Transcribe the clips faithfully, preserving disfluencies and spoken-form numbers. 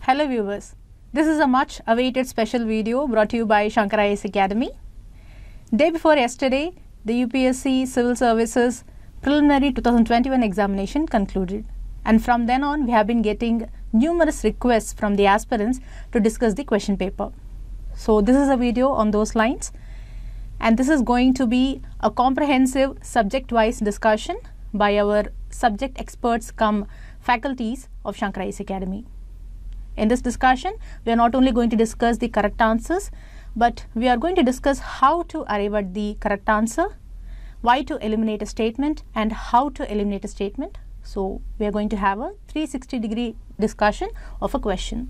Hello viewers, this is a much awaited special video brought to you by Shankar I A S Academy. Day before yesterday, the U P S C Civil Services Preliminary twenty twenty-one examination concluded, and from then on we have been getting numerous requests from the aspirants to discuss the question paper. So this is a video on those lines, and this is going to be a comprehensive subject-wise discussion by our subject experts come faculties of Shankar I A S Academy. In this discussion, we are not only going to discuss the correct answers, but we are going to discuss how to arrive at the correct answer, why to eliminate a statement, and how to eliminate a statement. So we are going to have a three sixty degree discussion of a question.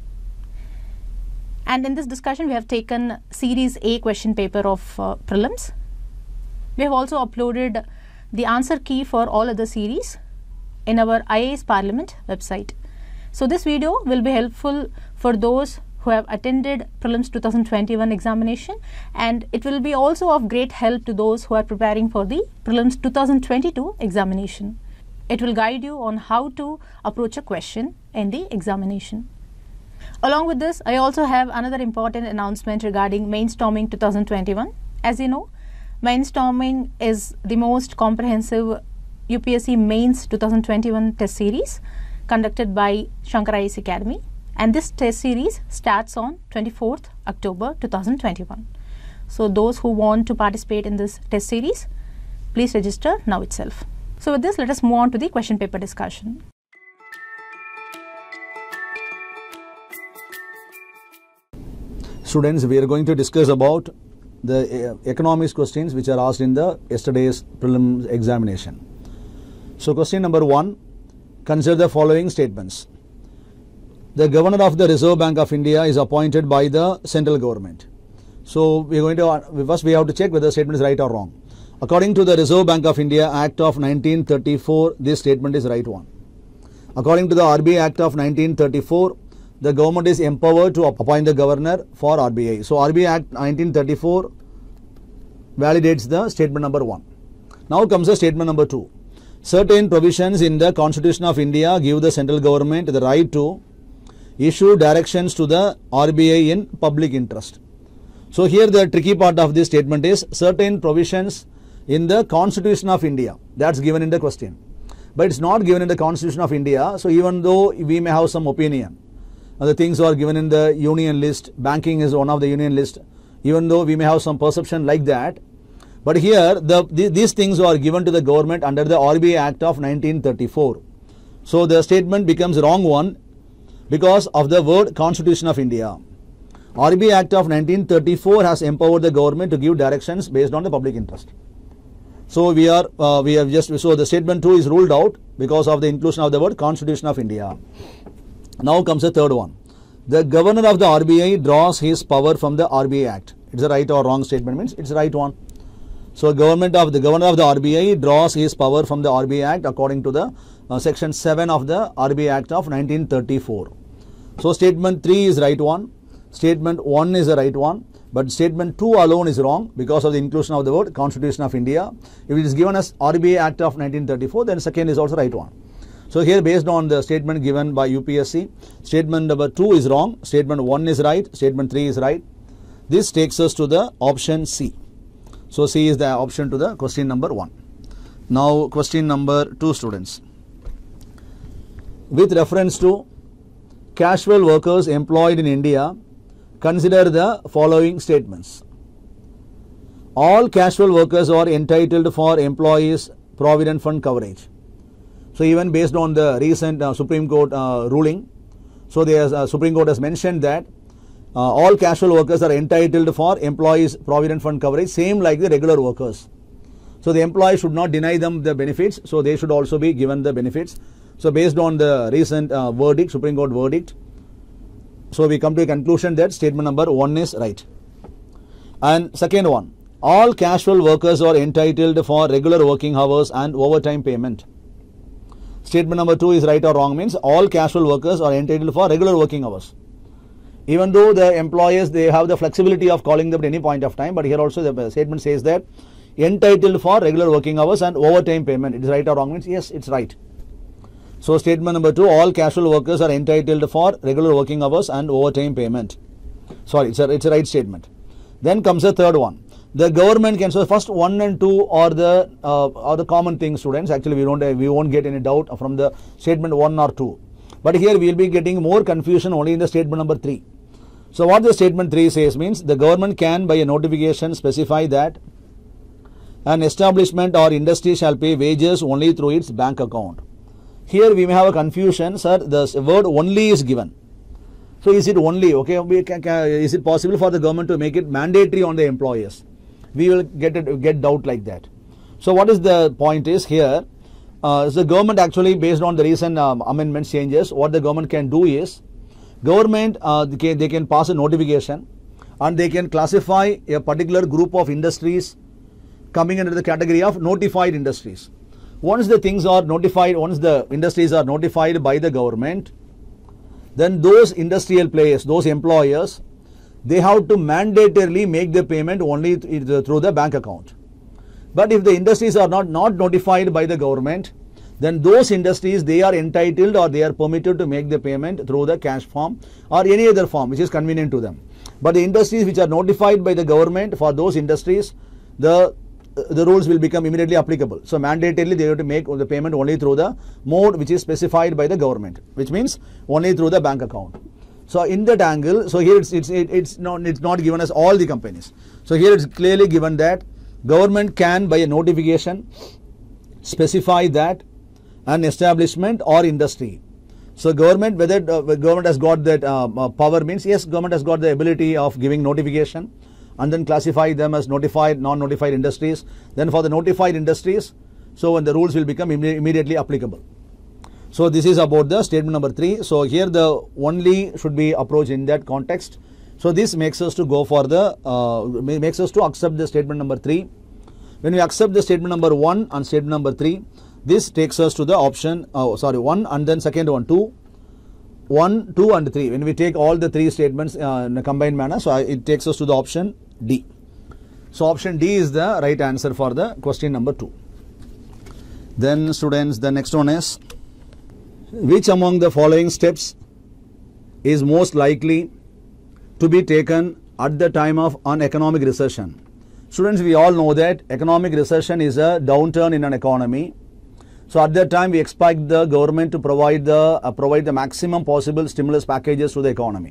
And in this discussion, we have taken Series A question paper of uh, prelims. We have also uploaded the answer key for all other series in our I A S Parliament website. So this video will be helpful for those who have attended prelims twenty twenty-one examination, and it will be also of great help to those who are preparing for the prelims twenty twenty-two examination. It will guide you on how to approach a question in the examination. Along with this, I also have another important announcement regarding Mainstorming twenty twenty-one. As you know, Mainstorming is the most comprehensive U P S C Mains twenty twenty-one test series conducted by Shankar I A S Academy, and this test series starts on twenty-fourth October two thousand twenty-one. So those who want to participate in this test series, please register now itself. So with this, let us move on to the question paper discussion. Students, we are going to discuss about the uh, economics questions which are asked in the yesterday's prelims examination. So question number one, consider the following statements. The Governor of the Reserve Bank of India is appointed by the central government. So we are going to, uh, first we have to check whether the statement is right or wrong. According to the Reserve Bank of India Act of nineteen thirty-four, this statement is right one. According to the R B I Act of nineteen thirty-four, the government is empowered to appoint the governor for R B I. So R B I Act nineteen thirty-four validates the statement number one. Now comes the statement number two. Certain provisions in the Constitution of India give the central government the right to issue directions to the R B I in public interest. So here the tricky part of this statement is certain provisions in the Constitution of India. That's given in the question. But it's not given in the Constitution of India. So even though we may have some opinion, the things are given in the union list, banking is one of the union list, even though we may have some perception like that, but here the, the these things are given to the government under the R B I Act of nineteen thirty-four. So the statement becomes wrong one because of the word Constitution of India. R B I Act of nineteen thirty-four has empowered the government to give directions based on the public interest. So we are uh, we have just so the statement two is ruled out because of the inclusion of the word Constitution of India. Now comes the third one. The governor of the R B I draws his power from the R B I Act. It's a right or wrong statement, means it's the right one. So government of the governor of the R B I draws his power from the R B I Act according to the uh, section seven of the R B I Act of nineteen thirty-four. So statement three is right one, statement one is the right one, but statement two alone is wrong because of the inclusion of the word Constitution of India. If it is given as R B I Act of nineteen thirty-four, then second is also right one. So here, based on the statement given by U P S C, statement number two is wrong, statement one is right, statement three is right. This takes us to the option C. So C is the option to the question number one. Now question number two, students. With reference to casual workers employed in India, consider the following statements. All casual workers are entitled for employees' provident fund coverage. So even based on the recent uh, Supreme Court uh, ruling, so the uh, Supreme Court has mentioned that uh, all casual workers are entitled for employees' provident fund coverage, same like the regular workers. So the employer should not deny them the benefits, so they should also be given the benefits. So based on the recent uh, verdict, Supreme Court verdict, so we come to a conclusion that statement number one is right. And second one, all casual workers are entitled for regular working hours and overtime payment. Statement number two is right or wrong, means all casual workers are entitled for regular working hours. Even though the employers, they have the flexibility of calling them at any point of time, but here also the statement says that entitled for regular working hours and overtime payment. It is right or wrong, means yes, it's right. So statement number two, all casual workers are entitled for regular working hours and overtime payment. Sorry, it's a, it's a right statement. Then comes the third one. The government can, so first one and two are the uh, are the common things, students. Actually, we don't we won't get any doubt from the statement one or two. But here we will be getting more confusion only in the statement number three. So what the statement three says means the government can by a notification specify that an establishment or industry shall pay wages only through its bank account. Here we may have a confusion, sir. The word only is given. So is it only, okay, we can, can, is it possible for the government to make it mandatory on the employers? We will get it, get doubt like that. So what is the point is here, uh, the government actually based on the recent um, amendments changes, what the government can do is, government uh, they, can, they can pass a notification and they can classify a particular group of industries coming under the category of notified industries. Once the things are notified, once the industries are notified by the government, then those industrial players, those employers, they have to mandatorily make the payment only through the bank account. But if the industries are not, not notified by the government, then those industries, they are entitled or they are permitted to make the payment through the cash form or any other form which is convenient to them. But the industries which are notified by the government, for those industries, the the rules will become immediately applicable. So mandatorily they have to make the payment only through the mode which is specified by the government, which means only through the bank account. So in that angle, so here it's it's it, it's not it's not given as all the companies. So here it's clearly given that government can by a notification specify that an establishment or industry. So government, whether uh, government has got that uh, uh, power means yes, government has got the ability of giving notification and then classify them as notified, non-notified industries. Then for the notified industries, so when the rules will become Im immediately applicable. So this is about the statement number three. So here the only should be approached in that context. So this makes us to go for the, uh, makes us to accept the statement number three. When we accept the statement number one and statement number three, this takes us to the option, oh sorry, one and then second one, two. one, two and three. When we take all the three statements uh, in a combined manner, so it takes us to the option D. So option D is the right answer for the question number two. Then students, the next one is, which among the following steps is most likely to be taken at the time of an economic recession? Students, we all know that economic recession is a downturn in an economy. So at that time we expect the government to provide the uh, provide the maximum possible stimulus packages to the economy.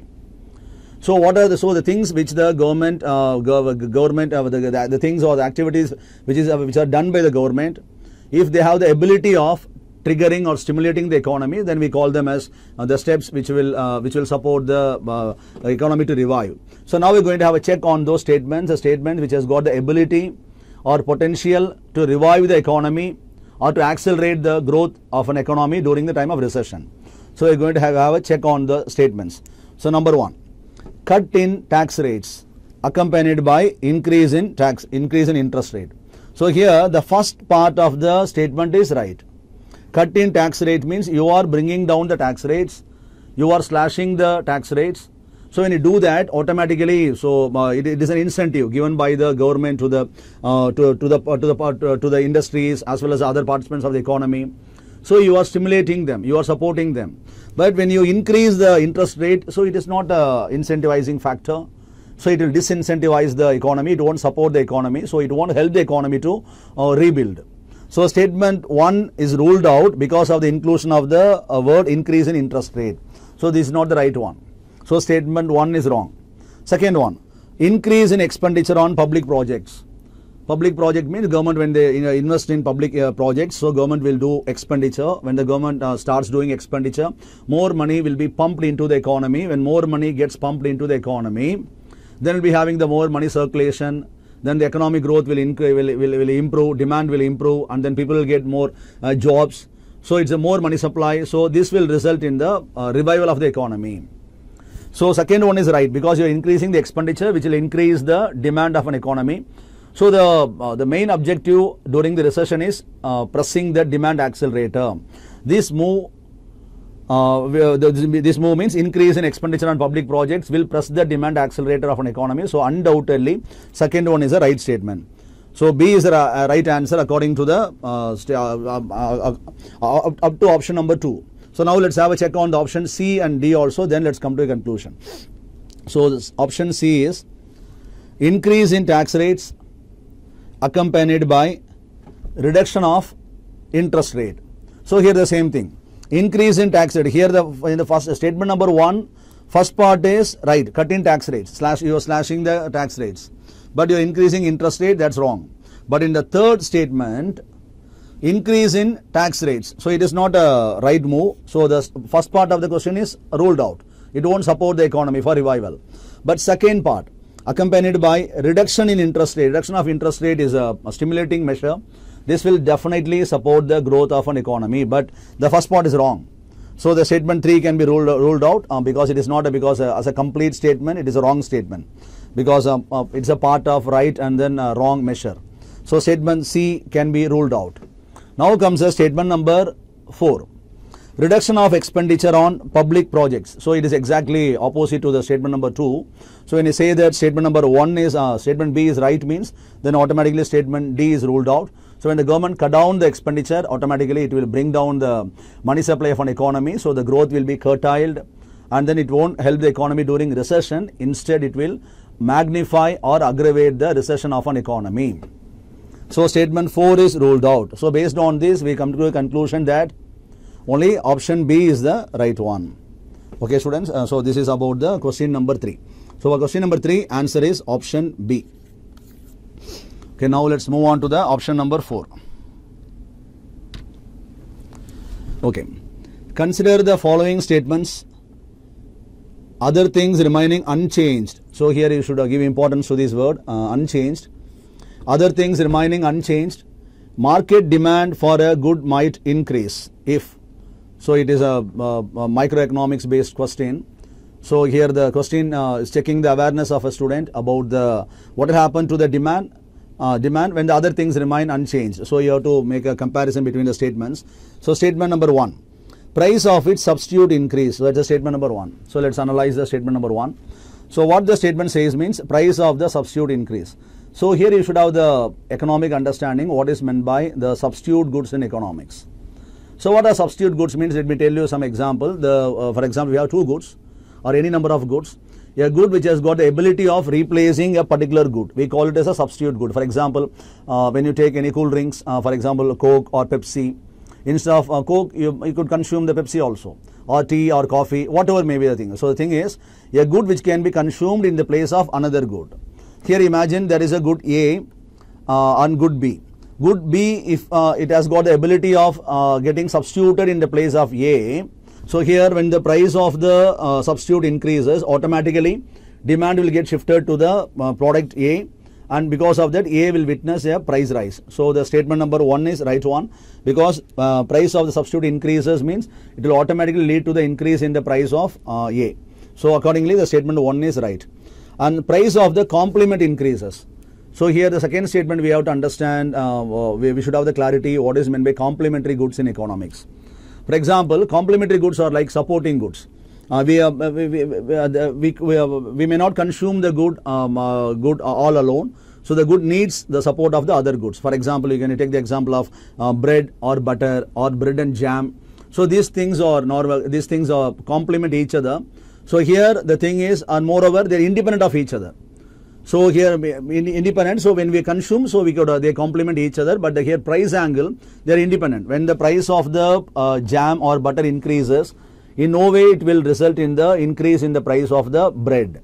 So what are the so the things which the government uh, gov government uh, the, the, the things or the activities which is uh, which are done by the government, if they have the ability of triggering or stimulating the economy, then we call them as uh, the steps which will uh, which will support the uh, economy to revive. So now we're going to have a check on those statements, a statement which has got the ability or potential to revive the economy or to accelerate the growth of an economy during the time of recession. So we're going to have, have a check on the statements. So number one, cut in tax rates accompanied by increase in tax, increase in interest rate. So here the first part of the statement is right. Cut in tax rate means you are bringing down the tax rates, you are slashing the tax rates. So when you do that, automatically, so uh, it, it is an incentive given by the government to the uh, to, to the uh, to the uh, to the industries as well as other participants of the economy. So you are stimulating them, you are supporting them. But when you increase the interest rate, so it is not a incentivizing factor. So it will disincentivize the economy. It won't support the economy. So it won't help the economy to uh, rebuild. So statement one is ruled out because of the inclusion of the uh, word increase in interest rate. So this is not the right one. So statement one is wrong. Second one, increase in expenditure on public projects. Public project means government when they you know, invest in public uh, projects, so government will do expenditure. When the government uh, starts doing expenditure, more money will be pumped into the economy. When more money gets pumped into the economy, then we'll be having the more money circulation. Then the economic growth will, will, will, will improve, demand will improve, and then people will get more uh, jobs. So it's a more money supply. So this will result in the uh, revival of the economy. So second one is right because you are increasing the expenditure, which will increase the demand of an economy. So the uh, the main objective during the recession is uh, pressing the demand accelerator. This move, uh, this move means increase in expenditure on public projects will press the demand accelerator of an economy. So undoubtedly, second one is a right statement. So B is the uh, right answer according to the uh, uh, uh, uh, up, up to option number two. So now let's have a check on the option C and D also, then let's come to a conclusion. So this option C is increase in tax rates accompanied by reduction of interest rate. So here the same thing, increase in tax rate. Here the in the first statement number one, first part is right, cut in tax rates, slash you are slashing the tax rates, but you are increasing interest rate, that's wrong. But in the third statement, increase in tax rates, so it is not a right move. So the first part of the question is ruled out, it won't support the economy for revival. But second part, accompanied by reduction in interest rate, reduction of interest rate is a, a stimulating measure. This will definitely support the growth of an economy, but the first part is wrong. So the statement three can be ruled, ruled out um, because it is not a, because a, as a complete statement, it is a wrong statement, because um, uh, it's a part of right and then a wrong measure. So statement C can be ruled out. Now comes the statement number four, reduction of expenditure on public projects. So it is exactly opposite to the statement number two. So when you say that statement number one is uh, statement B is right means, then automatically statement D is ruled out. So when the government cut down the expenditure, automatically it will bring down the money supply of an economy. So the growth will be curtailed, and then it won't help the economy during recession. Instead, it will magnify or aggravate the recession of an economy. So statement four is ruled out. So based on this, we come to a conclusion that only option B is the right one. Okay, students. Uh, so this is about the question number three. So for question number three, answer is option B. Okay, now let's move on to the option number four. Okay, consider the following statements, other things remaining unchanged. So here you should give importance to this word, uh, unchanged. Other things remaining unchanged, market demand for a good might increase if. So it is a, a, a microeconomics based question. So here the question uh, is checking the awareness of a student about the what will happen to the demand uh, demand when the other things remain unchanged. So you have to make a comparison between the statements. So statement number one, price of its substitute increase. So that's the statement number one. So let's analyze the statement number one. So what the statement says means price of the substitute increase. So here you should have the economic understanding what is meant by the substitute goods in economics. So what are substitute goods means? Let me tell you some example. The uh, for example, we have two goods or any number of goods. A good which has got the ability of replacing a particular good, we call it as a substitute good. For example, uh, when you take any cool drinks, uh, for example, Coke or Pepsi, instead of uh, Coke, you, you could consume the Pepsi also, or tea or coffee, whatever may be the thing. So the thing is, a good which can be consumed in the place of another good. Here imagine there is a good A uh, and good B. Good B, if uh, it has got the ability of uh, getting substituted in the place of A. So here when the price of the uh, substitute increases, automatically demand will get shifted to the uh, product A, and because of that A will witness a price rise. So the statement number one is right one, because uh, price of the substitute increases means it will automatically lead to the increase in the price of uh, A. So accordingly the statement one is right. And price of the complement increases. So here the second statement we have to understand, uh, we, we should have the clarity what is meant by complementary goods in economics. For example, complementary goods are like supporting goods. Uh, we, uh, we, we, we, we, uh, we may not consume the good, um, uh, good all alone. So the good needs the support of the other goods. For example, you can take the example of uh, bread or butter or bread and jam. So these things are normal, these things are complement each other. So here the thing is, and moreover they are independent of each other. So here independent, so when we consume, so we could uh, they complement each other, but the here price angle, they are independent. When the price of the uh, jam or butter increases, in no way it will result in the increase in the price of the bread.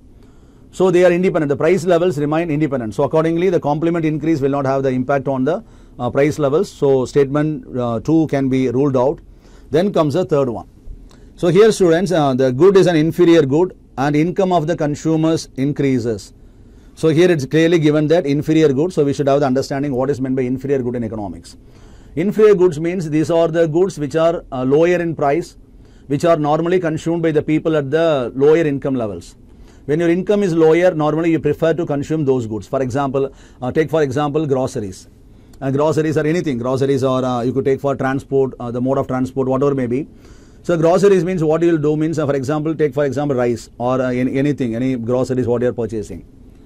So they are independent, the price levels remain independent. So accordingly the complement increase will not have the impact on the uh, price levels. So statement uh, two can be ruled out. Then comes the third one. So here students, uh, the good is an inferior good and income of the consumers increases. So here it's clearly given that inferior good. So we should have the understanding what is meant by inferior good in economics. Inferior goods means these are the goods which are uh, lower in price, which are normally consumed by the people at the lower income levels. When your income is lower, normally you prefer to consume those goods. For example, uh, take for example groceries. Uh, groceries or anything, groceries or uh, you could take for transport, uh, the mode of transport, whatever may be. So groceries means what you will do means, uh, for example, take for example rice or uh, any, anything, any groceries what you are purchasing.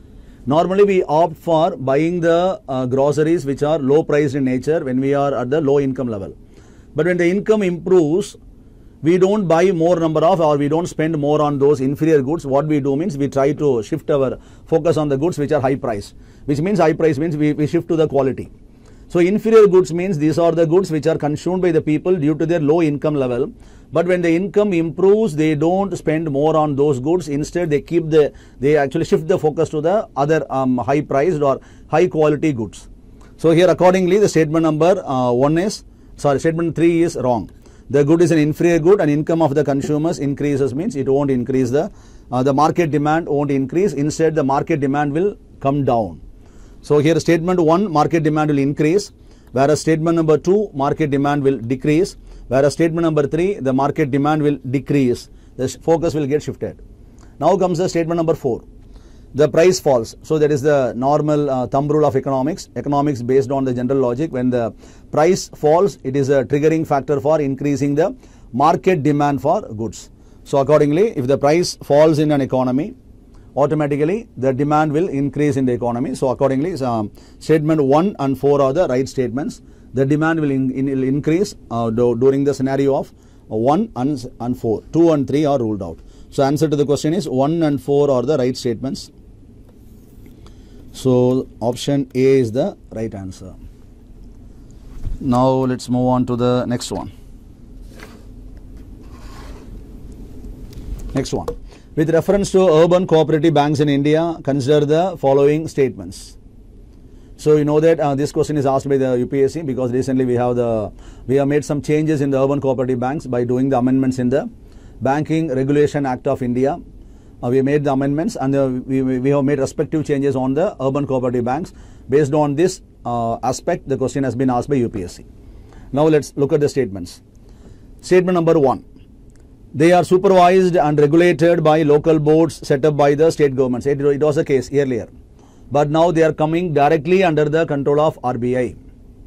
Normally we opt for buying the uh, groceries which are low priced in nature when we are at the low income level. But when the income improves, we don't buy more number of, or we don't spend more on those inferior goods. What we do means we try to shift our focus on the goods which are high price, which means high price means we, we shift to the quality. So inferior goods means these are the goods which are consumed by the people due to their low income level. But when the income improves, they don't spend more on those goods. Instead, they keep the, they actually shift the focus to the other um, high priced or high quality goods. So here accordingly, the statement number uh, one is, sorry, statement three is wrong. The good is an inferior good, and income of the consumers increases means it won't increase, the, uh, the market demand won't increase. Instead, the market demand will come down. So here statement one, market demand will increase, whereas statement number two, market demand will decrease, whereas statement number three, the market demand will decrease. The focus will get shifted. Now comes the statement number four. The price falls. So that is the normal uh, thumb rule of economics. Economics based on the general logic. When the price falls, it is a triggering factor for increasing the market demand for goods. So accordingly, if the price falls in an economy, automatically the demand will increase in the economy. So accordingly, um, statement one and four are the right statements. The demand will, in, in, will increase uh, do, during the scenario of uh, one and, and four. two and three are ruled out. So answer to the question is one and four are the right statements. So option A is the right answer. Now let's move on to the next one. Next one. With reference to urban cooperative banks in India, consider the following statements. So you know that uh, this question is asked by the U P S C because recently we have the we have made some changes in the urban cooperative banks by doing the amendments in the Banking Regulation Act of India. Uh, we made the amendments, and uh, we, we have made respective changes on the urban cooperative banks. Based on this uh, aspect, the question has been asked by U P S C. Now let's look at the statements. Statement number one. They are supervised and regulated by local boards set up by the state governments. It, it was the case earlier. But now they are coming directly under the control of R B I.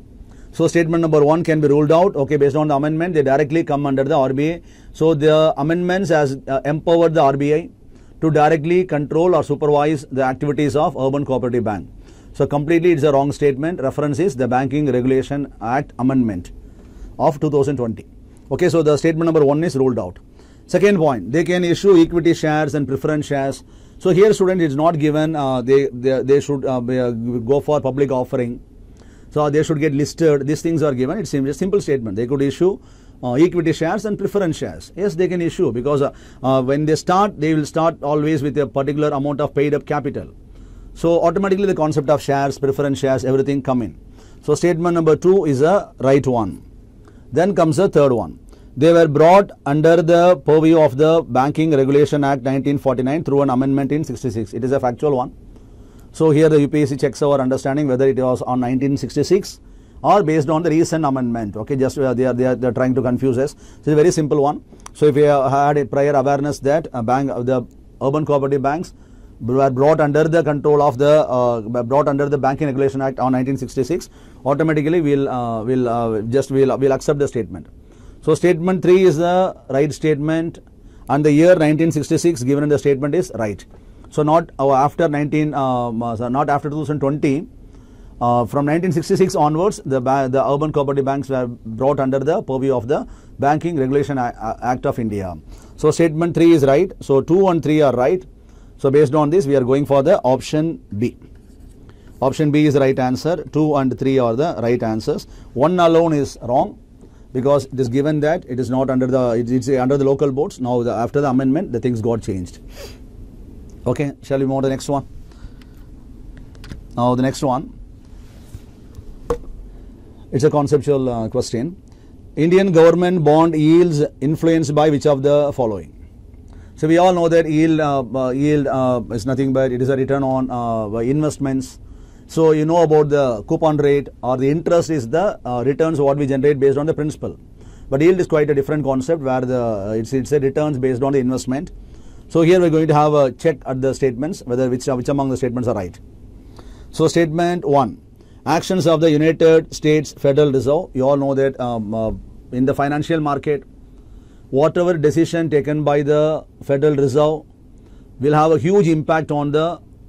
So statement number one can be ruled out. Okay, based on the amendment, they directly come under the R B I. So the amendments has uh, empowered the R B I to directly control or supervise the activities of urban cooperative bank. So completely it's a wrong statement. Reference is the Banking Regulation Act Amendment of two thousand twenty. Okay, so the statement number one is ruled out. Second point, they can issue equity shares and preference shares. So here student is not given, uh, they, they, they should uh, go for public offering. So they should get listed. These things are given. It's a simple statement. They could issue uh, equity shares and preference shares. Yes, they can issue because uh, uh, when they start, they will start always with a particular amount of paid up capital. So automatically the concept of shares, preference shares, everything come in. So statement number two is a right one. Then comes the third one. They were brought under the purview of the Banking Regulation Act nineteen forty-nine through an amendment in sixty-six. It is a factual one. So here the U P S C checks our understanding whether it was on nineteen sixty-six or based on the recent amendment. Okay, just uh, they are they are they are trying to confuse us. So it's a very simple one. So if we have had a prior awareness that a bank, the urban cooperative banks were brought under the control of the uh, brought under the Banking Regulation Act on nineteen sixty-six, automatically we'll uh, will uh, just we'll we'll accept the statement. So statement three is the right statement, and the year nineteen sixty-six given in the statement is right. So not uh, after nineteen, um, uh, not after two thousand twenty. Uh, from nineteen sixty-six onwards, the the urban cooperative banks were brought under the purview of the Banking Regulation Act of India. So statement three is right. So two and three are right. So based on this, we are going for the option B. Option B is the right answer. two and three are the right answers. one alone is wrong, because it is given that it is not under the it is under the local boards. Now the, after the amendment, the things got changed. Okay, shall we move on to the next one? Now the next one, it's a conceptual uh, question. Indian government bond yields influenced by which of the following? So we all know that yield uh, uh, yield uh, is nothing but it is a return on uh, investments. So you know about the coupon rate, or the interest is the uh, returns what we generate based on the principal. But yield is quite a different concept where the uh, it's it's a returns based on the investment. So here we are going to have a check at the statements whether which which among the statements are right. So statement one, actions of the United States Federal Reserve. You all know that um, uh, in the financial market, whatever decision taken by the Federal Reserve will have a huge impact on the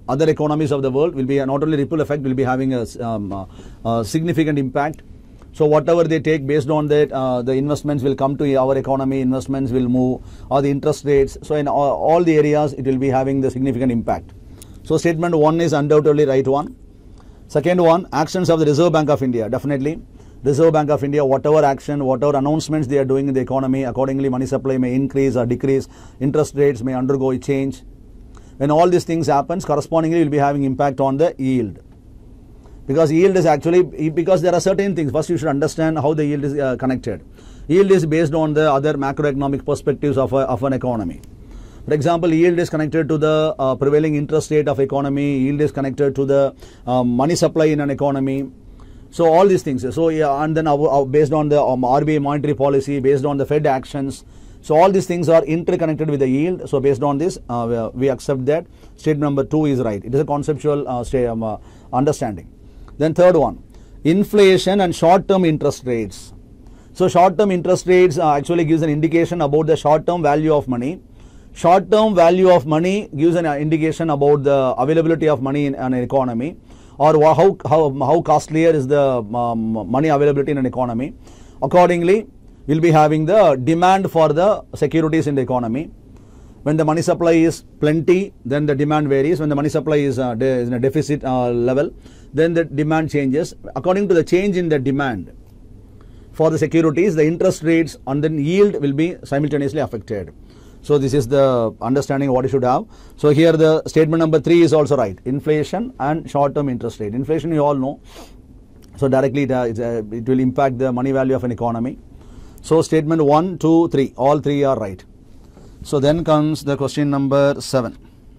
other economies of the world will be, not only ripple effect, will be having a, um, uh, uh, significant impact. So whatever they take, based on that, uh, the investments will come to our economy, investments will move, or the interest rates. So in all, all the areas, it will be having the significant impact. So statement one is undoubtedly right one. Second one, actions of the Reserve Bank of India, definitely. Reserve Bank of India, whatever action, whatever announcements they are doing in the economy, accordingly money supply may increase or decrease, interest rates may undergo a change. When all these things happens, correspondingly will be having impact on the yield. Because yield is actually, because there are certain things, first you should understand how the yield is uh, connected. Yield is based on the other macroeconomic perspectives of, a, of an economy. For example, yield is connected to the uh, prevailing interest rate of economy, yield is connected to the uh, money supply in an economy. So all these things. So yeah, and then our, our, based on the um, R B I monetary policy, based on the Fed actions. So all these things are interconnected with the yield. So based on this, uh, we accept that statement number two is right. It is a conceptual uh, stay, um, uh, understanding. Then third one, inflation and short-term interest rates. So short-term interest rates uh, actually gives an indication about the short-term value of money. Short-term value of money gives an uh, indication about the availability of money in an economy, or how, how, how costlier is the um, money availability in an economy. Accordingly, we'll be having the demand for the securities in the economy. When the money supply is plenty, then the demand varies. When the money supply is, uh, is in a deficit uh, level, then the demand changes. According to the change in the demand for the securities, the interest rates and then yield will be simultaneously affected. So this is the understanding of what you should have. So here the statement number three is also right. Inflation and short-term interest rate. Inflation you all know. So directly it, uh, it, uh, it will impact the money value of an economy. So statement one, two, three, all three are right. So then comes the question number seven.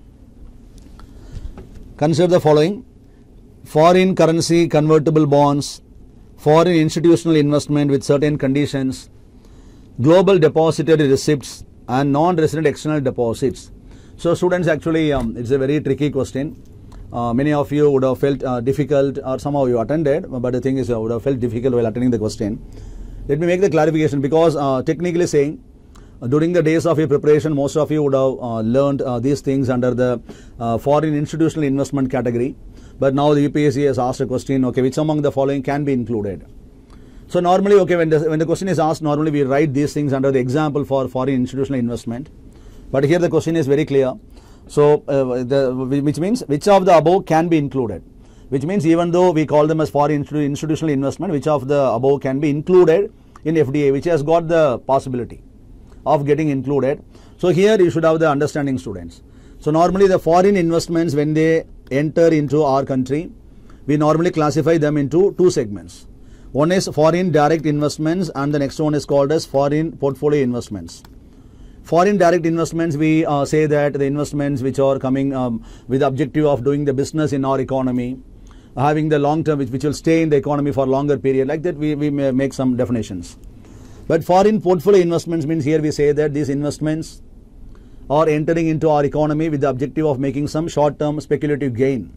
Consider the following: foreign currency convertible bonds, foreign institutional investment with certain conditions, global depository receipts, and non-resident external deposits. So students, actually um, it's a very tricky question. Uh, many of you would have felt uh, difficult, or somehow you attended, but the thing is you would have felt difficult while attending the question. Let me make the clarification, because uh, technically saying, uh, during the days of your preparation, most of you would have uh, learned uh, these things under the uh, foreign institutional investment category. But now the U P S C has asked a question, okay, which among the following can be included? So normally, okay, when the, when the question is asked, normally we write these things under the example for foreign institutional investment. But here the question is very clear. So, uh, the, which means which of the above can be included? Which means even though we call them as foreign institutional investment, which of the above can be included in F D I, which has got the possibility of getting included. So here you should have the understanding, students. So normally the foreign investments, when they enter into our country, we normally classify them into two segments. One is foreign direct investments, and the next one is called as foreign portfolio investments. Foreign direct investments, we uh, say that the investments which are coming um, with the objective of doing the business in our economy, having the long term, which, which will stay in the economy for a longer period, like that we, we may make some definitions. But foreign portfolio investments means here we say that these investments are entering into our economy with the objective of making some short term speculative gain.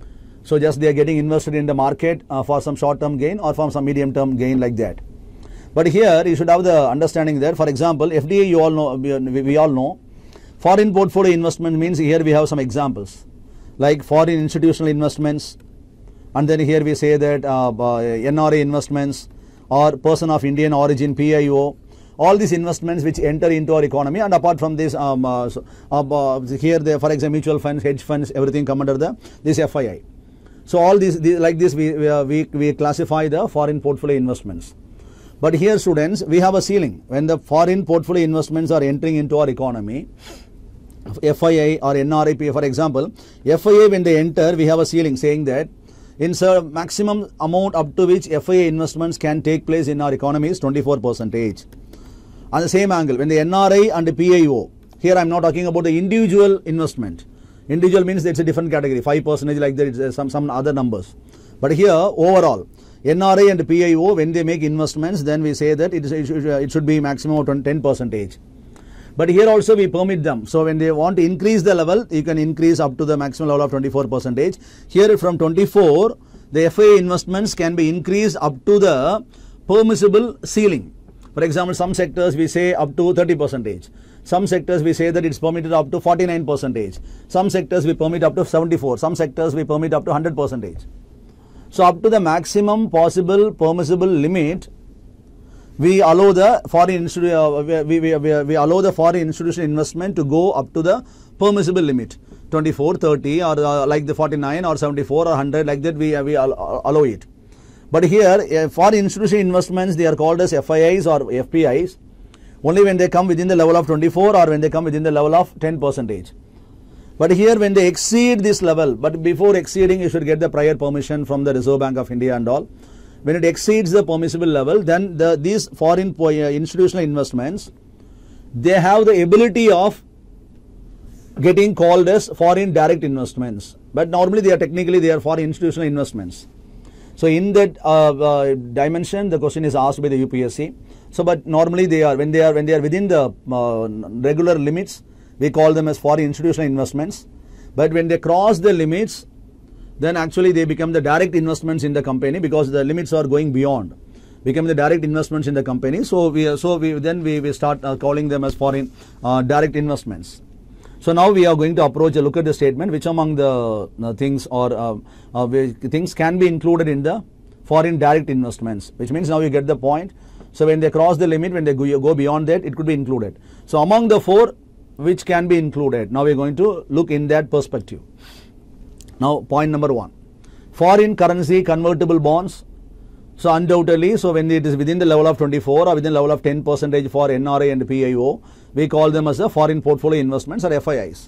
So just they are getting invested in the market uh, for some short term gain or for some medium term gain, like that. But here you should have the understanding that, for example, F D I, you all know, we, we all know, foreign portfolio investment means here we have some examples like foreign institutional investments, and then here we say that uh, uh, N R I investments or person of Indian origin, P I O, all these investments which enter into our economy. And apart from this, um, uh, so, uh, here the, for example, mutual funds, hedge funds, everything come under the this F I I. So all these, these like this we, we, we classify the foreign portfolio investments. But here, students, we have a ceiling. When the foreign portfolio investments are entering into our economy, F I I or N R I P, for example, F I I, when they enter, we have a ceiling saying that in the maximum amount up to which F I I investments can take place in our economy is twenty-four percent. On the same angle, when the N R I and the P I O, here I am not talking about the individual investment. Individual means it's a different category, five percent like that, it's some, some other numbers. But here, overall, N R I and P I O, when they make investments, then we say that it, is, it, should, it should be maximum of ten percent. But here also we permit them. So when they want to increase the level, you can increase up to the maximum level of twenty-four percent. Here from twenty-four, the F I I investments can be increased up to the permissible ceiling. For example, some sectors we say up to thirty percent. Some sectors we say that it's permitted up to forty-nine percent. Some sectors we permit up to seventy-four. Some sectors we permit up to one hundred percent. So up to the maximum possible permissible limit, we allow the foreign institu uh, we, we, we, we allow the foreign institutional investment to go up to the permissible limit, twenty-four, thirty, or uh, like the forty-nine or seventy-four or one hundred, like that we, uh, we allow it. But here uh, foreign institutional investments, they are called as F I Is or F P Is only when they come within the level of twenty-four or when they come within the level of ten percent. But here when they exceed this level, but before exceeding you should get the prior permission from the Reserve Bank of India and all. When it exceeds the permissible level, then the, these foreign uh, institutional investments, they have the ability of getting called as foreign direct investments. But normally they are technically they are foreign institutional investments. So in that uh, uh, dimension, the question is asked by the U P S C. So, but normally they are when they are when they are within the uh, regular limits, we call them as foreign institutional investments. But when they cross the limits, then actually they become the direct investments in the company, because the limits are going beyond, become the direct investments in the company. So we so we then we, we start uh, calling them as foreign uh, direct investments. So now we are going to approach a look at the statement, which among the uh, things or uh, uh, things can be included in the foreign direct investments, which means now you get the point. So when they cross the limit, when they go, go beyond that, it could be included. So among the four which can be included, now we are going to look in that perspective. Now point number one, foreign currency convertible bonds. So undoubtedly, so when it is within the level of twenty-four or within the level of ten percent for N R I and P I O, we call them as the foreign portfolio investments or F I Is.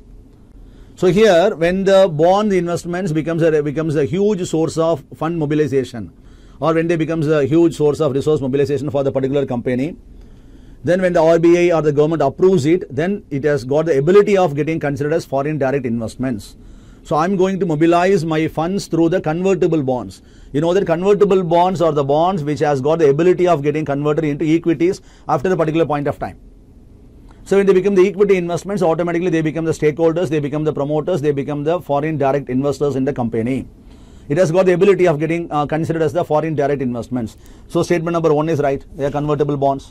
So here, when the bond investments becomes a becomes a huge source of fund mobilization, or when they becomes a huge source of resource mobilization for the particular company, then when the R B I or the government approves it, then it has got the ability of getting considered as foreign direct investments. So I'm going to mobilize my funds through the convertible bonds. You know that convertible bonds are the bonds which has got the ability of getting converted into equities after a particular point of time. So when they become the equity investments, automatically they become the stakeholders, they become the promoters, they become the foreign direct investors in the company. It has got the ability of getting uh, considered as the foreign direct investments. So statement number one is right, they are convertible bonds.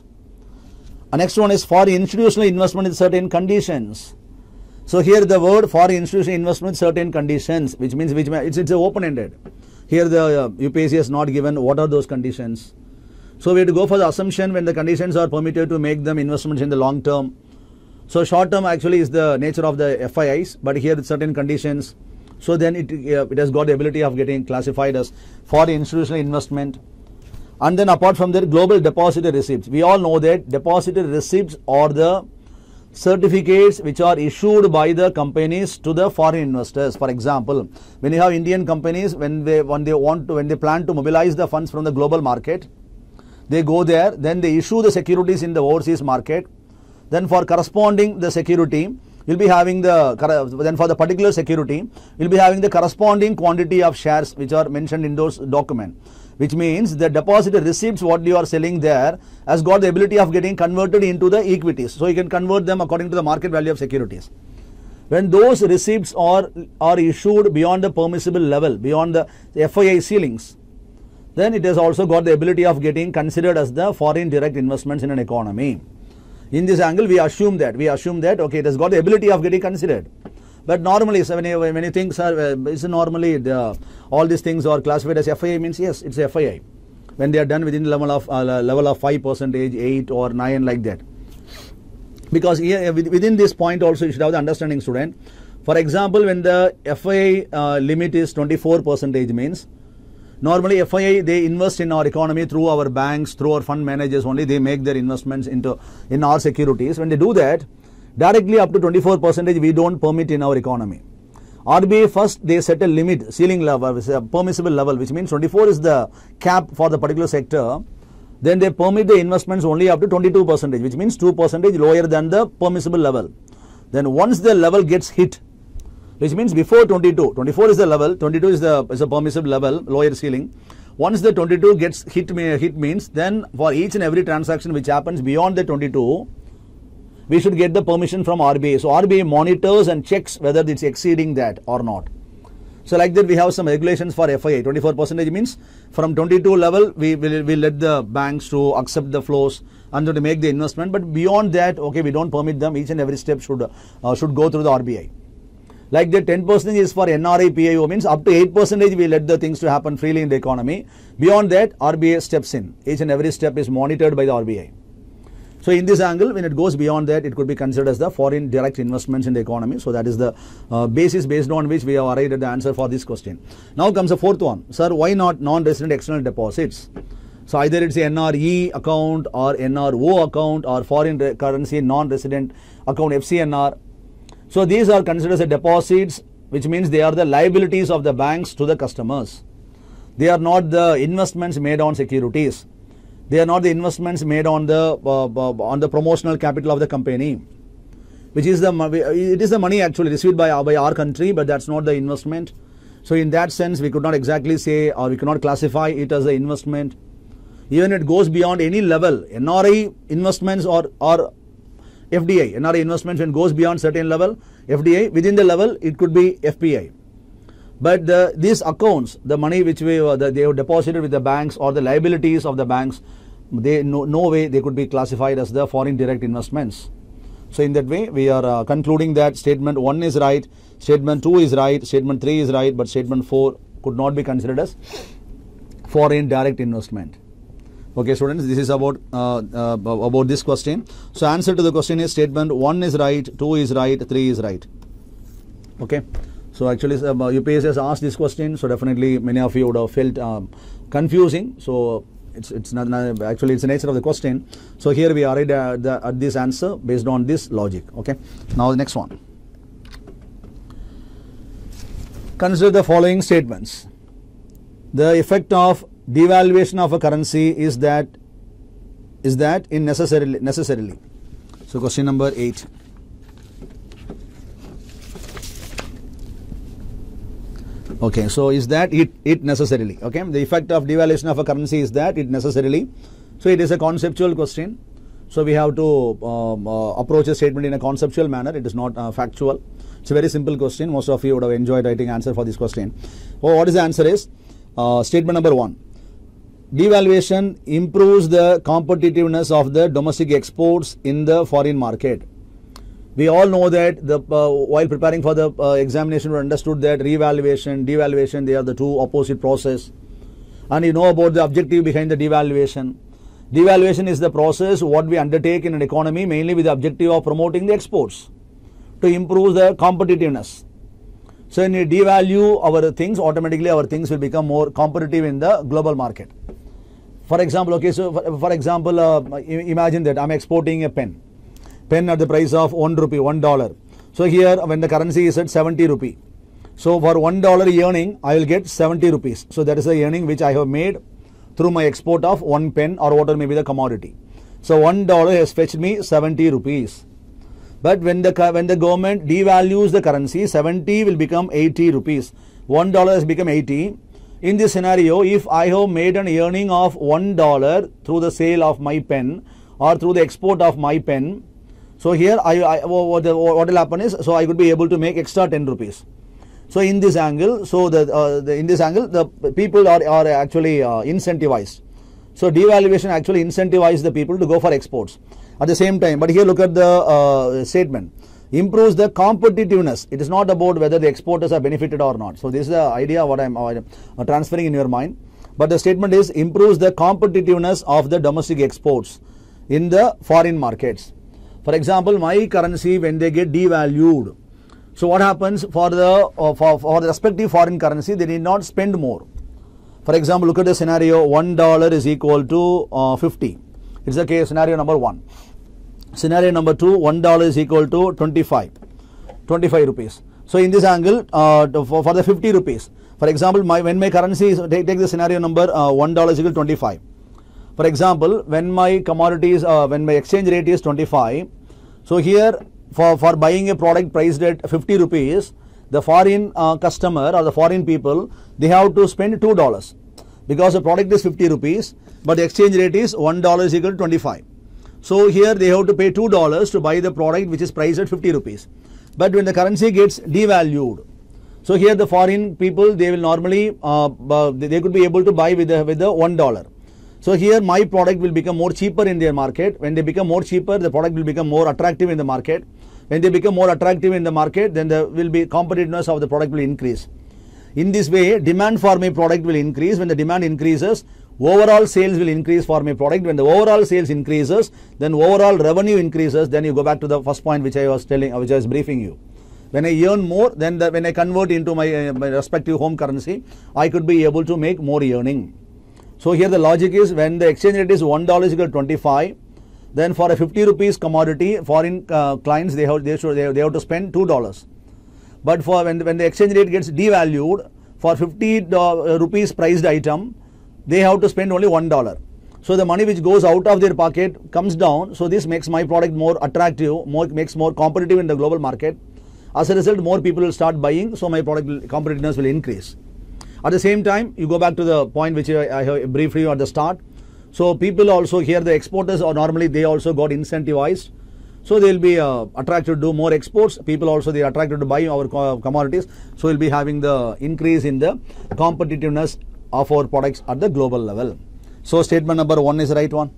The next one is foreign institutional investment with certain conditions. So here the word foreign institutional investment with certain conditions, which means which it's, it's open-ended. Here the uh, U P S C has not given what are those conditions. So we have to go for the assumption when the conditions are permitted to make them investments in the long term. So short term actually is the nature of the F I Is, but here with certain conditions. So then it, uh, it has got the ability of getting classified as foreign institutional investment. And then apart from that, global depository receipts. We all know that depository receipts are the certificates which are issued by the companies to the foreign investors. For example, when you have Indian companies, when they when they want to when they plan to mobilize the funds from the global market, they go there, then they issue the securities in the overseas market. Then for corresponding the security, you'll be having the then for the particular security, you'll be having the corresponding quantity of shares which are mentioned in those documents. Which means the depositor receipts what you are selling there has got the ability of getting converted into the equities. So you can convert them according to the market value of securities. When those receipts are, are issued beyond the permissible level, beyond the F I I ceilings, then it has also got the ability of getting considered as the foreign direct investments in an economy. In this angle, we assume that, we assume that, okay, it has got the ability of getting considered. But normally, so when, you, when you think, sir, uh, is normally the, all these things are classified as F I I, means yes, it's F I I. When they are done within the level of uh, level of five percent, eight or nine, like that. Because here, within this point also you should have the understanding, student. For example, when the F I I uh, limit is twenty-four percent means, normally F I I, they invest in our economy through our banks, through our fund managers only, they make their investments into in our securities. When they do that, directly up to twenty-four percent we don't permit in our economy. R B I first they set a limit, ceiling level, a permissible level, which means twenty-four is the cap for the particular sector. Then they permit the investments only up to twenty-two percent, which means two percent lower than the permissible level. Then once the level gets hit, which means before twenty-two, twenty-four is the level, twenty-two is the is a permissible level, lower ceiling. Once the twenty-two gets hit, hit means then for each and every transaction which happens beyond the twenty-two, we should get the permission from R B I. So R B I monitors and checks whether it's exceeding that or not. So like that we have some regulations for F I I. twenty-four percent means from twenty-two level we will we let the banks to accept the flows and to make the investment, but beyond that, okay, we don't permit them. Each and every step should uh, should go through the R B I. Like the ten percent is for N R I P I O, means up to eight percent we let the things to happen freely in the economy. Beyond that, R B I steps in. Each and every step is monitored by the R B I. So in this angle, when it goes beyond that, it could be considered as the foreign direct investments in the economy. So that is the uh, basis based on which we have arrived at the answer for this question. Now comes the fourth one. Sir, why not non-resident external deposits? So either it's a N R E account or N R O account or foreign currency non-resident account F C N R. So these are considered as deposits, which means they are the liabilities of the banks to the customers. They are not the investments made on securities. They are not the investments made on the uh, on the promotional capital of the company, which is the it is the money actually received by by our country, but that's not the investment. So in that sense, we could not exactly say, or we cannot classify it as an investment. Even it goes beyond any level, N R I investments or or F D I, N R I investments when it goes beyond certain level, F D I within the level it could be F P I. But the, these accounts, the money which we uh, the, they have deposited with the banks or the liabilities of the banks, they no, no way they could be classified as the foreign direct investments. So in that way, we are uh, concluding that statement one is right, statement two is right, statement three is right, but statement four could not be considered as foreign direct investment. Okay, students, this is about uh, uh, about this question. So answer to the question is statement one is right, two is right, three is right. Okay. So actually, uh, U P S C has asked this question, so definitely many of you would have felt um, confusing. So it's it's not, not actually it's the nature of the question. So here we are at, the, at this answer based on this logic. Okay. Now the next one. Consider the following statements. The effect of devaluation of a currency is that is that in necessarily necessarily. So question number eight. Okay, so is that it, it necessarily, okay, the effect of devaluation of a currency is that it necessarily, so it is a conceptual question, so we have to um, uh, approach a statement in a conceptual manner, it is not uh, factual. It's a very simple question, most of you would have enjoyed writing answer for this question. Oh, what is the answer is, uh, statement number one, devaluation improves the competitiveness of the domestic exports in the foreign market. We all know that the uh, while preparing for the uh, examination, we understood that revaluation, devaluation, they are the two opposite process. And you know about the objective behind the devaluation. Devaluation is the process what we undertake in an economy mainly with the objective of promoting the exports to improve the competitiveness. So when we devalue our things, automatically our things will become more competitive in the global market. For example, okay, so for, for example, uh, imagine that I'm exporting a pen. Pen at the price of one rupee, one dollar. So here when the currency is at seventy rupee. So for one dollar earning, I will get seventy rupees. So that is the earning which I have made through my export of one pen or whatever may be the commodity. So one dollar has fetched me seventy rupees. But when the when the government devalues the currency, seventy will become eighty rupees. one dollar has become eighty. In this scenario, if I have made an earning of one dollar through the sale of my pen or through the export of my pen, so here I, I what, the, what will happen is, so I could be able to make extra ten rupees. So in this angle, so the, uh, the in this angle, the people are, are actually uh, incentivized. So devaluation actually incentivizes the people to go for exports. At the same time, but here look at the uh, statement. Improves the competitiveness. It is not about whether the exporters are benefited or not. So this is the idea what I am uh, transferring in your mind. But the statement is improves the competitiveness of the domestic exports in the foreign markets. For example, my currency when they get devalued, so what happens for the uh, for, for the respective foreign currency, they need not spend more. For example, look at the scenario, one dollar is equal to uh, fifty. It's the case scenario number one. Scenario number two, one dollar is equal to twenty-five, twenty-five rupees. So in this angle, uh, for, for the fifty rupees, for example, my when my currency is, take, take the scenario number uh, one dollar is equal to twenty-five. For example, when my commodities, uh, when my exchange rate is twenty-five, so here for, for buying a product priced at fifty rupees, the foreign uh, customer or the foreign people, they have to spend two dollars because the product is fifty rupees, but the exchange rate is one dollar is equal to twenty-five. So here they have to pay two dollars to buy the product which is priced at fifty rupees. But when the currency gets devalued, So here the foreign people, they will normally, uh, uh, they could be able to buy with the, with the one dollar. So here my product will become more cheaper in their market. When they become more cheaper, the product will become more attractive in the market. When they become more attractive in the market, then the will be competitiveness of the product will increase. In this way, demand for my product will increase. When the demand increases, overall sales will increase for my product. When the overall sales increases, then overall revenue increases. Then you go back to the first point which I was telling, which I was briefing you. When I earn more, then the, when I convert into my, uh, my respective home currency, I could be able to make more earning. So here the logic is, when the exchange rate is one dollar is equal to twenty-five, then for a fifty rupees commodity, foreign uh, clients, they have, they, should, they, have, they have to spend two dollars. But for when, when the exchange rate gets devalued, for fifty rupees priced item, they have to spend only one dollar. So the money which goes out of their pocket comes down. So this makes my product more attractive, more makes more competitive in the global market. As a result, more people will start buying, so my product will, competitiveness will increase. At the same time, you go back to the point which I, I have briefed you at the start. So people also here, the exporters are normally, they also got incentivized. So they will be uh, attracted to do more exports. People also, they are attracted to buy our commodities. So we'll be having the increase in the competitiveness of our products at the global level. So statement number one is the right one.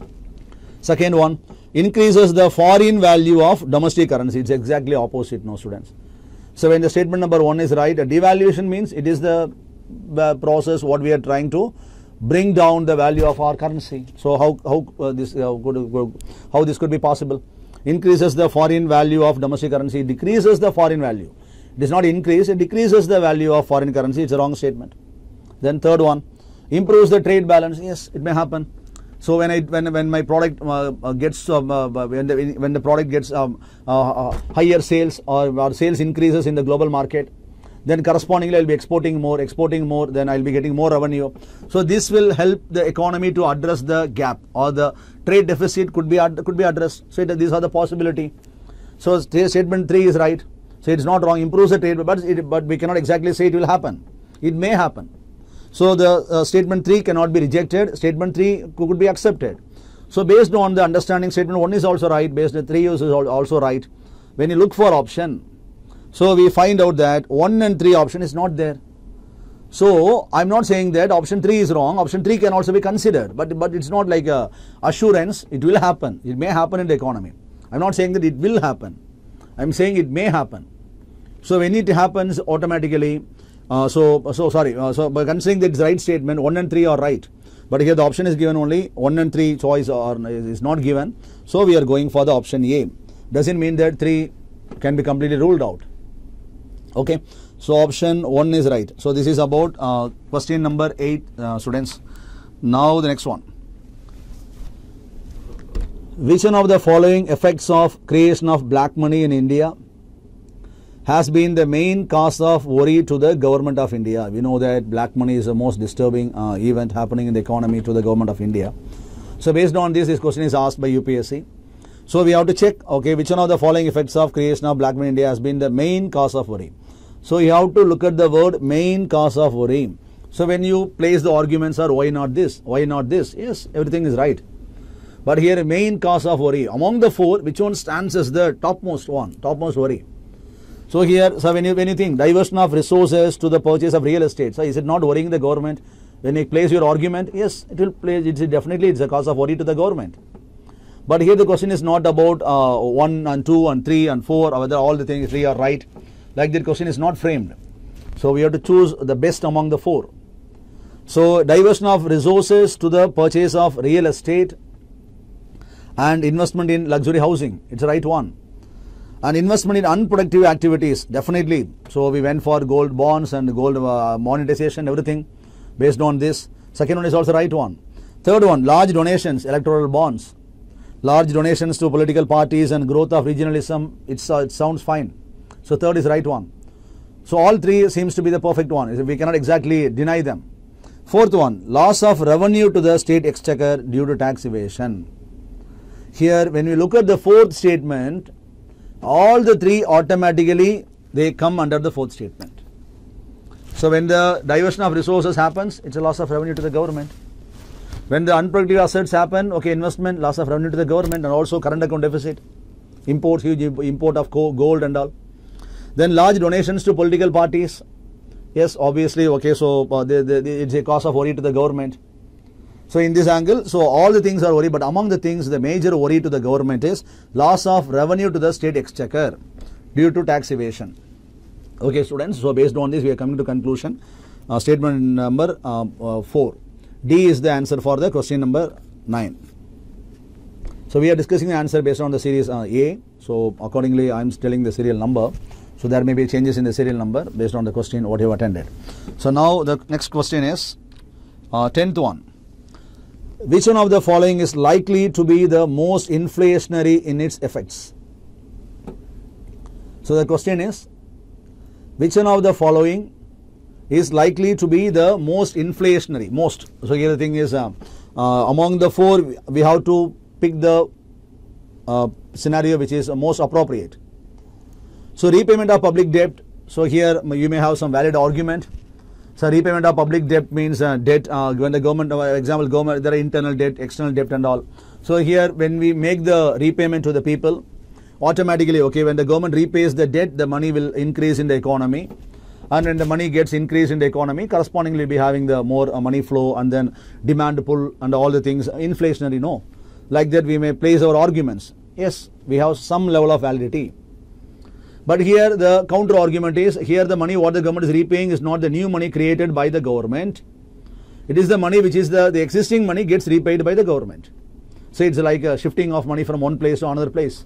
Second one, increases the foreign value of domestic currency. It's exactly opposite, no students. So when the statement number one is right, a devaluation means it is the uh, process what we are trying to bring down the value of our currency. So how how uh, this uh, could, how this could be possible? Increases the foreign value of domestic currency, decreases the foreign value. It is not increase, it decreases the value of foreign currency. It's a wrong statement. Then third one, improves the trade balance. Yes, it may happen. So when I when when my product uh, gets um, uh, when the when the product gets um, uh, uh, higher sales, or, or sales increases in the global market, then correspondingly I'll be exporting more, exporting more, then I'll be getting more revenue. So this will help the economy to address the gap, or the trade deficit could be could be addressed. So it, these are the possibility. So statement three is right. So it's not wrong. Improves the trade, but it, but we cannot exactly say it will happen. It may happen. So the uh, statement three cannot be rejected. Statement three could be accepted. So based on the understanding, statement one is also right. Based on three is also right. When you look for option, so we find out that one and three option is not there. So I'm not saying that option three is wrong. Option three can also be considered, but but it's not like a assurance. It will happen. It may happen in the economy. I'm not saying that it will happen. I'm saying it may happen. So when it happens automatically, uh, so so sorry. Uh, so by considering that it's right statement, one and three are right. But here the option is given only one and three choice are is not given. So we are going for the option A. Doesn't mean that three can be completely ruled out. Okay. So option one is right. So this is about uh, question number eight, uh, students. Now the next one. Which one of the following effects of creation of black money in India has been the main cause of worry to the government of India? We know that black money is the most disturbing uh, event happening in the economy to the government of India. So based on this, this question is asked by U P S C. So we have to check, okay, which one of the following effects of creation of black money in India has been the main cause of worry. So you have to look at the word main cause of worry. So when you place the arguments are why not this, why not this? Yes, everything is right. But here main cause of worry. Among the four, which one stands as the topmost one, topmost worry? So here, so when you, when you think diversion of resources to the purchase of real estate, so is it not worrying the government? When you place your argument, yes, it will place, it's definitely it's a cause of worry to the government. But here the question is not about uh, one and two and three and four, or whether all the things three are right. Like that question is not framed. So we have to choose the best among the four. So diversion of resources to the purchase of real estate and investment in luxury housing, it's the right one. And investment in unproductive activities, definitely. So we went for gold bonds and gold uh, monetization, everything based on this. Second one is also right one. Third one, large donations, electoral bonds. Large donations to political parties and growth of regionalism, it's, uh, it sounds fine. So third is right one. So all three seems to be the perfect one. We cannot exactly deny them. Fourth one, loss of revenue to the state exchequer due to tax evasion. Here when we look at the fourth statement, all the three automatically they come under the fourth statement. So when the diversion of resources happens, it's a loss of revenue to the government. When the unproductive assets happen, okay, investment, loss of revenue to the government, and also current account deficit, imports, huge import of gold and all. Then large donations to political parties. Yes, obviously, okay, so uh, the, the, the, it's a cause of worry to the government. So in this angle, so all the things are worry, but among the things, the major worry to the government is loss of revenue to the state exchequer due to tax evasion. Okay, students, so based on this, we are coming to conclusion. Uh, statement number uh, uh, four. D is the answer for the question number nine. So we are discussing the answer based on the series uh, A. So accordingly, I am telling the serial number. So there may be changes in the serial number based on the question what you have attended. So now the next question is uh, tenth one. Which one of the following is likely to be the most inflationary in its effects? So the question is, which one of the following is likely to be the most inflationary? Most. So here the thing is, uh, uh, among the four, we have to pick the uh, scenario which is most appropriate. So repayment of public debt. So here you may have some valid argument. So repayment of public debt means uh, debt, uh, when the government, uh, example, government, there are internal debt, external debt and all. So here when we make the repayment to the people, automatically, okay, when the government repays the debt, the money will increase in the economy. And when the money gets increased in the economy, correspondingly be having the more uh, money flow and then demand pull and all the things, inflationary, no. Like that we may place our arguments. Yes, we have some level of validity. But here the counter argument is, here the money what the government is repaying is not the new money created by the government. It is the money which is the, the existing money gets repaid by the government. So it's like a shifting of money from one place to another place.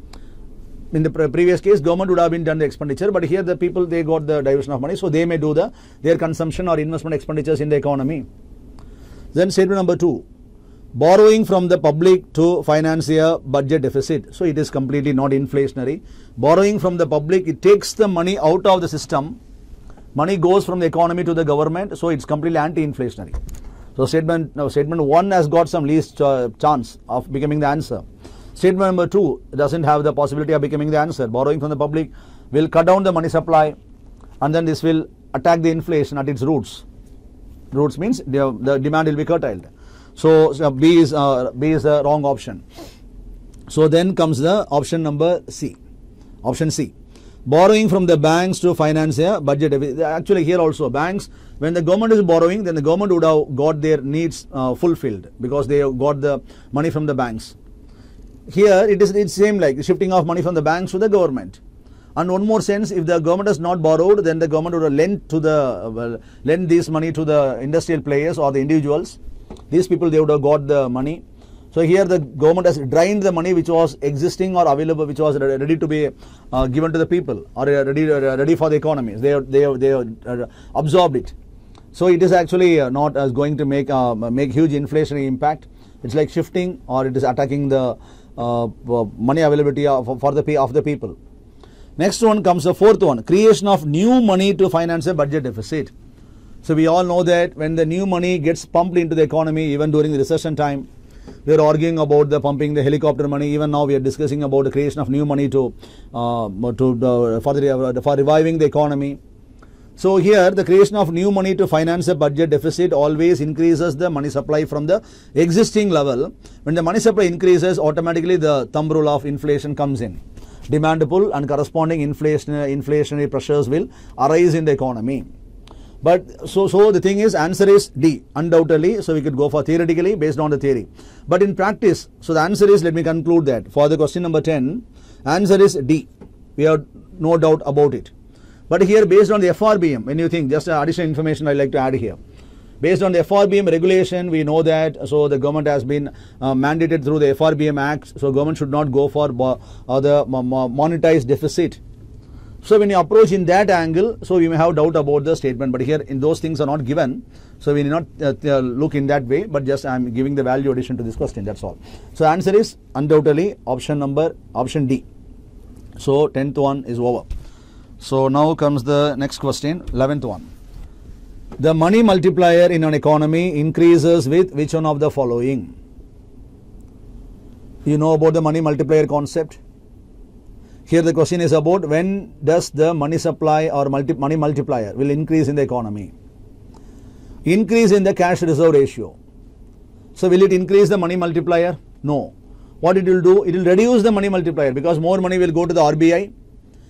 In the pre previous case, government would have been done the expenditure, but here the people, they got the diversion of money, so they may do the their consumption or investment expenditures in the economy. Then statement number two. Borrowing from the public to finance a budget deficit. So it is completely not inflationary. Borrowing from the public, it takes the money out of the system. Money goes from the economy to the government, so it's completely anti-inflationary. So statement, no, statement one has got some least uh, chance of becoming the answer. Statement number two doesn't have the possibility of becoming the answer. Borrowing from the public will cut down the money supply, and then this will attack the inflation at its roots. Roots means the, the demand will be curtailed. So, so B is uh, B is the wrong option. So then comes the option number C. Option C. Borrowing from the banks to finance a budget. Actually here also banks, when the government is borrowing, then the government would have got their needs uh, fulfilled because they have got the money from the banks. Here it is it's same like shifting of money from the banks to the government. And one more sense, if the government has not borrowed, then the government would have lent to the uh, well, lend this money to the industrial players or the individuals. These people, they would have got the money. So here the government has drained the money which was existing or available, which was ready to be uh, given to the people or ready uh, ready for the economy. They they they uh, absorbed it. So it is actually uh, not as going to make uh, make huge inflationary impact. It's like shifting, or it is attacking the uh, money availability of, for the of the people. Next one comes the fourth one: creation of new money to finance a budget deficit. So we all know that when the new money gets pumped into the economy, even during the recession time, we are arguing about the pumping the helicopter money. Even now we are discussing about the creation of new money to uh, to uh, for the for reviving the economy. So here the creation of new money to finance a budget deficit always increases the money supply from the existing level. When the money supply increases, automatically the thumb rule of inflation comes in. Demand pull and corresponding inflation inflationary pressures will arise in the economy. But so, so the thing is, answer is D, undoubtedly. So we could go for theoretically based on the theory. But in practice, so the answer is, let me conclude that for the question number ten, answer is D. We have no doubt about it. But here based on the F R B M, when you think, just additional information I like to add here. Based on the F R B M regulation, we know that, so the government has been uh, mandated through the F R B M Act. So government should not go for uh, the monetized deficit. So when you approach in that angle, so we may have doubt about the statement, but here in those things are not given, so we need not uh, uh, look in that way, but just I am giving the value addition to this question, that's all. So answer is undoubtedly option number, option D. So tenth one is over. So now comes the next question, eleventh one. The money multiplier in an economy increases with which one of the following? You know about the money multiplier concept? Here the question is about when does the money supply or multi money multiplier will increase in the economy. Increase in the cash reserve ratio. So will it increase the money multiplier? No. What it will do? It will reduce the money multiplier because more money will go to the R B I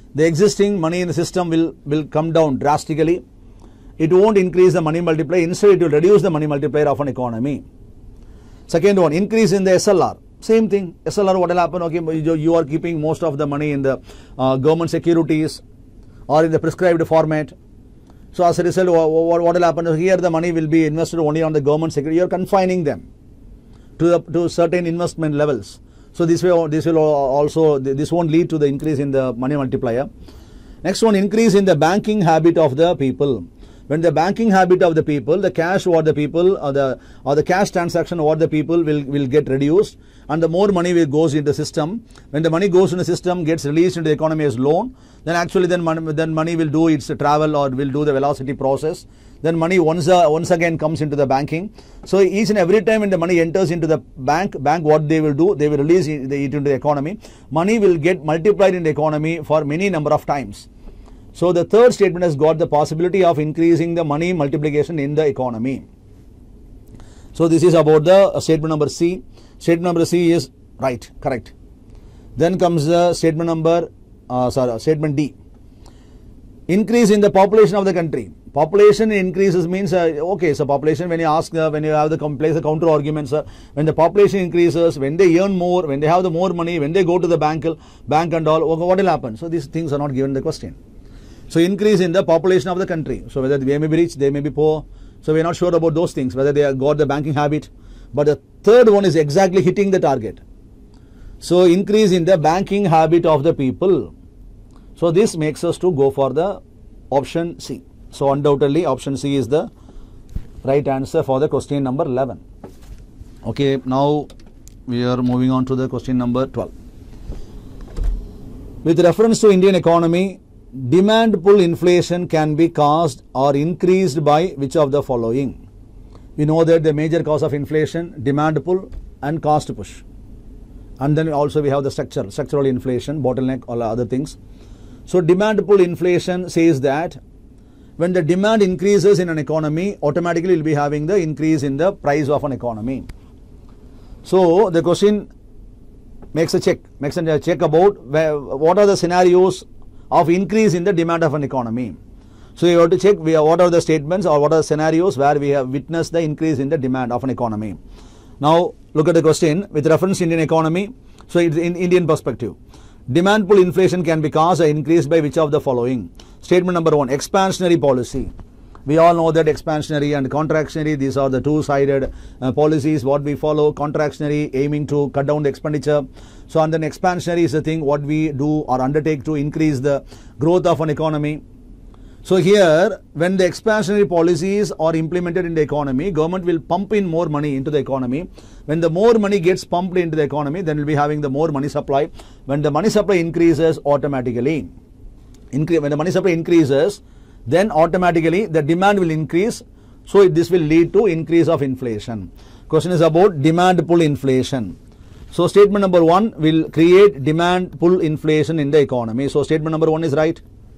the existing money in the system will, will come down drastically. It won't increase the money multiplier, instead it will reduce the money multiplier of an economy. Second one, increase in the S L R. Same thing, S L R, what will happen? Okay, you are keeping most of the money in the uh, government securities or in the prescribed format. So as a result, what, what will happen? Here the money will be invested only on the government security. You are confining them to, the, to certain investment levels. So this way, this will also, this won't lead to the increase in the money multiplier. Next one, increase in the banking habit of the people. When the banking habit of the people, the cash what the people or the or the cash transaction what the people will, will get reduced, and the more money will goes into the system. When the money goes in the system, gets released into the economy as loan, then actually then money, then money will do its travel or will do the velocity process. Then money once uh, once again comes into the banking. So each and every time when the money enters into the bank, bank what they will do, they will release it into the economy. Money will get multiplied in the economy for many number of times. So the third statement has got the possibility of increasing the money multiplication in the economy. So this is about the uh, statement number C. Statement number C is right, correct. Then comes the statement number, uh, sorry, statement D. Increase in the population of the country. Population increases means, uh, okay, so population, when you ask, uh, when you have the place the counter arguments, uh, when the population increases, when they earn more, when they have the more money, when they go to the bank, bank and all, what will happen? So these things are not given in the question. So increase in the population of the country. So whether they may be rich, they may be poor. So we are not sure about those things, whether they have got the banking habit. But the third one is exactly hitting the target. So increase in the banking habit of the people. So this makes us to go for the option C. So undoubtedly option C is the right answer for the question number eleven. Okay, now we are moving on to the question number twelve. With reference to Indian economy, demand pull inflation can be caused or increased by which of the following? We know that the major cause of inflation, demand pull and cost push. And then also we have the structure, structural inflation, bottleneck, all other things. So demand pull inflation says that when the demand increases in an economy, automatically will be having the increase in the price of an economy. So the question makes a check, makes a check about where, what are the scenarios of increase in the demand of an economy. So you have to check what are the statements or what are the scenarios where we have witnessed the increase in the demand of an economy. Now look at the question with reference to Indian economy. So it's in Indian perspective. Demand pull inflation can be caused or increased by which of the following? Statement number one, expansionary policy. We all know that expansionary and contractionary, these are the two-sided uh, policies what we follow. Contractionary aiming to cut down the expenditure. So and then expansionary is the thing what we do or undertake to increase the growth of an economy. So here when the expansionary policies are implemented in the economy, government will pump in more money into the economy. When the more money gets pumped into the economy, then we'll be having the more money supply. When the money supply increases automatically, incre when the money supply increases, then automatically the demand will increase. So this will lead to increase of inflation. Question is about demand pull inflation. So statement number one will create demand pull inflation in the economy. So statement number one is right.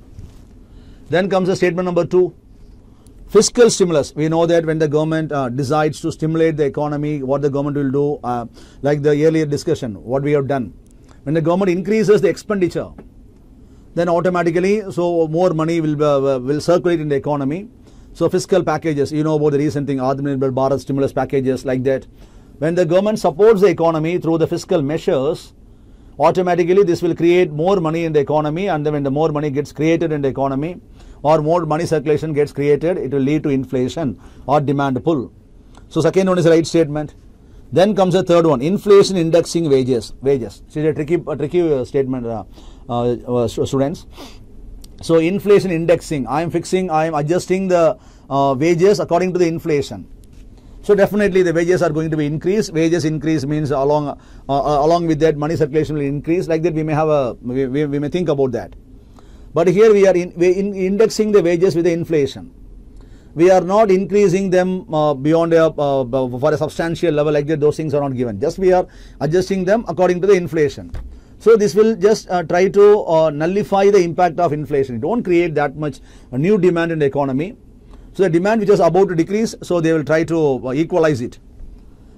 Then comes the statement number two, fiscal stimulus. We know that when the government uh, decides to stimulate the economy, what the government will do, uh, like the earlier discussion, what we have done. When the government increases the expenditure, then automatically, so more money will uh, will circulate in the economy. So fiscal packages, you know about the recent thing, Atmanirbhar Bharat stimulus packages like that. When the government supports the economy through the fiscal measures, automatically this will create more money in the economy, and then when the more money gets created in the economy or more money circulation gets created, it will lead to inflation or demand pull. So second one is the right statement. Then comes the third one, inflation indexing wages. Wages. See, a tricky, a tricky statement, uh, uh, uh, students. So inflation indexing, I am fixing, I am adjusting the uh, wages according to the inflation. So definitely the wages are going to be increased. Wages increase means along uh, uh, along with that money circulation will increase. Like that we may have a we, we, we may think about that. But here we are in, we in indexing the wages with the inflation. We are not increasing them uh, beyond a, uh, for a substantial level like that. Those things are not given. Just we are adjusting them according to the inflation. So this will just uh, try to uh, nullify the impact of inflation. It won't create that much new demand in the economy. So the demand which was about to decrease, so they will try to uh, equalize it.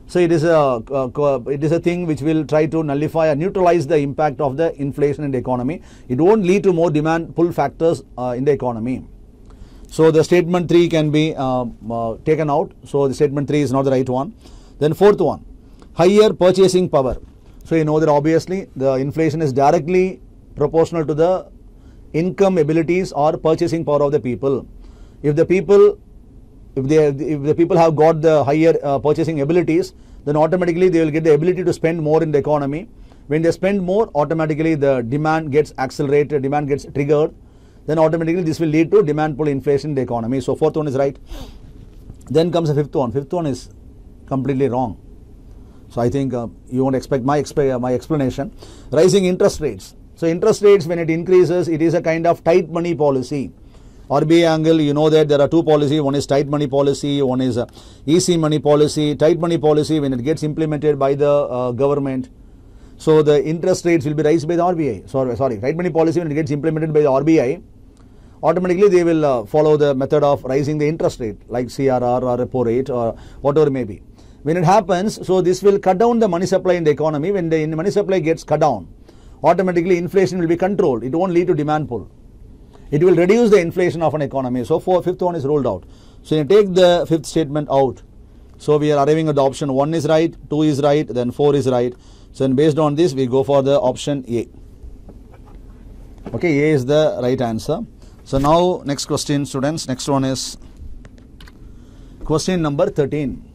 So it is a uh, it is a thing which will try to nullify or neutralize the impact of the inflation in the economy. It won't lead to more demand pull factors uh, in the economy. So the statement three can be uh, uh, taken out. So the statement three is not the right one. Then fourth one, higher purchasing power. So you know that obviously the inflation is directly proportional to the income abilities or purchasing power of the people. If the people if they if the people have got the higher uh, purchasing abilities, then automatically they will get the ability to spend more in the economy. When they spend more, automatically the demand gets accelerated, demand gets triggered. Then automatically this will lead to demand pull inflation in the economy. So fourth one is right. Then comes the fifth one. Fifth one is completely wrong. So I think uh, you won't expect my exp my explanation. Rising interest rates. So interest rates, when it increases, it is a kind of tight money policy. R B I angle, you know that there are two policies. One is tight money policy, one is uh, easy money policy. Tight money policy, when it gets implemented by the uh, government, so the interest rates will be raised by the R B I. Sorry, sorry, tight money policy, when it gets implemented by the R B I, automatically they will uh, follow the method of raising the interest rate, like C R R or repo rate or whatever it may be. When it happens, so this will cut down the money supply in the economy. When the money supply gets cut down, automatically inflation will be controlled. It won't lead to demand pull. It will reduce the inflation of an economy. So for fifth one is ruled out. So you take the fifth statement out. So we are arriving at the option one is right, two is right, then four is right. So based on this, we go for the option A. Okay, A is the right answer. So now next question, students. Next one is question number thirteen.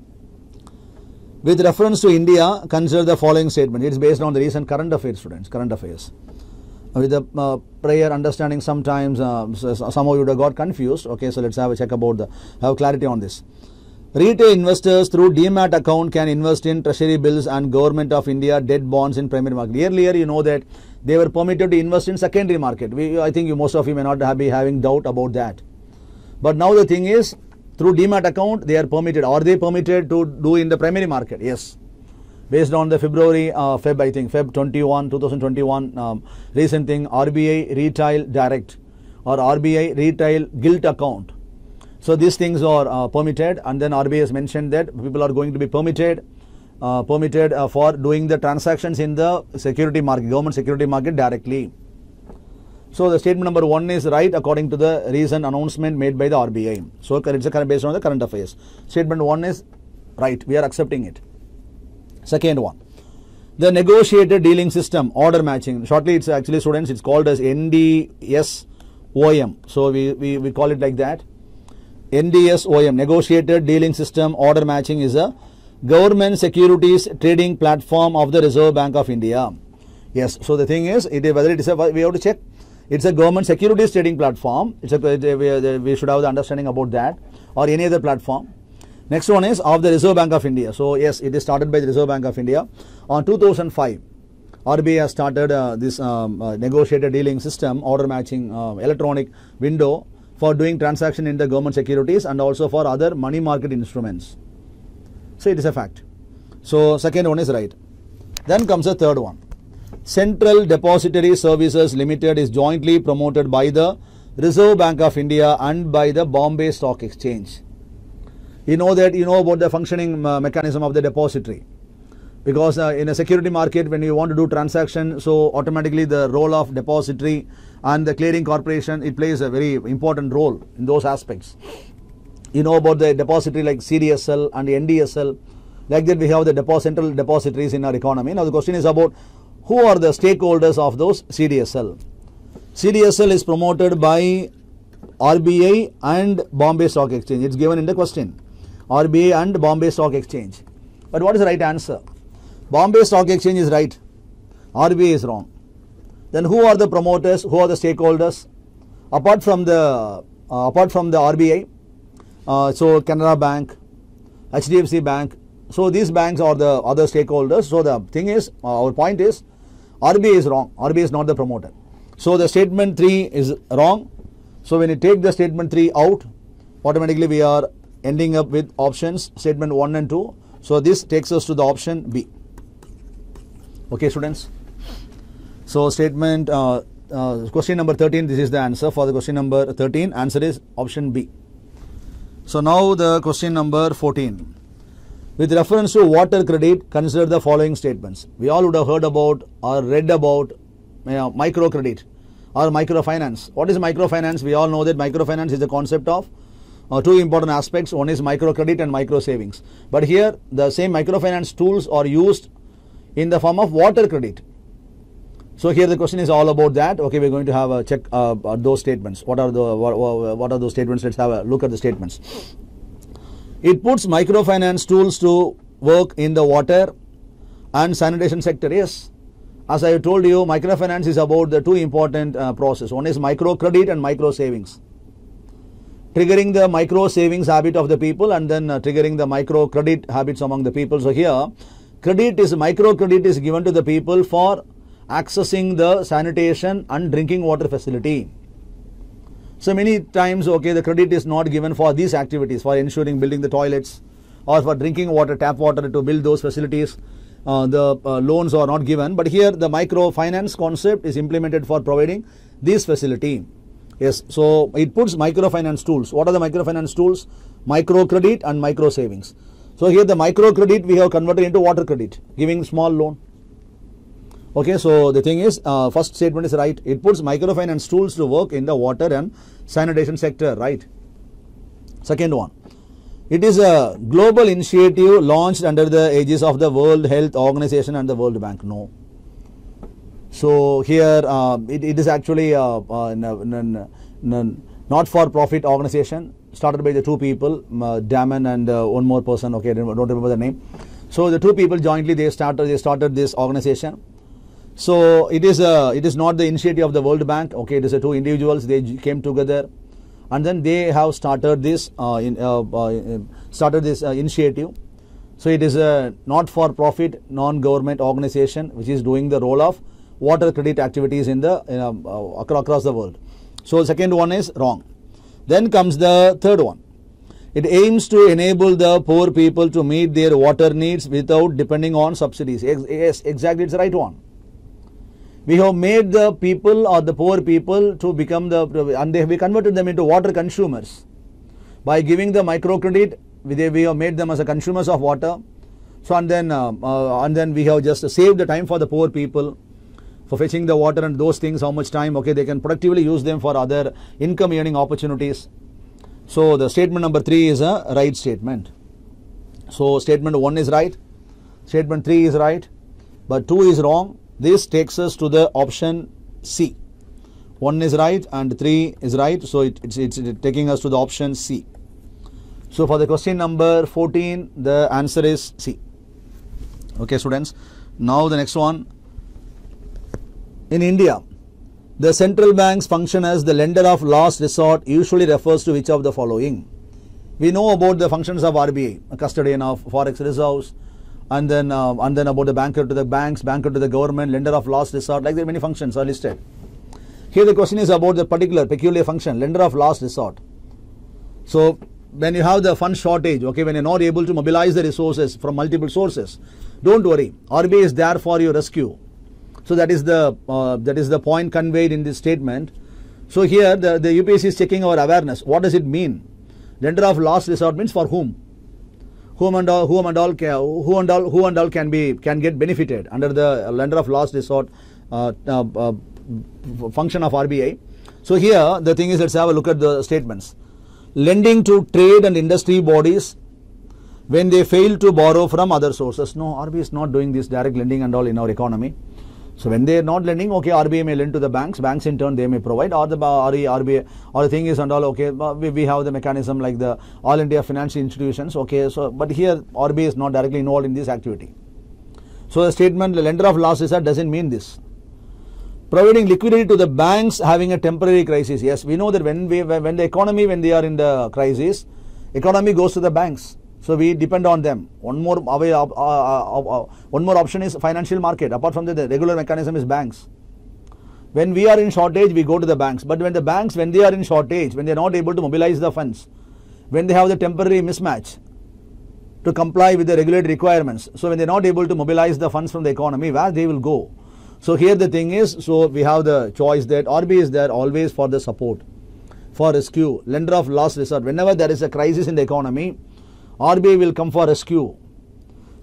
With reference to India, consider the following statement. It is based on the recent current affairs, students. Current affairs. With the uh, prior understanding, sometimes uh, some of you would have got confused. Okay, so let's have a check about the have clarity on this. Retail investors through demat account can invest in treasury bills and Government of India debt bonds in primary market. Earlier, you know that they were permitted to invest in secondary market. We, I think you, most of you may not have be having doubt about that. But now the thing is, through demat account, they are permitted. Are they permitted to do in the primary market? Yes. Based on the February, uh, Feb, I think, Feb twenty-one, two thousand twenty-one um, recent thing, R B I Retail Direct or R B I Retail Gilt Account. So these things are uh, permitted, and then R B I has mentioned that people are going to be permitted, uh, permitted uh, for doing the transactions in the security market, government security market directly. So the statement number one is right according to the recent announcement made by the R B I. So it's based on the current affairs. Statement one is right. We are accepting it. Second one, the negotiated dealing system, order matching. Shortly, it's actually, students, it's called as N D S O M. So we, we, we call it like that. N D S O M, negotiated dealing system, order matching, is a government securities trading platform of the Reserve Bank of India. Yes, so the thing is, it is whether it is a, we have to check. It's a government securities trading platform. It's a, we, we should have the understanding about that, or any other platform. Next one is of the Reserve Bank of India. So yes, it is started by the Reserve Bank of India. On two thousand five, R B I has started uh, this um, uh, negotiated dealing system, order matching uh, electronic window for doing transaction in the government securities and also for other money market instruments. So it is a fact. So second one is right. Then comes the third one. Central Depository Services Limited is jointly promoted by the Reserve Bank of India and by the Bombay Stock Exchange. You know that you know about the functioning uh, mechanism of the depository, because uh, in a security market, when you want to do transaction, so automatically the role of depository and the clearing corporation, it plays a very important role in those aspects. You know about the depository like C D S L and N D S L. Like that, we have the depo central depositories in our economy. Now the question is about who are the stakeholders of those C D S L. C D S L is promoted by R B I and Bombay Stock Exchange. It's given in the question. R B I and Bombay Stock Exchange. But what is the right answer? Bombay Stock Exchange is right. R B I is wrong. Then who are the promoters? Who are the stakeholders? Apart from the uh, apart from the R B I, uh, so Canara Bank, H D F C Bank. So these banks are the other stakeholders. So the thing is, uh, our point is, R B I is wrong. R B I is not the promoter. So the statement three is wrong. So when you take the statement three out, automatically we are ending up with options statement one and two. So this takes us to the option B. Okay, students. So statement uh, uh, question number thirteen. This is the answer for the question number thirteen. Answer is option B. So now the question number fourteen. With reference to water credit, consider the following statements. We all would have heard about or read about uh, microcredit or microfinance. What is microfinance? We all know that microfinance is the concept of uh, two important aspects. One is microcredit and micro savings. But here the same microfinance tools are used in the form of water credit. So here the question is all about that. Okay, we're going to have a check uh, those statements. What are the what, what are those statements? Let's have a look at the statements. It puts microfinance tools to work in the water and sanitation sector. Yes, as I told you, microfinance is about the two important uh, process. One is microcredit and micro savings. Triggering the micro savings habit of the people and then uh, triggering the micro credit habits among the people. So here, credit is microcredit is given to the people for accessing the sanitation and drinking water facility. So many times, okay, the credit is not given for these activities, for ensuring building the toilets or for drinking water, tap water to build those facilities. Uh, the uh, loans are not given, but here the microfinance concept is implemented for providing this facility. Yes, so it puts microfinance tools. What are the microfinance tools? Microcredit and micro savings. So here the microcredit we have converted into water credit, giving small loan. Okay, so the thing is, uh, first statement is right. It puts microfinance tools to work in the water and sanitation sector, right? Second one, it is a global initiative launched under the aegis of the World Health Organization and the World Bank. No. So here uh, it, it is actually uh, uh, not for profit organization started by the two people, uh, Damon and uh, one more person. Okay, I don't remember the name. So the two people jointly they started they started this organization. So it is a, it is not the initiative of the World Bank. Okay, it is a two individuals. They came together, and then they have started this uh, in, uh, uh, started this uh, initiative. So it is a not-for-profit, non-government organization which is doing the role of water credit activities in the you know, uh, across the world. So the second one is wrong. Then comes the third one. It aims to enable the poor people to meet their water needs without depending on subsidies. Yes, exactly, it's the right one. We have made the people or the poor people to become the, and they, we converted them into water consumers. By giving the microcredit, we, we have made them as a consumers of water. So and then, uh, uh, and then we have just saved the time for the poor people for fetching the water and those things, how much time, okay, they can productively use them for other income earning opportunities. So the statement number three is a right statement. So statement one is right, statement three is right, but two is wrong. This takes us to the option C. one is right and three is right. So it, it's, it's taking us to the option C. So for the question number fourteen, the answer is C. Okay, students. Now the next one. In India, the central banks function as the lender of last resort usually refers to which of the following? We know about the functions of R B I, a custodian of forex reserves, and then uh, and then about the banker to the banks, banker to the government, lender of last resort, like that many functions are listed. Here the question is about the particular peculiar function, lender of last resort. So when you have the fund shortage, okay, when you're not able to mobilize the resources from multiple sources, don't worry, R B I is there for your rescue. So that is the uh, that is the point conveyed in this statement. So here the, the U P S C is checking our awareness. What does it mean? Lender of last resort means for whom? Whom and all, whom and all, can, who and all, who and all can be can get benefited under the lender of last resort uh, uh, uh, function of R B I. So here the thing is, let's have a look at the statements. Lending to trade and industry bodies when they fail to borrow from other sources. No, R B I is not doing this direct lending and all in our economy. So when they are not lending, okay, R B I may lend to the banks, banks in turn they may provide, or the R B I, or the thing is and all, okay, we, we have the mechanism like the All India Financial Institutions, okay, so but here R B I is not directly involved in this activity. So the statement, the lender of last resort doesn't mean this. Providing liquidity to the banks having a temporary crisis. Yes, we know that when we when the economy, when they are in the crisis, economy goes to the banks. So we depend on them. One more away, uh, uh, uh, one more option is financial market. Apart from that, the regular mechanism is banks. When we are in shortage, we go to the banks. But when the banks, when they are in shortage, when they are not able to mobilize the funds, when they have the temporary mismatch to comply with the regulatory requirements, so when they are not able to mobilize the funds from the economy, where they will go? So here the thing is, so we have the choice that R B I is there always for the support, for rescue, lender of last resort. Whenever there is a crisis in the economy, R B I will come for rescue.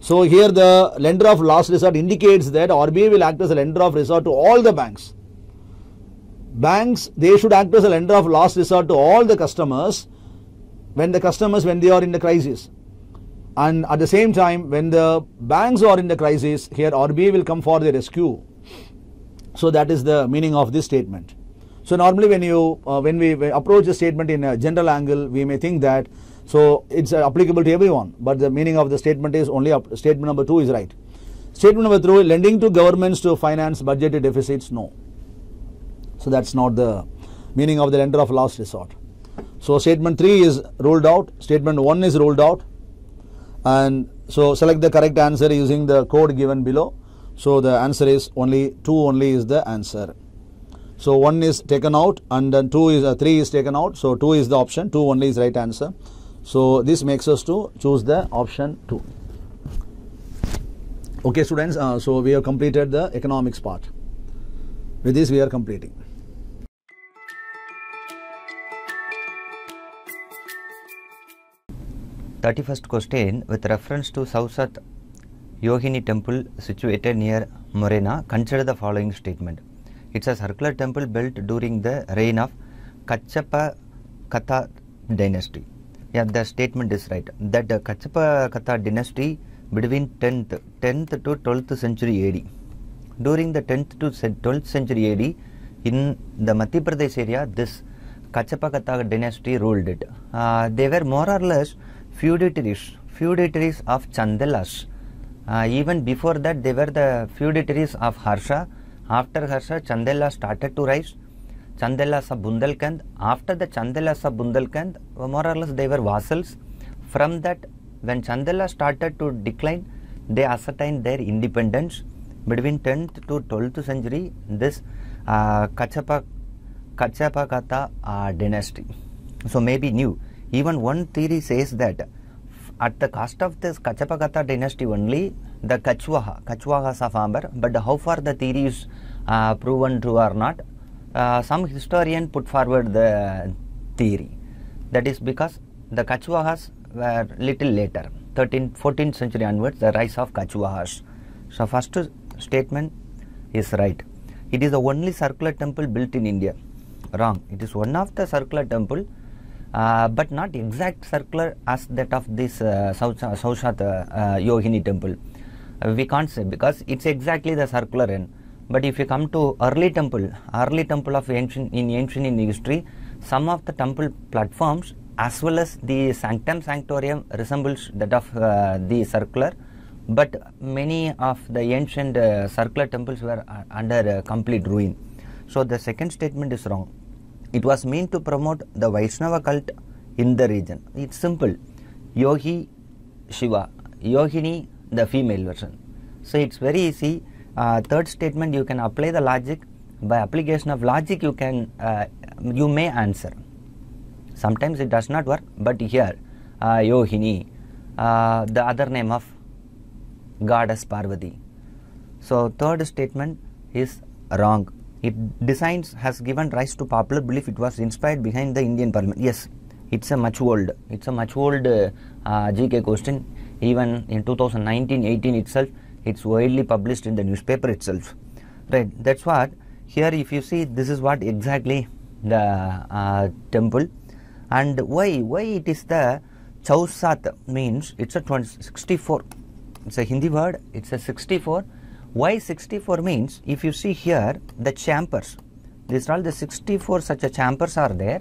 So here the lender of last resort indicates that R B I will act as a lender of resort to all the banks. Banks, they should act as a lender of last resort to all the customers when the customers, when they are in the crisis. And at the same time, when the banks are in the crisis, here R B I will come for the rescue. So that is the meaning of this statement. So normally when you uh, when we approach the statement in a general angle, we may think that so it's uh, applicable to everyone, but the meaning of the statement is only up, statement number two is right. Statement number three, lending to governments to finance budgetary deficits, no. So that's not the meaning of the lender of last resort. So statement three is ruled out, statement one is ruled out, and so select the correct answer using the code given below. So the answer is only two only is the answer. So one is taken out and then two is uh, three is taken out. So two is the option, two only is right answer. So this makes us to choose the option two. Okay students, uh, so we have completed the economics part. With this we are completing. thirty-first question, with reference to Sausat Yohini temple situated near Morena, consider the following statement. It's a circular temple built during the reign of Kachapa Katha dynasty. Yeah, the statement is right. That the Kachapa Katha dynasty between tenth to twelfth century A D. During the tenth to twelfth century A D, in the Madhya Pradesh area, this Kachapa Katha dynasty ruled it. Uh, they were more or less feudatories, feudatories of Chandelas. Uh, even before that, they were the feudatories of Harsha. After Harsha, Chandela started to rise. Chandelas of Bundelkhand. After the Chandelas of Bundelkhand, more or less they were vassals. From that, when Chandela started to decline, they ascertained their independence. Between tenth to twelfth century, this uh, Kachapa Kachapa Katha uh, dynasty. So maybe new. Even one theory says that at the cost of this Kachapa Katha dynasty only, the Kachwaha, Kachwahas of Amber, but how far the theory is uh, proven true or not, uh, some historian put forward the theory. That is because the Kachwahas were little later, thirteenth, fourteenth century onwards, the rise of Kachwahas. So first statement is right. It is the only circular temple built in India. Wrong. It is one of the circular temple, uh, but not exact circular as that of this uh, Sausat uh, Yohini temple. Uh, we can't say because it's exactly the circular end. But if you come to early temple, early temple of ancient in ancient Indian history, some of the temple platforms as well as the sanctum sanctorium resembles that of uh, the circular, but many of the ancient uh, circular temples were uh, under uh, complete ruin. So the second statement is wrong. It was meant to promote the Vaishnava cult in the region. It's simple. Yogi Shiva, Yohini the female version. So it's very easy. Uh, third statement, you can apply the logic. By application of logic, you can uh, you may answer. Sometimes it does not work, but here uh, Yohini, uh, the other name of goddess Parvati. So third statement is wrong. It designs has given rise to popular belief. It was inspired behind the Indian Parliament. Yes, it's a much old. It's a much old uh, uh, G K question. Even in two thousand nineteen eighteen itself, it's widely published in the newspaper itself. Right. That's what here. If you see, this is what exactly the uh, temple, and why why it is the Chausat means it's a sixty-four. It's a Hindi word. It's a sixty-four. Why sixty-four means, if you see here, the chambers, these are all the sixty-four such a chambers are there.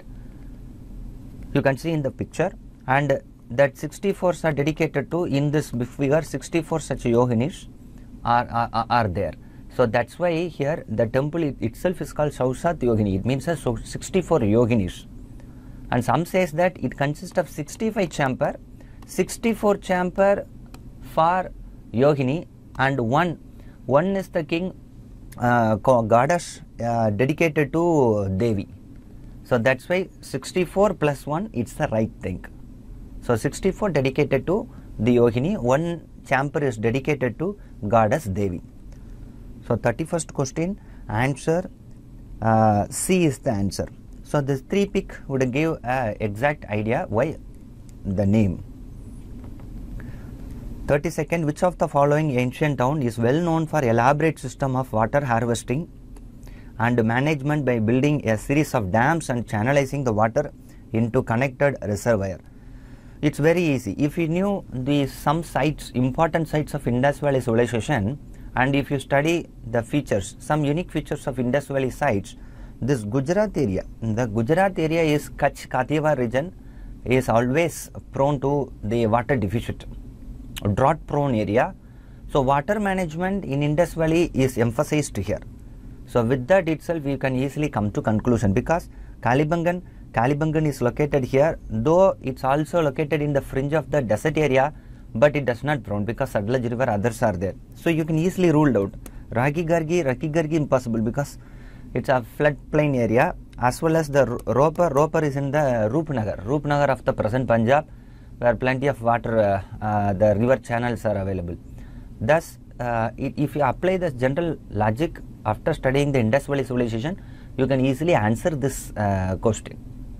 You can see in the picture, and that sixty-four are dedicated to, in this figure, sixty-four such yoginis are, are, are there. So that's why here the temple it itself is called Sausat Yogini. It means a so sixty-four yoginis. And some says that it consists of sixty-five chamber, sixty-four chamber for yogini, and one one is the king uh, goddess uh, dedicated to Devi. So that's why sixty-four plus one, it's the right thing. So sixty-four dedicated to the yogini, one chamber is dedicated to goddess Devi. So thirty-first question, answer uh, C is the answer. So this three pick would give an exact idea why the name. thirty-second, which of the following ancient town is well known for elaborate system of water harvesting and management by building a series of dams and channelizing the water into connected reservoir? It's very easy. If you knew the some sites, important sites of Indus Valley civilization, and if you study the features, some unique features of Indus Valley sites, this Gujarat area, the Gujarat area is Kutch Kathiawar region, is always prone to the water deficit, drought prone area. So water management in Indus Valley is emphasized here. So with that itself you can easily come to conclusion, because Kalibangan, Kalibangan is located here, though it's also located in the fringe of the desert area, but it does not prone because Sadlaj river, others are there. So you can easily rule out. Raki Gargi, Raki Gargi impossible because it's a floodplain area, as well as the Roper. Roper is in the Roopnagar, Roopnagar of the present Punjab, where plenty of water, uh, uh, the river channels are available. Thus, uh, it, if you apply the general logic after studying the Indus Valley civilization, you can easily answer this uh, question.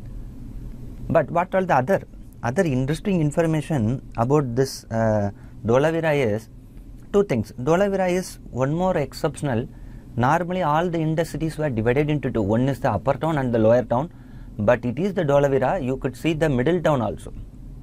But what are the other other interesting information about this uh, Dholavira is two things. Dholavira is one more exceptional. Normally all the Indus cities were divided into two. One is the upper town and the lower town, but it is the Dholavira. You could see the middle town also.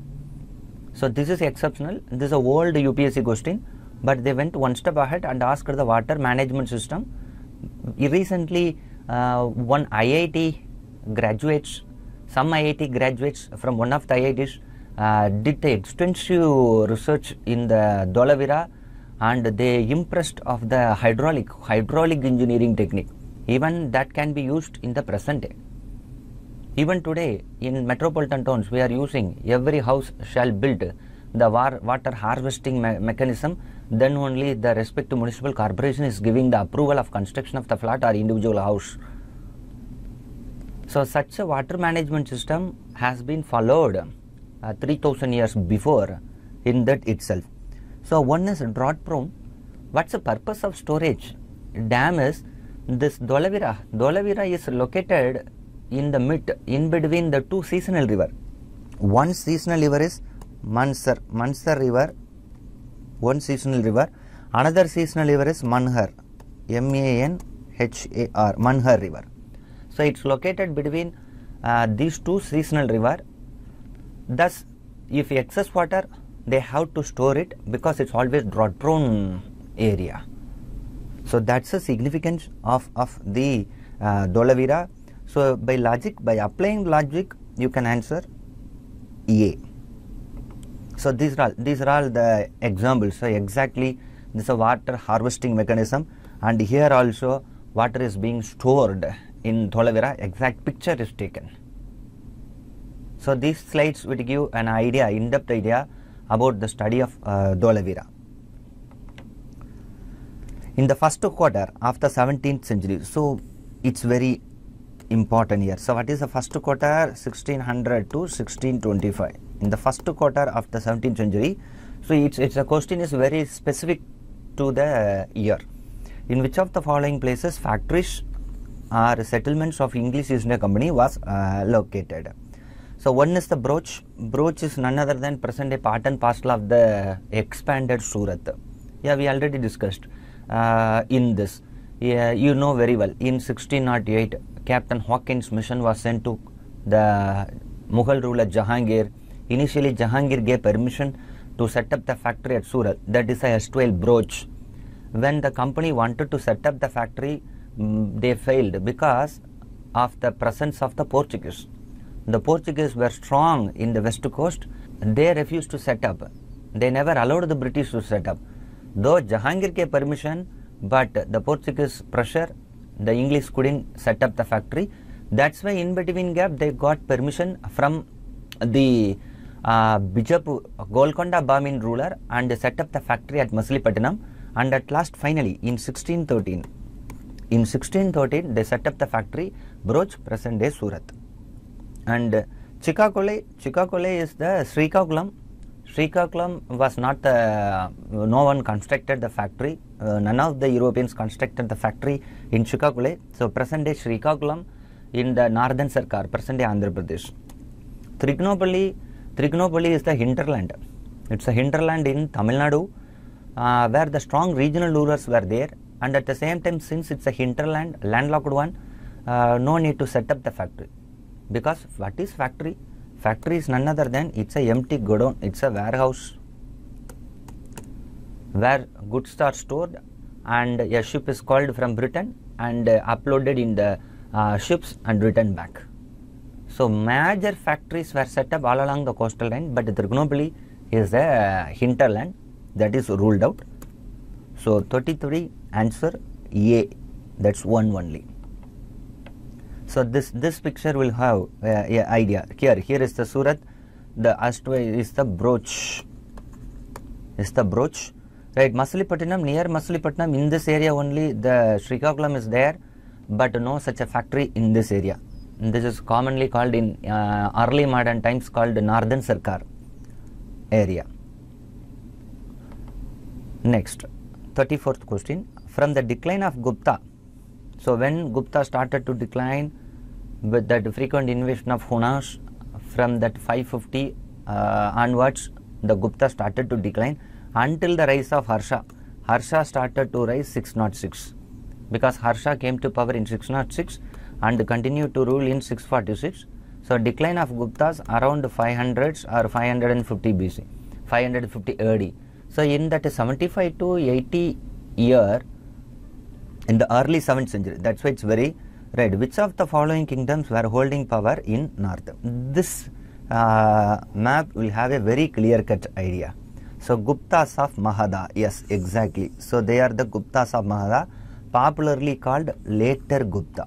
So this is exceptional. This is a old U P S C question, but they went one step ahead and asked the water management system. Recently, uh, one I I T graduates, some I I T graduates from one of the I I Ts uh, did the extensive research in the Dholavira, and they impressed of the hydraulic hydraulic engineering technique. Even that can be used in the present day. Even today in metropolitan towns we are using, every house shall build the war, water harvesting me mechanism. Then only the respective municipal corporation is giving the approval of construction of the flat or individual house. So such a water management system has been followed uh, three thousand years before in that itself. So one is drought prone. What's the purpose of storage? Dam is this Dholavira. Dholavira is located in the mid, in between the two seasonal river. One seasonal river is Mansar, Mansar river, one seasonal river. Another seasonal river is Manhar, M A N H A R, Manhar river. So it's located between uh, these two seasonal river. Thus, if excess water, they have to store it because it's always drought prone area. So that's the significance of, of the uh, Dholavira. So by logic, by applying logic, you can answer A. So these are all, these are all the examples. So exactly this is a water harvesting mechanism, and here also water is being stored in Dholavira. Exact picture is taken. So these slides will give an idea, in-depth idea about the study of uh, Dholavira. In the first quarter of the seventeenth century, so it's very important here. So what is the first quarter? sixteen hundred to sixteen twenty-five. In the first quarter of the seventeenth century, so it's, it's a question is very specific to the year. In which of the following places factories or settlements of English East India Company was uh, located? So one is the Broach. Broach is none other than present day part and parcel of the expanded Surat. Yeah, we already discussed uh, in this. Yeah, you know very well, in sixteen oh eight, Captain Hawkins' mission was sent to the Mughal ruler Jahangir. Initially, Jahangir gave permission to set up the factory at Surat, that is a erstwhile Broach. When the company wanted to set up the factory, mm, they failed because of the presence of the Portuguese. The Portuguese were strong in the west coast. They refused to set up. They never allowed the British to set up. Though Jahangir gave permission, but the Portuguese pressure, the English couldn't set up the factory. That's why in between gap they got permission from the uh, Bijapur, Golconda Bamin ruler, and they set up the factory at Masilepatnam. And at last, finally, in sixteen thirteen, in sixteen thirteen they set up the factory Broach, present day Surat. And uh, Chikakole, Chikakole is the Srikakulam. Srikakulam was not the, no one constructed the factory. Uh, none of the Europeans constructed the factory in Chikakole. So present day Srikakulam in the northern Sarkar, present day Andhra Pradesh. Trigonopalli, Trigonopalli is the hinterland. It's a hinterland in Tamil Nadu, uh, where the strong regional rulers were there, and at the same time, since it's a hinterland, landlocked one, uh, no need to set up the factory. Because what is factory? Factory is none other than it's a empty godown, it's a warehouse where goods are stored, and a ship is called from Britain and uh, uploaded in the uh, ships and returned back. So major factories were set up all along the coastal line, but Trigonopoli is a hinterland, that is ruled out. So thirty-three answer A, that's one only. So this this picture will have uh, a idea. Here here is the Surat, the Astway is the brooch, is the brooch, right? Masulipatinam, near Masulipatinam, in this area only the Srikakulam is there, but no such a factory in this area. And this is commonly called in uh, early modern times called Northern Sarkar area. Next, thirty-fourth question. From the decline of Gupta, so when Gupta started to decline with that frequent invasion of Hunas, from that five fifty uh, onwards, the Gupta started to decline until the rise of Harsha. Harsha started to rise six oh six, because Harsha came to power in six oh six and continued to rule in six forty-six. So decline of Guptas around five hundreds or five fifty B C, five fifty A D. So in that seventy-five to eighty year, in the early seventh century, that's why it's very right. Which of the following kingdoms were holding power in north? This uh, map will have a very clear-cut idea. So Guptas of Mahada, yes, exactly. So they are the Guptas of Mahada, popularly called later Gupta.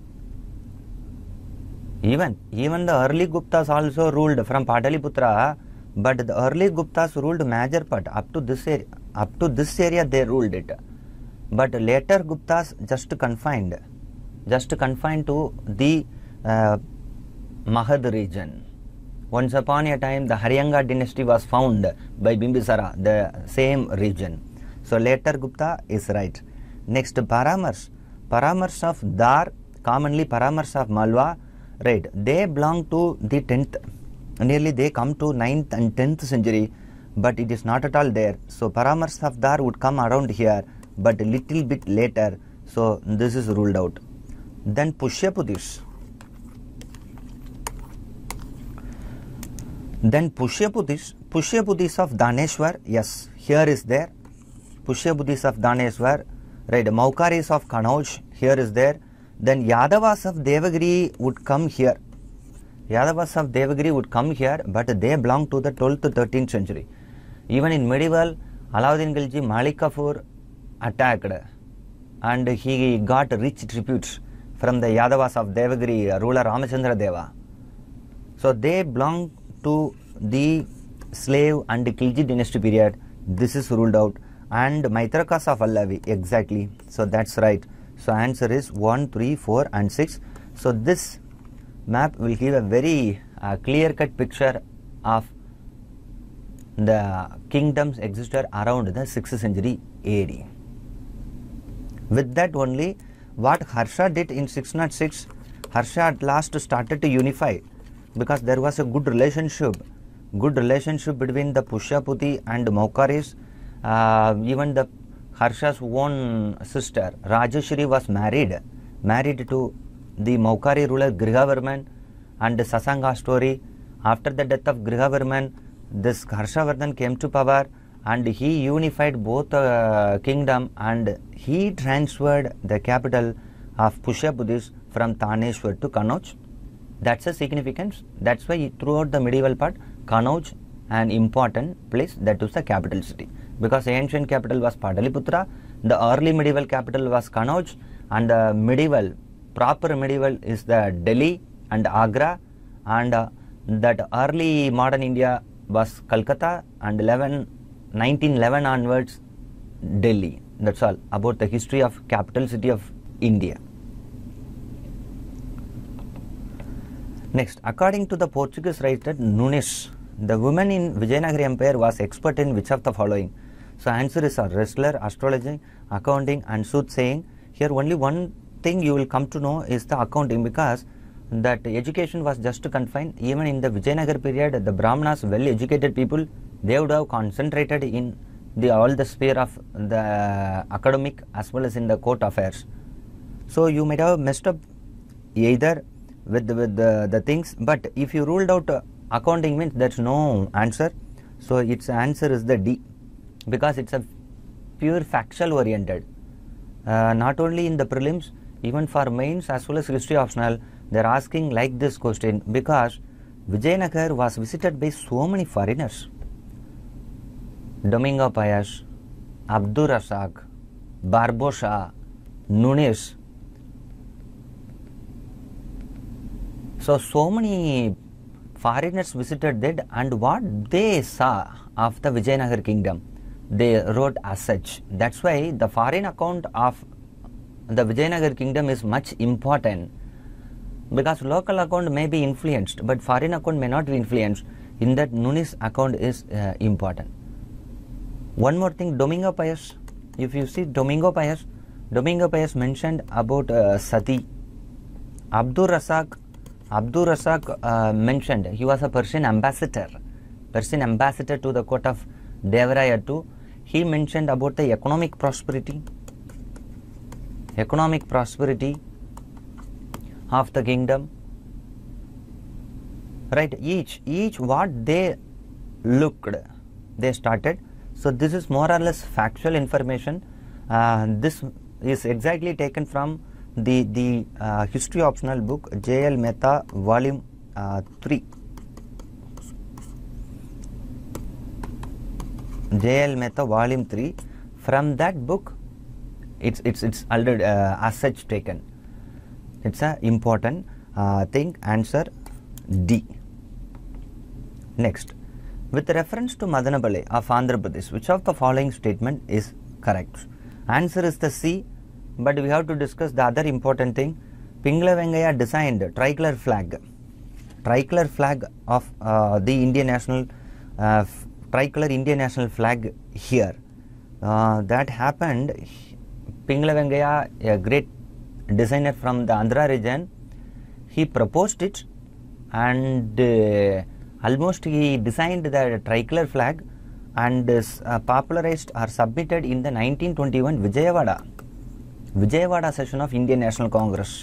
Even even the early Guptas also ruled from Pataliputra, but the early Guptas ruled major part up to this area. Up to this area they ruled it, but later Guptas just confined, just confined to the uh, Mahad region. Once upon a time, the Haryanga dynasty was found by Bimbisara, the same region. So later Gupta is right. Next, Paramars, Paramars of Dar, commonly Paramars of Malwa. Right, they belong to the tenth, nearly they come to ninth and tenth century, but it is not at all there. So Paramars of Dar would come around here, but a little bit later, so this is ruled out. Then Pushyaputis. Then Pushyaputis, Pushyaputis of Daneshwar, yes, here is there. Pushyaputis of Daneshwar, right, Maukaris of Kanauj, here is there. Then Yadavas of Devagiri would come here. Yadavas of Devagiri would come here, but they belong to the twelfth to thirteenth century. Even in medieval, Alauddin Khilji Malik Kafur attacked, and he got rich tributes from the Yadavas of Devagiri, ruler Ramachandra Deva. So they belong to the slave and Khilji dynasty period. This is ruled out. And Maitrakas of Allavi, exactly. So that's right. So answer is one, three, four and six. So this map will give a very uh, clear-cut picture of the kingdoms existed around the sixth century A D. With that only, what Harsha did in six oh six, Harsha at last started to unify, because there was a good relationship, good relationship between the Pushyaputi and Maukaris. Uh, even the Harsha's own sister Rajeshwari was married, married to the Maukari ruler Grihavarman, and Sasanga story. After the death of Grihavarman, this Harshavardhan came to power, and he unified both uh, kingdom, and he transferred the capital of Pushyaputis from Taneshwar to Kanauj. That's a significance. That's why throughout the medieval part, Kanauj an important place, that was the capital city. Because the ancient capital was Pataliputra, the early medieval capital was Kanauj, and the medieval, proper medieval is the Delhi and Agra, and uh, that early modern India was Calcutta, and nineteen eleven onwards Delhi. That's all about the history of capital city of India. Next, according to the Portuguese writer Nunes, the woman in Vijayanagara Empire was expert in which of the following? So answer is a wrestler, astrology, accounting and soothsaying. Here only one thing you will come to know is the accounting, because that education was just confined. Even in the Vijayanagar period, the Brahmanas, well educated people, they would have concentrated in the all the sphere of the academic as well as in the court affairs. So you might have messed up either with the, with the, the things, but if you ruled out uh, accounting means there's no answer. So its answer is the D, because it's a pure factual oriented. Uh, not only in the prelims, even for mains as well as history optional, they are asking like this question, because Vijayanagar was visited by so many foreigners. Domingo Payas, Abdur Razak, Barbosa, Nunes. So, so many foreigners visited that, and what they saw of the Vijayanagar kingdom, they wrote as such. That's why the foreign account of the Vijayanagar kingdom is much important, because local account may be influenced, but foreign account may not be influenced. In that, Nunes account is uh, important. One more thing, Domingo Payas. If you see Domingo Payas, Domingo Payas mentioned about uh, Sati. Abdur Razak, Abdur Razak uh, mentioned he was a Persian ambassador, Persian ambassador to the court of Devaraya too. He mentioned about the economic prosperity, economic prosperity of the kingdom. Right, each, each what they looked, they started. So this is more or less factual information. Uh, this is exactly taken from the the uh, history optional book J L Mehta volume uh, three. J L Mehta volume three. From that book, it's it's it's already uh, as such taken. It's a important uh, thing. Answer D. Next. With reference to Madanapalli of Andhra Pradesh, which of the following statement is correct? Answer is the C, but we have to discuss the other important thing. Pingala Venkaiah designed tricolor flag, tricolor flag of uh, the Indian national, uh, tricolor Indian national flag here. Uh, that happened. Pingala Venkaiah, a great designer from the Andhra region, he proposed it, and uh, almost he designed the tricolor flag and uh, popularized or submitted in the nineteen twenty-one Vijayawada, Vijayawada session of Indian National Congress.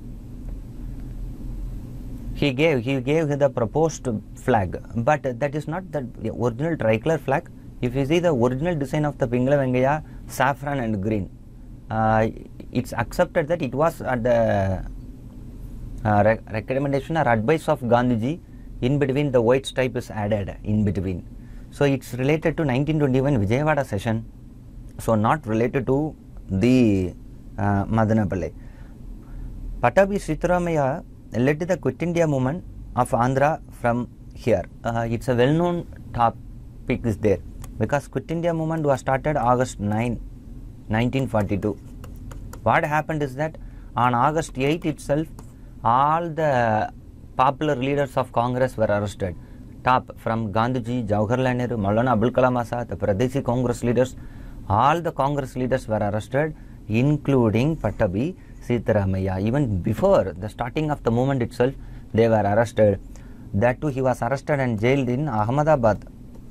He gave, he gave the proposed flag, but that is not the original tricolor flag. If you see the original design of the Pingala Venkaiah, saffron and green, uh, it's accepted that it was at the uh, rec recommendation or advice of Gandhiji. In between, the white stripe is added in between. So it's related to nineteen twenty-one Vijayawada session. So not related to the uh, Madanapalli. Patabi Sitaramaiah led the Quit India movement of Andhra from here. Uh, it's a well-known topic is there, because Quit India movement was started August ninth, nineteen forty-two. What happened is that on August eighth itself, all the popular leaders of Congress were arrested. Top from Gandhiji, Jawaharlal Nehru, Maulana Abul Kalam Azad, the Pradeshi Congress leaders, all the Congress leaders were arrested, including Patabi Sitaramaiah. Even before the starting of the movement itself, they were arrested. That too, he was arrested and jailed in Ahmedabad.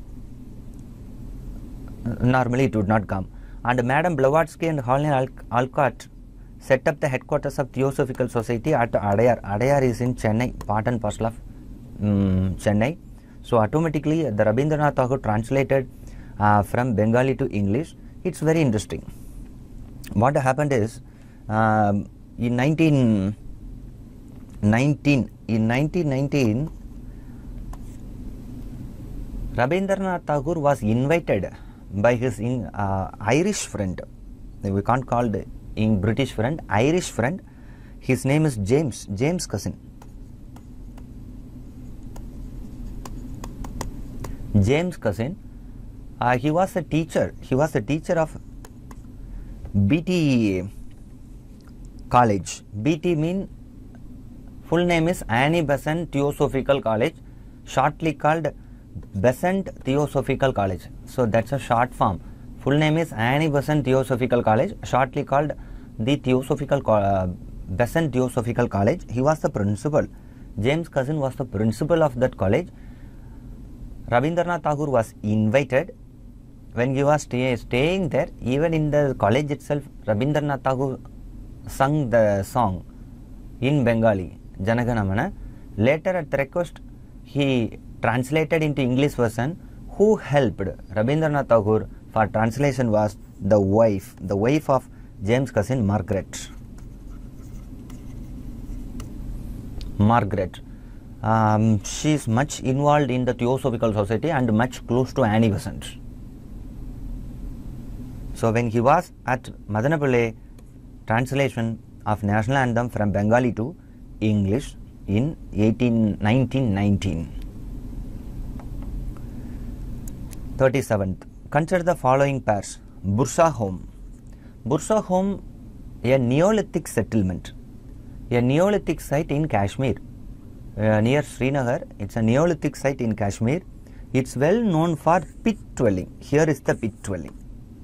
Normally it would not come. And Madam Blavatsky and Helen Alcott set up the headquarters of Theosophical Society at Adayar. Adayar is in Chennai, part and parcel of um, Chennai. So automatically the Rabindranath Tagore translated uh, from Bengali to English. It's very interesting. What happened is, um, in nineteen nineteen, in nineteen nineteen, Rabindranath Tagore was invited by his in, uh, Irish friend. We can't call the in British friend, Irish friend. His name is James, James Cousin. James Cousin. Uh, he was a teacher. He was a teacher of B T College. B T mean full name is Annie Besant Theosophical College, shortly called Besant Theosophical College. So that's a short form. Full name is Annie Besant Theosophical College, shortly called the Theosophical uh, Besant Theosophical College. He was the principal. James Cousin was the principal of that college. Rabindranath Tagore was invited. When he was stay, staying there, even in the college itself, Rabindranath Tagore sung the song in Bengali, Janaganamana. Later, at the request, he translated into English version. Who helped Rabindranath Tagore for translation was the wife, the wife of James Cousin, Margaret. Margaret. Um, she is much involved in the Theosophical Society and much close to Annie Besant. So when he was at Madanapillai, translation of national anthem from Bengali to English in nineteen nineteen. thirty-seventh. Consider the following pairs. Bursa Home. Bursa Home, a Neolithic settlement, a Neolithic site in Kashmir, uh, near Srinagar. It's a Neolithic site in Kashmir. It's well known for pit dwelling. Here is the pit dwelling.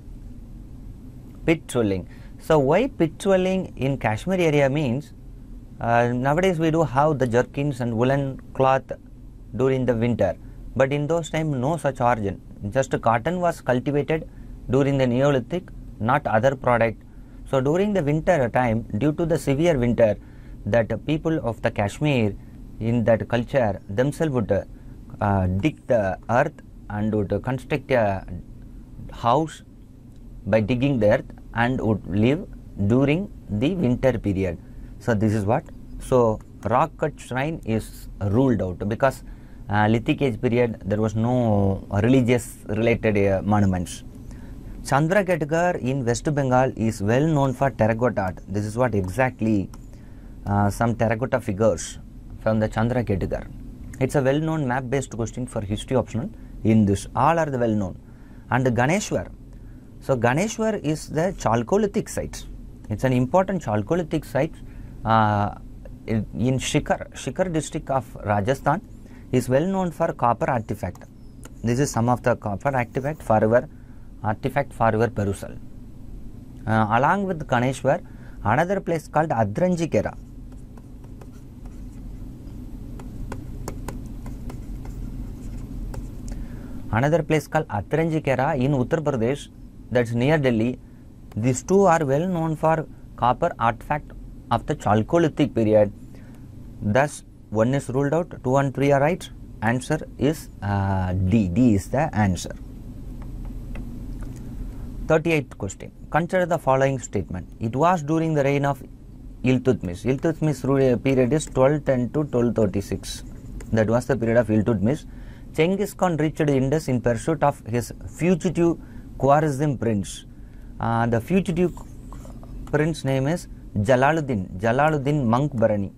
Pit dwelling. So why pit dwelling in Kashmir area means uh, nowadays we do have the jerkins and woolen cloth during the winter, but in those times no such origin. Just cotton was cultivated during the Neolithic, not other product. So during the winter time, due to the severe winter, that people of the Kashmir in that culture themselves would uh, dig the earth and would construct a house by digging the earth and would live during the winter period. So this is what. So rock cut shrine is ruled out because uh, Lithic age period there was no religious related uh, monuments. Chandragedgar in West Bengal is well known for terracotta art. This is what exactly uh, some terracotta figures from the Chandragedgar. It's a well known map based question for history optional in this. All are the well known. And Ganeshwar. So Ganeshwar is the Chalcolithic site. It's an important Chalcolithic site uh, in Shikar, Shikar district of Rajasthan. Is well known for copper artifact. This is some of the copper artifact for our artifact for our perusal. Uh, along with Ganeshwar, another place called Adranjikera. Another place called Adranjikera in Uttar Pradesh, that's near Delhi. These two are well known for copper artifact of the Chalcolithic period. Thus, one is ruled out, two and three are right. Answer is uh, D. D is the answer. thirty-eighth question. Consider the following statement. It was during the reign of Iltutmish. Iltutmish rule period is twelve ten to twelve thirty-six. That was the period of Iltutmish. Genghis Khan reached Indus in pursuit of his fugitive Khwarizm prince. Uh, the fugitive prince name is Jalaluddin. Jalaluddin Mankbarani.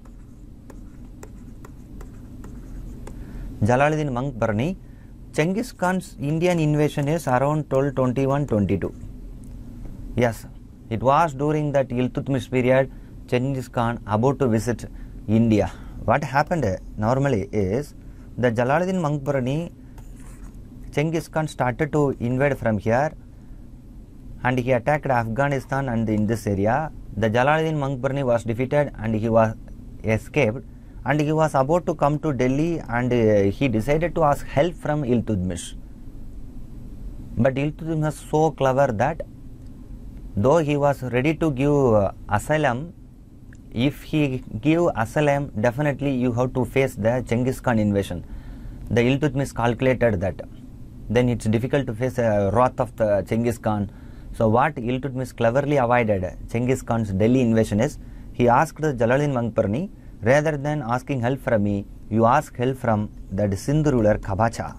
Jalaluddin Mankbarani. Genghis Khan's Indian invasion is around twelve twenty-one twenty-two. Yes, it was during that Iltutmish period, Genghis Khan about to visit India. What happened normally is the Jalaluddin Mankbarani, Genghis Khan started to invade from here and he attacked Afghanistan and in this area. The Jalaluddin Mankbarani was defeated and he was escaped. And he was about to come to Delhi and uh, he decided to ask help from Iltutmish. But Iltutmish was so clever that though he was ready to give uh, asylum, if he give asylum, definitely you have to face the Genghis Khan invasion. The Iltutmish calculated that. Then it's difficult to face the wrath of the Genghis Khan. So what Iltutmish cleverly avoided Genghis Khan's Delhi invasion is, he asked the Jalaluddin Mankbarani, rather than asking help from me, you ask help from that Sindh ruler Kabacha.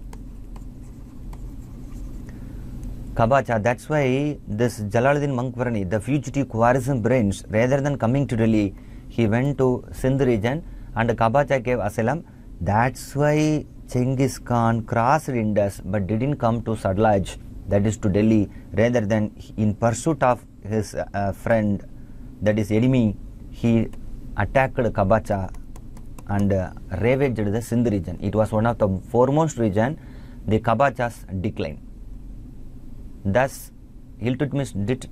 Kabacha, that's why this Jalaluddin Mankbarani, the fugitive Khwarizm prince, rather than coming to Delhi, he went to Sindh region and Kabacha gave asylum. That's why Genghis Khan crossed Indus but didn't come to Sadlaj, that is to Delhi, rather than in pursuit of his uh, friend, that is enemy, he attacked Kabacha and uh, ravaged the Sindh region. It was one of the foremost region, the Kabacha's decline. Thus, Iltutmish did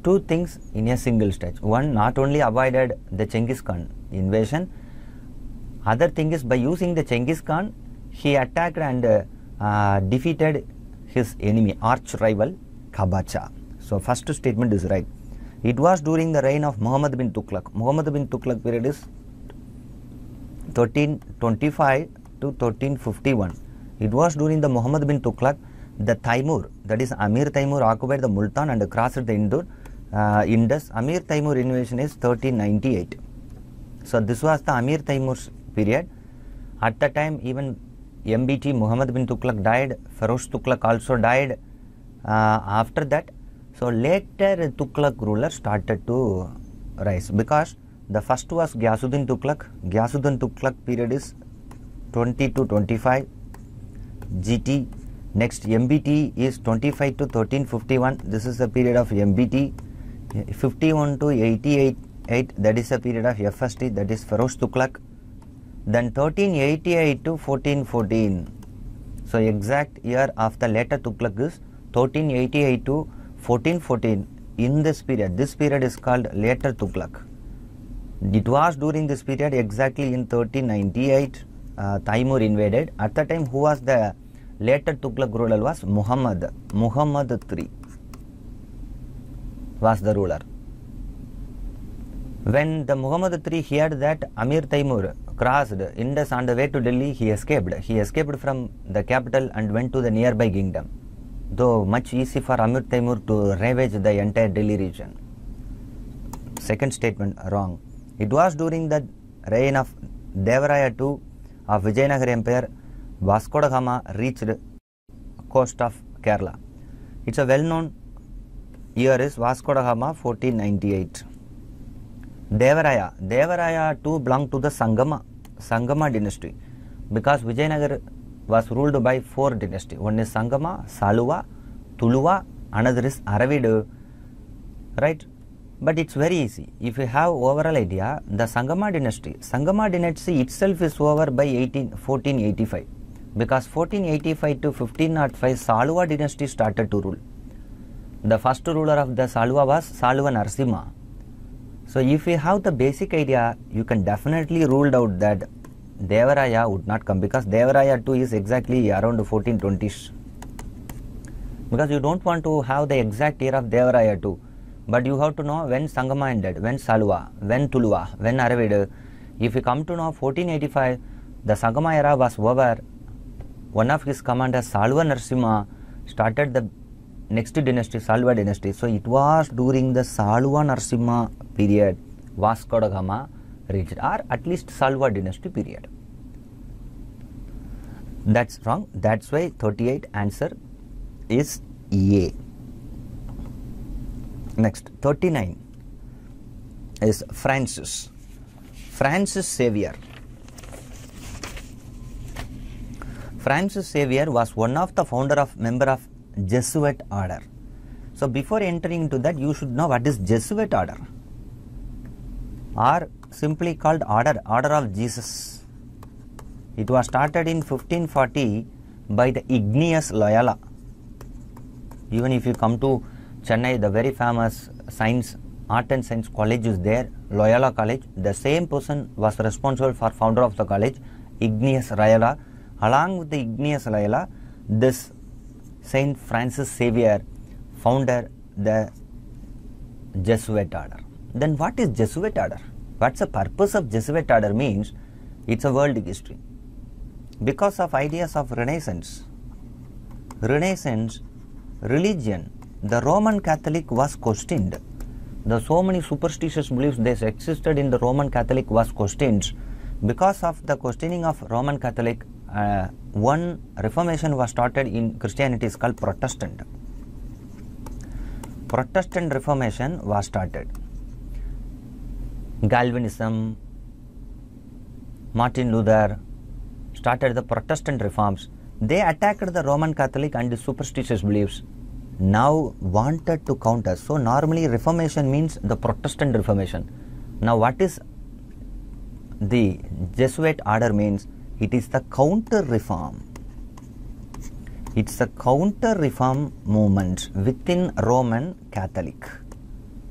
two things in a single stretch. One, not only avoided the Genghis Khan invasion, other thing is by using the Genghis Khan, he attacked and uh, uh, defeated his enemy, arch rival Qabacha. So first statement is right. It was during the reign of Muhammad bin Tughlaq. Muhammad bin Tughlaq period is thirteen twenty-five to thirteen fifty-one. It was during the Muhammad bin Tughlaq, the Taimur, that is Amir Taimur, occupied the Multan and crossed the Indur, uh, Indus. Amir Taimur invasion is thirteen ninety-eight. So this was the Amir Taimur's period. At the time, even M B T Muhammad bin Tughlaq died, Feroz Tughlaq also died. Uh, after that, so later Tughlaq ruler started to rise, because the first was Ghiyasuddin Tughlaq. Ghiyasuddin Tughlaq period is twenty to twenty-five G T. Next M B T is twenty-five to thirteen fifty-one. This is the period of M B T. fifty-one to eighty-eight, that is the period of F S T, that is Feroz Tughlaq. Then thirteen eighty-eight to fourteen fourteen. So exact year of the later Tughlaq is thirteen eighty-eight to fourteen fourteen. In this period, this period is called later Tughlaq. It was during this period, exactly in thirteen ninety-eight, uh, Taimur invaded. At the time, who was the later Tughlaq ruler was Muhammad. Muhammad the third was the ruler. When the Muhammad the third heard that Amir Taimur crossed Indus on the way to Delhi, he escaped. He escaped from the capital and went to the nearby kingdom, though much easy for Amir Taimur to ravage the entire Delhi region. Second statement wrong. It was during the reign of Devaraya the second of Vijayanagar Empire, Vasco da Gama reached coast of Kerala. It's a well-known year is Vasco da Gama fourteen ninety-eight. Devaraya. Devaraya the second belonged to the Sangama, Sangama dynasty, because Vijayanagar was ruled by four dynasties. One is Sangama, Saluva, Tuluva, another is Aravidu, right? But it's very easy. If you have overall idea, the Sangama dynasty, Sangama dynasty itself is over by fourteen eighty-five, because fourteen eighty-five to fifteen oh five Saluva dynasty started to rule. The first ruler of the Saluva was Saluva Narasimha. So if you have the basic idea, you can definitely rule out that Devaraya would not come, because Devaraya the second is exactly around fourteen twenties. Because you don't want to have the exact year of Devaraya the second, but you have to know when Sangama ended, when Saluva, when Tuluva, when Aravidu. If you come to know fourteen eighty-five, the Sangama era was over. One of his commanders, Saluva Narasimha, started the next dynasty, Saluva dynasty. So it was during the Saluva Narasimha period Vasco da Gama reached, or at least Saluva dynasty period. That's wrong. That's why thirty-eight answer is A. Next, thirty-nine is Francis. Francis Xavier. Francis Xavier was one of the founder of member of Jesuit order. So before entering into that, you should know what is Jesuit order, or simply called order, order of Jesus. It was started in fifteen forty by the Ignatius Loyola. Even if you come to Chennai, the very famous science, art and science college is there, Loyola College. The same person was responsible for founder of the college, Ignatius Loyola. Along with the Ignatius Loyola, this Saint Francis Xavier founded the Jesuit order. Then what is Jesuit order? What's the purpose of Jesuit order? Means it's a world history. Because of ideas of Renaissance, Renaissance religion, the Roman Catholic was questioned. The so many superstitious beliefs that existed in the Roman Catholic was questioned. Because of the questioning of Roman Catholic, uh, one reformation was started in Christianity, is called Protestant. Protestant Reformation was started. Calvinism, Martin Luther started the Protestant reforms. They attacked the Roman Catholic and the superstitious beliefs. Now wanted to counter. So normally Reformation means the Protestant Reformation. Now what is the Jesuit order means? It is the counter reform. It's the counter reform movement within Roman Catholic.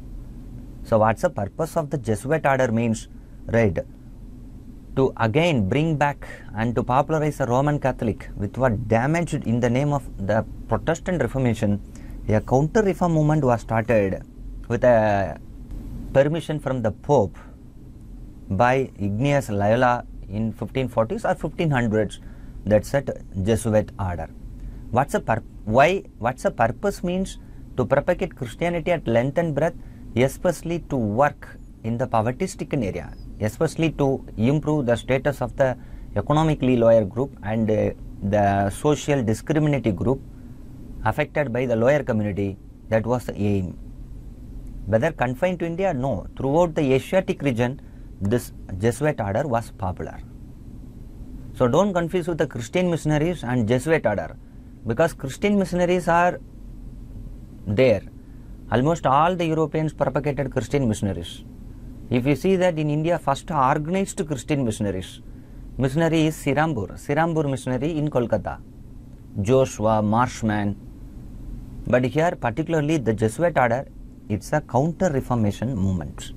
So what's the purpose of the Jesuit order means, right? To again bring back and to popularize the Roman Catholic, with what damaged in the name of the Protestant Reformation. A counter reform movement was started with a permission from the Pope by Ignatius Loyola in fifteen forties or fifteen hundreds. That's a Jesuit order. What's the pur why? What's the purpose means? To propagate Christianity at length and breadth, especially to work in the poverty-stricken area, especially to improve the status of the economically lower group and uh, the social discriminative group affected by the lower community. That was the aim. Whether confined to India? No. Throughout the Asiatic region, this Jesuit order was popular. So don't confuse with the Christian missionaries and Jesuit order, because Christian missionaries are there. Almost all the Europeans propagated Christian missionaries. If you see that in India, first organized Christian missionaries, missionary is Sirambur, Sirambur missionary in Kolkata, Joshua, Marshman. But here particularly the Jesuit order, it's a counter-reformation movement.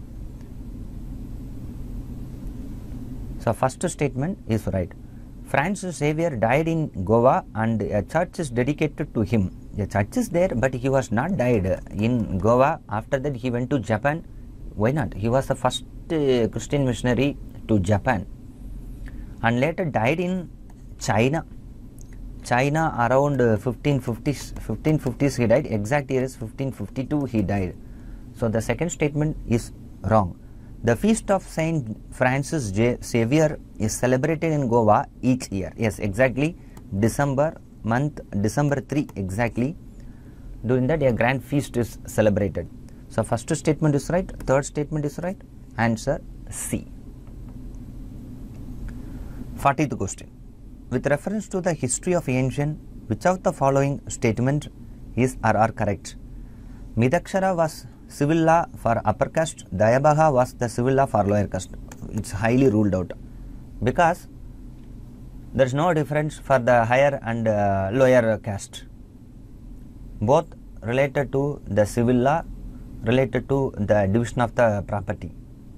So first statement is right. Francis Xavier died in Goa and a church is dedicated to him. A church is there, but he was not died in Goa. After that he went to Japan. Why not? He was the first uh, Christian missionary to Japan and later died in China. China around uh, fifteen fifties, fifteen fifties he died. Exact year is fifteen fifty-two he died. So the second statement is wrong. The feast of Saint Francis Xavier is celebrated in Goa each year. Yes, exactly. December month, December third exactly. During that a grand feast is celebrated. So first statement is right, third statement is right. Answer C. fortieth question. With reference to the history of ancient, which of the following statement is or are correct? Midakshara was civil law for upper caste, Dayabaha was the civil law for lower caste. It's highly ruled out because there is no difference for the higher and uh, lower caste. Both related to the civil law, related to the division of the property.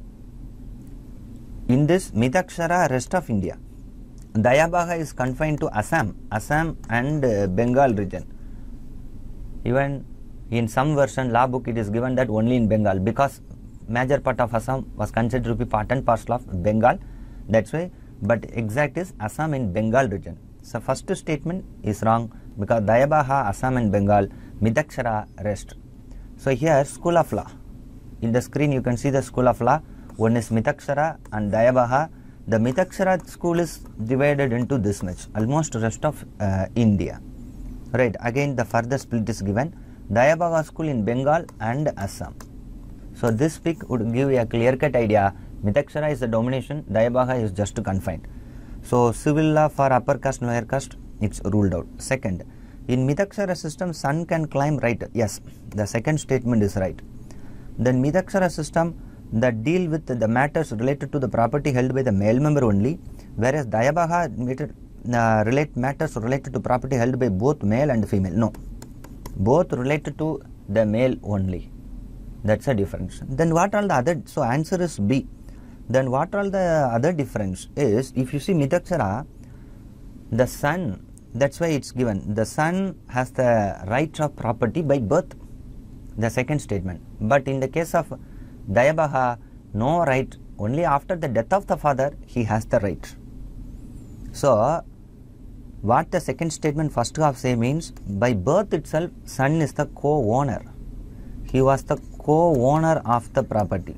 In this Midakshara, rest of India, Dayabaha is confined to Assam, Assam and uh, Bengal region. Even in some version law book it is given that only in Bengal, because major part of Assam was considered to be part and parcel of Bengal. That's why, but exact is Assam in Bengal region. So first statement is wrong because Dayabaha, Assam and Bengal, Midakshara, rest. So here school of law. In the screen you can see the school of law. One is Midakshara and Dayabaha. The Midakshara school is divided into this much, almost rest of uh, India. Right, again the further split is given. Dayabaha school in Bengal and Assam. So this pic would give a clear-cut idea. Midakshara is the domination, Dayabaha is just confined. So civil law for upper caste, lower caste, it's ruled out. Second, in Midakshara system, son can climb right. Yes, the second statement is right. Then Midakshara system that deal with the matters related to the property held by the male member only, whereas Dayabaha uh, relate matters related to property held by both male and female. No, both related to the male only. That's a difference. Then what are the other? So answer is B. Then what are the other difference is, if you see Midakshara, the son, that's why it's given, the son has the right of property by birth, the second statement. But in the case of Dayabaha, no right, only after the death of the father he has the right. So what the second statement first half say means, by birth itself son is the co-owner. He was the co-owner of the property.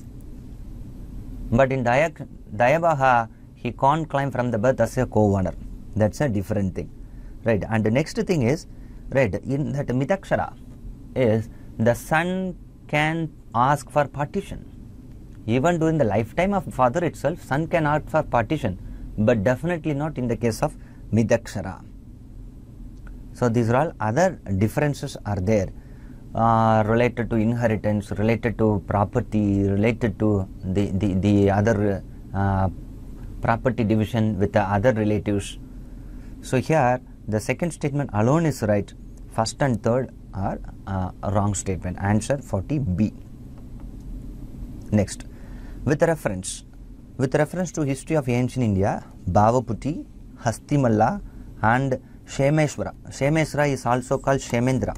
But in Dayak, Dayabaha, he can't climb from the birth as a co-owner. That's a different thing. Right. And the next thing is, right, in that Midakshara is the son can ask for partition. Even during the lifetime of father itself, son can ask for partition, but definitely not in the case of Midakshara. So these are all other differences are there. Uh, related to inheritance, related to property, related to the, the, the other uh, property division with the other relatives. So here the second statement alone is right, first and third are uh, a wrong statement. Answer forty B. Next, with reference, with reference to history of ancient India, Bavaputi, Hastimala and Shemeshwara. Shemeshwara is also called Shemendra.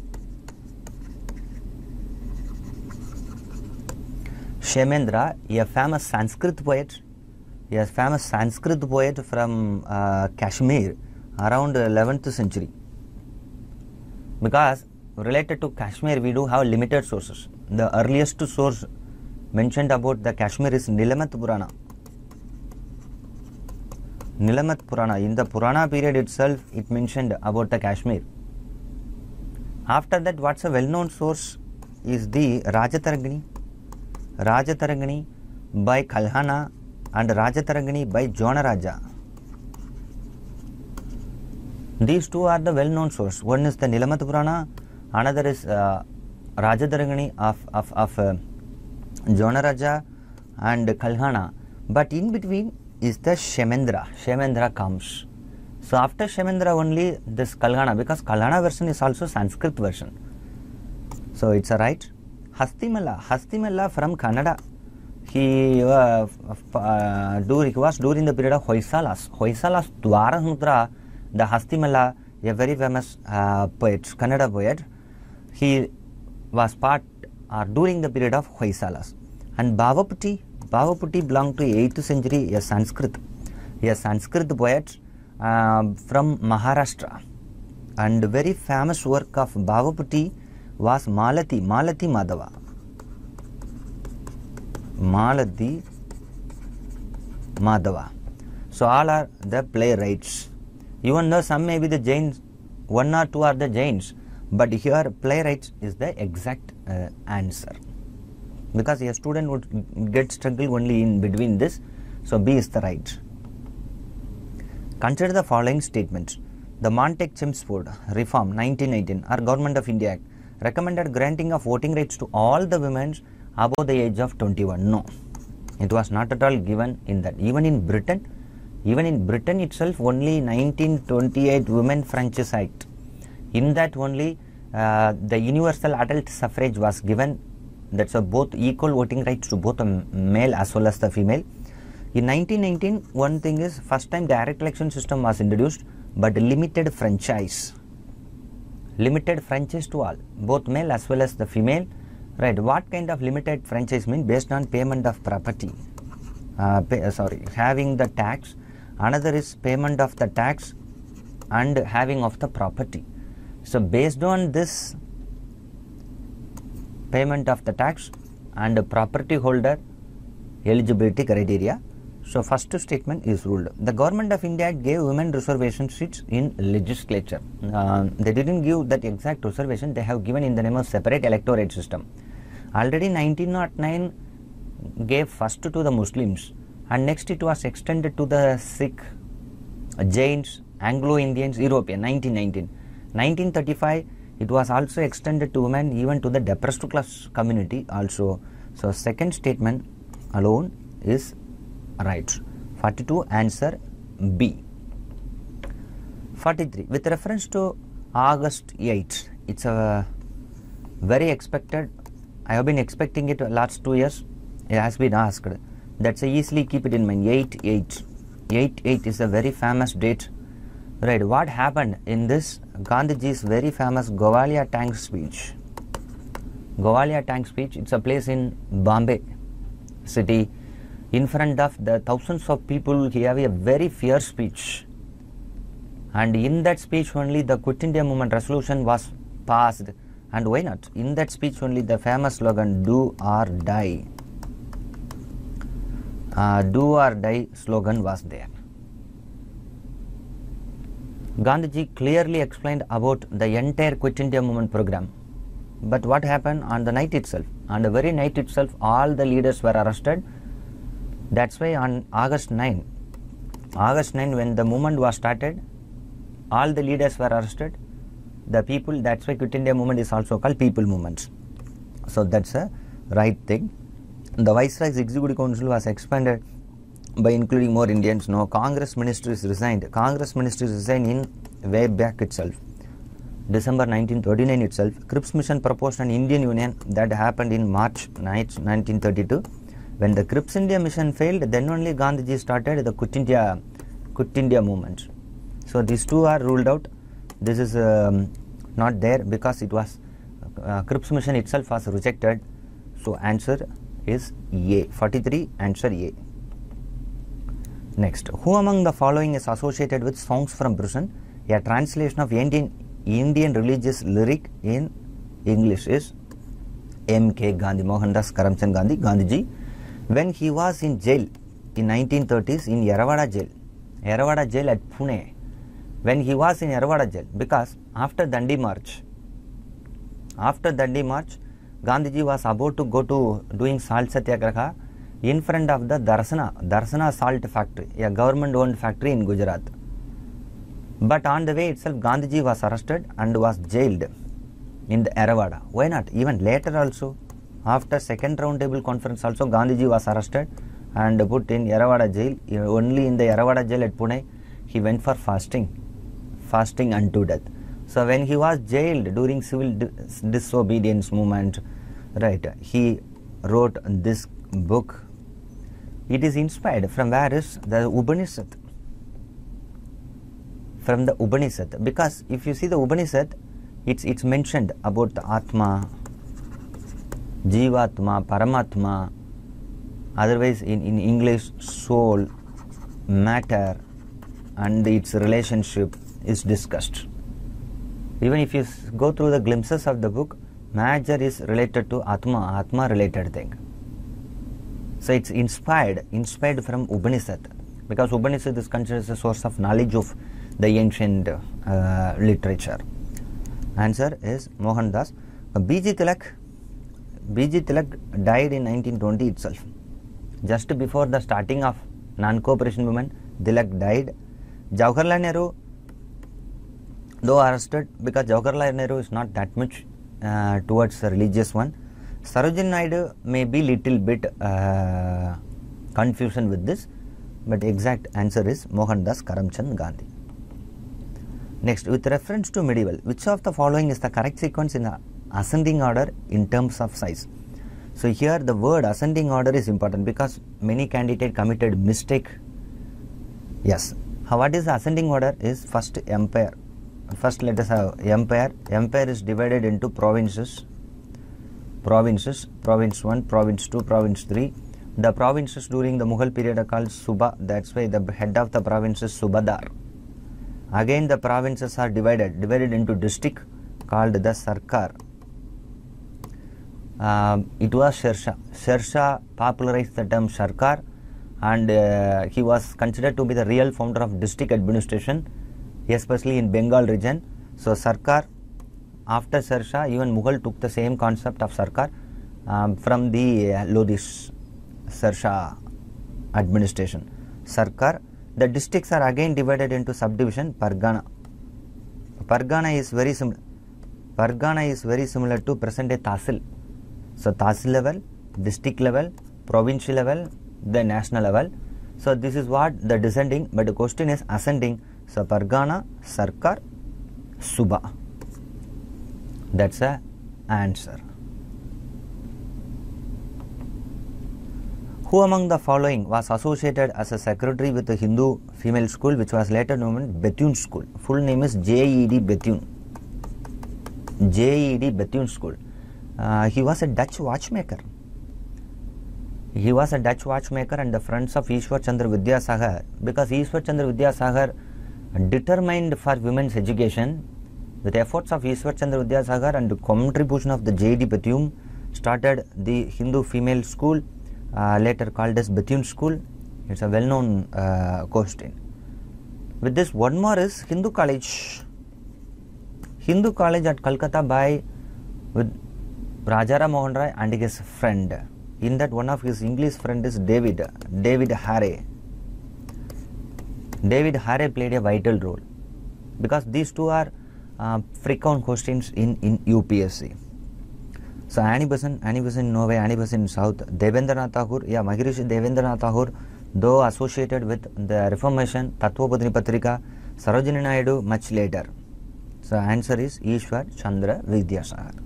Shemendra, a famous Sanskrit poet, a famous Sanskrit poet from uh, Kashmir around eleventh century. Because related to Kashmir, we do have limited sources. The earliest source mentioned about the Kashmir is Nilamath Purana. Nilamath Purana. In the Purana period itself, it mentioned about the Kashmir. After that, what's a well-known source is the Rajatarangani. Rajatarangani by Kalhana and Rajatarangani by Jonaraja. These two are the well-known source. One is the Nilamath Purana, another is uh, Rajatarangani of, of, of uh, Jonaraja and Kalhana. But in between is the Shemendra. Shemendra comes. So after Shemendra only this Kalhana, because Kalhana version is also Sanskrit version. So it's a right. Hastimala. Hastimala from Kannada. He, uh, uh, do, he was during the period of Hoysalas. Hoysalas Dwaramudra, the Hastimala, a very famous uh, poet, Kannada poet. He was part or during the period of Hoysalas. And Bavaputi, Bavaputi belonged to eighth century, a Sanskrit, a Sanskrit poet uh, from Maharashtra. And the very famous work of Bavaputi was Malati, Malati Madhava. Malati Madhava. So all are the playwrights. Even though some may be the Jains, one or two are the Jains, but here playwrights is the exact uh, answer. Because a student would get struggle only in between this, so B is the right. Consider the following statements. The Montague-Chelmsford Reform nineteen nineteen or Government of India Act recommended granting of voting rights to all the women above the age of twenty-one. No, it was not at all given in that. Even in Britain, even in Britain itself, only nineteen twenty-eight Women Franchise Act. In that only uh, the universal adult suffrage was given. That's a both equal voting rights to both the male as well as the female. In nineteen nineteen, one thing is first time direct election system was introduced, but limited franchise. Limited franchise to all, both male as well as the female. Right? What kind of limited franchise mean? Based on payment of property. Uh, pay, uh, sorry, having the tax. Another is payment of the tax and having of the property. So based on this payment of the tax and the property holder eligibility criteria, so first statement is ruled. The Government of India gave women reservation seats in legislature. Uh, they didn't give that exact reservation, they have given in the name of separate electorate system. Already nineteen oh nine gave first to the Muslims, and next it was extended to the Sikh, Jains, Anglo-Indians, European, nineteen nineteen. nineteen thirty-five, it was also extended to women, even to the depressed class community also. So second statement alone is right. forty-two, answer B. forty-three, with reference to August eighth, it's a very expected, I have been expecting it last two years, it has been asked. That's a easily keep it in mind. eight eight. eight eight is a very famous date. Right, what happened in this Gandhiji's very famous Gowalia Tank speech? Gowalia Tank speech, it's a place in Bombay city. In front of the thousands of people, he have a very fierce speech. And in that speech only the Quit India Movement resolution was passed. And why not? In that speech only the famous slogan, do or die. Uh, do or die slogan was there. Gandhiji clearly explained about the entire Quit India Movement program. But what happened on the night itself? On the very night itself, all the leaders were arrested. That's why on August ninth, August ninth when the movement was started, all the leaders were arrested. The people, that's why Quit India Movement is also called People Movement. So that's a right thing. The Viceroy's Executive Council was expanded by including more Indians. No, Congress ministries resigned. Congress ministries resigned in way back itself. December nineteen thirty-nine itself. Cripps Mission proposed an Indian Union. That happened in March nineteen thirty-two. When the Cripps India mission failed, then only Gandhiji started the Quit India, Quit India movement. So these two are ruled out. This is um, not there because it was uh, Cripps mission itself was rejected. So answer is A. forty-three, answer A. Next, who among the following is associated with Songs from Prison? A translation of Indian Indian religious lyric in English is M K Gandhi, Mohandas Karamchand Gandhi, Gandhiji. When he was in jail in nineteen thirties in Yerawada jail, Yerawada jail at Pune, when he was in Yerawada jail, because after Dandi March, after Dandi March, Gandhiji was about to go to doing salt satyagraha in front of the Darsana, Darsana salt factory, a government owned factory in Gujarat. But on the way itself, Gandhiji was arrested and was jailed in the Yerawada. Why not? Even later also, after second round table conference also, Gandhiji was arrested and put in Yerawada jail. Only in the Yerawada jail at Pune, he went for fasting, fasting unto death. So when he was jailed during civil dis disobedience movement, right, he wrote this book. It is inspired from where is the Upanishad. From the Upanishad, because if you see the Upanishad, it's it's mentioned about the Atma, Jivatma, Paramatma, otherwise in, in English, soul, matter, and its relationship is discussed. Even if you go through the glimpses of the book, major is related to Atma, Atma related thing. So it's inspired, inspired from Upanishad, because Upanishad is considered as a source of knowledge of the ancient uh, literature. Answer is Mohandas. Uh, B G Tilak, B G Tilak died in nineteen twenty itself. Just before the starting of non-cooperation movement, Tilak died. Jawaharlal Nehru, though arrested, because Jawaharlal Nehru is not that much uh, towards the religious one. Sarojini Naidu may be little bit uh, confusion with this, but exact answer is Mohandas Karamchand Gandhi. Next, with reference to medieval, which of the following is the correct sequence in the ascending order in terms of size? So here the word ascending order is important because many candidates committed mistake. Yes. How, what is the ascending order is first empire. First let us have empire. Empire is divided into provinces. Provinces, province one, province two, province three. The provinces during the Mughal period are called Suba. That's why the head of the province is Subadar. Again the provinces are divided, divided into district called the Sarkar. Uh, it was Sher Shah. Sher Shah popularized the term Sarkar, and uh, he was considered to be the real founder of district administration, especially in Bengal region. So Sarkar, after Sher Shah, even Mughal took the same concept of Sarkar um, from the uh, Lodhi's Sher Shah administration. Sarkar. The districts are again divided into subdivision. Pargana. Pargana is very similar. Pargana is very similar to present day Tahsil. So Tahsil level, district level, provincial level, the national level. So this is what the descending, but the question is ascending. So Pargana, Sarkar, Suba. That's a answer. Who among the following was associated as a secretary with the Hindu female school which was later known as Bethune School? Full name is J E D Bethune. J E D Bethune School. Uh, he was a Dutch watchmaker. He was a Dutch watchmaker and the friends of Ishwar Chandra Vidyasagar, because Ishwar Chandra Vidyasagar determined for women's education. With the efforts of Ishwar Chandra Vidyasagar and the contribution of the J E D Bethune, started the Hindu female school, Uh, later called as Bethune School. It's a well-known uh, question. With this, one more is Hindu College. Hindu College at Calcutta by with Rajaram Mohan Roy and his friend. In that, one of his English friend is David, David Harry. David Harry played a vital role because these two are uh, frequent questions in, in U P S C. So Annie Besant, Annie Besant in Norway, Annie Besant in South, Devendranath Tagore, yeah, Maharishi Devendranath Tagore, though associated with the Reformation, Tattvabodhini Patrika, Sarojini Naidu much later. So answer is Ishwar Chandra Vidyasagar.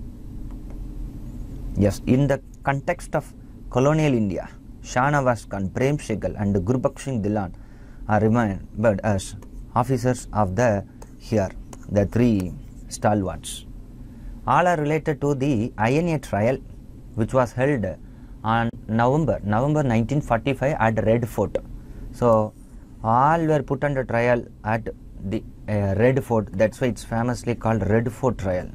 Yes, in the context of colonial India, Shah Nawaz Khan, Prem Shekhar and Gurbaksh Singh Dhillon are remembered as officers of the here, the three stalwarts. All are related to the I N A trial which was held on November, November nineteen forty-five at Red Fort. So all were put under trial at the uh, Red Fort. That's why it's famously called Red Fort trial.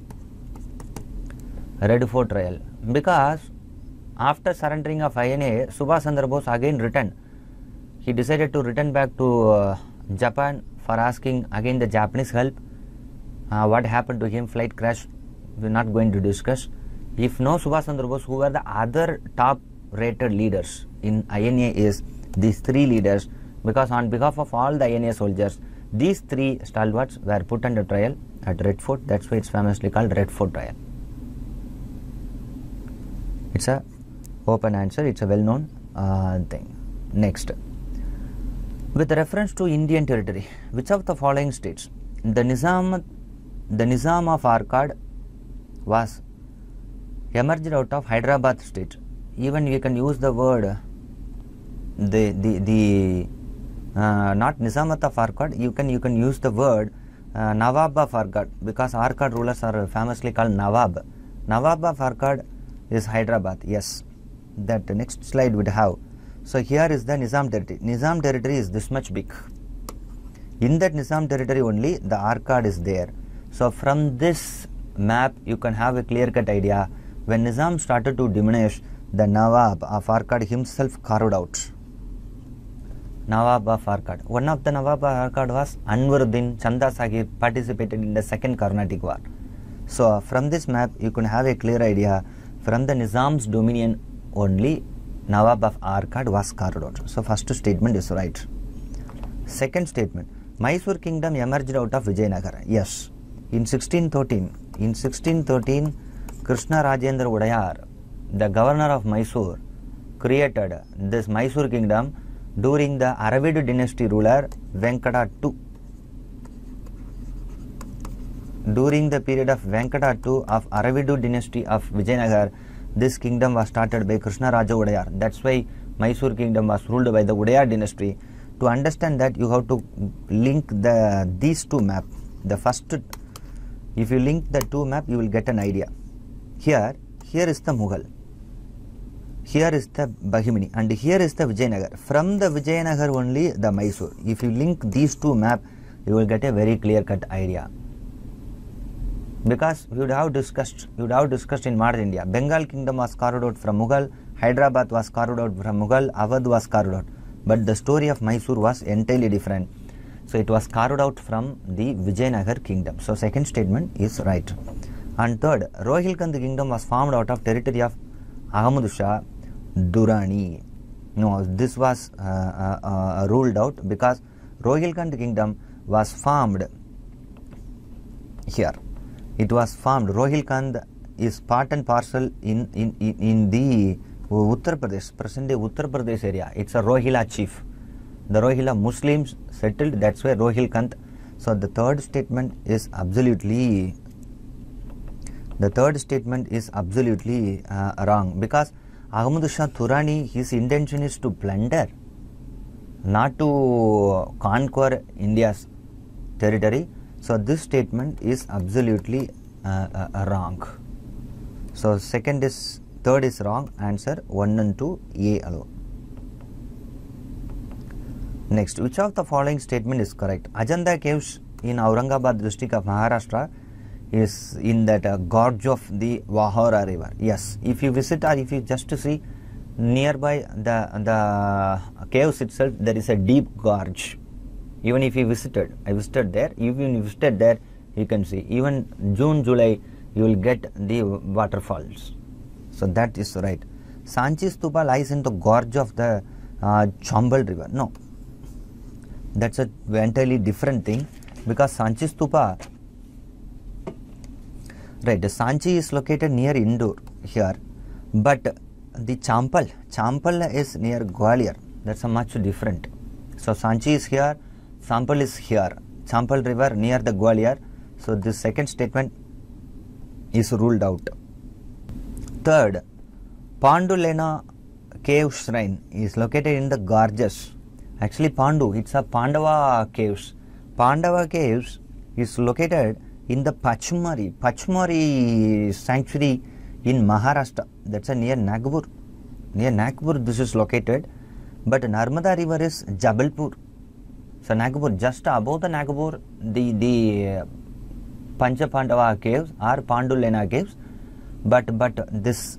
Red Fort trial. Because after surrendering of I N A, Subhash Chandra Bose again returned. He decided to return back to uh, Japan for asking again the Japanese help. Uh, what happened to him? Flight crash. We're not going to discuss. If no Subhash Chandra Bose, who were the other top rated leaders in I N A is these three leaders, because on behalf of all the I N A soldiers, these three stalwarts were put under trial at Red Fort. That's why it's famously called Red Fort trial. It's a open answer. It's a well-known uh, thing. Next, with reference to Indian territory, which of the following states the Nizam, the Nizam of Arcad was emerged out of Hyderabad state? Even you can use the word the the the uh, not Nizamat of Arcad. You can you can use the word uh, Nawab of Arcad, because Arcad rulers are famously called Nawab. Nawab of Arcad is Hyderabad. Yes, that the next slide would have. So here is the Nizam territory. Nizam territory is this much big. In that Nizam territory only the Arcad is there. So from this map you can have a clear-cut idea. When Nizam started to diminish, the Nawab of Arcad himself carved out. Nawab of Arcad. One of the Nawab of Arcad was Anwaruddin Chanda Sahib, participated in the second Carnatic War. So from this map you can have a clear idea. From the Nizam's dominion only Nawab of Arcad was carved out. So first statement is right. Second statement, Mysore kingdom emerged out of Vijayanagar. Yes. In sixteen thirteen, in sixteen thirteen, Krishna Rajendra Udayar, the governor of Mysore, created this Mysore kingdom during the Aravid dynasty ruler Venkata the Second. During the period of Venkata the Second of Aravidu dynasty of Vijayanagar, this kingdom was started by Krishna Raja Udayar. That's why Mysore kingdom was ruled by the Udayar dynasty. To understand that, you have to link the these two maps. The first, if you link the two map, you will get an idea. Here, here is the Mughal. Here is the Bahimani, and here is the Vijayanagar. From the Vijayanagar only the Mysore. If you link these two maps, you will get a very clear-cut idea. Because we would have discussed, we would have discussed in modern India, Bengal kingdom was carved out from Mughal, Hyderabad was carved out from Mughal, Awadh was carved out. But the story of Mysore was entirely different. So it was carved out from the Vijayanagar kingdom. So second statement is right. And third, Rohilkhand kingdom was formed out of territory of Ahmad Shah Durrani. No, this was uh, uh, uh, ruled out because Rohilkhand kingdom was formed here. It was formed. Rohilkhand is part and parcel in, in, in, in the Uttar Pradesh, present day Uttar Pradesh area. It's a Rohilla chief. The Rohilla Muslims settled, that's why Rohilkhand. So the third statement is absolutely, the third statement is absolutely uh, wrong, because Ahmad Shah Durrani, his intention is to plunder, not to conquer India's territory. So this statement is absolutely uh, uh, wrong. So second is, third is wrong. Answer one and two A alone. Next, which of the following statement is correct? Ajanta caves in Aurangabad district of Maharashtra is in that uh, gorge of the Wahora river. Yes, if you visit or if you just see nearby the the caves itself, there is a deep gorge. Even if you visited, I visited there, even if you visited there, you can see. Even June, July, you will get the waterfalls. So that is right. Sanchi Stupa lies in the gorge of the uh, Chambal river. No, that's a entirely different thing, because Sanchi Stupa, right, the Sanchi is located near Indore here, but the Champal, Champal is near Gwalior. That's a much different. So Sanchi is here, Champal is here. Champal river near the Gwalior. So this second statement is ruled out. Third, Pandulena cave shrine is located in the Gorges. Actually Pandu, it's a Pandava caves. Pandava caves is located in the Pachmari, Pachmari sanctuary in Maharashtra. That's a near Nagpur. Near Nagpur this is located. But Narmada river is Jabalpur. So Nagpur, just above the Nagpur, the, the Pancha Pandava caves are Pandulena caves. But, but this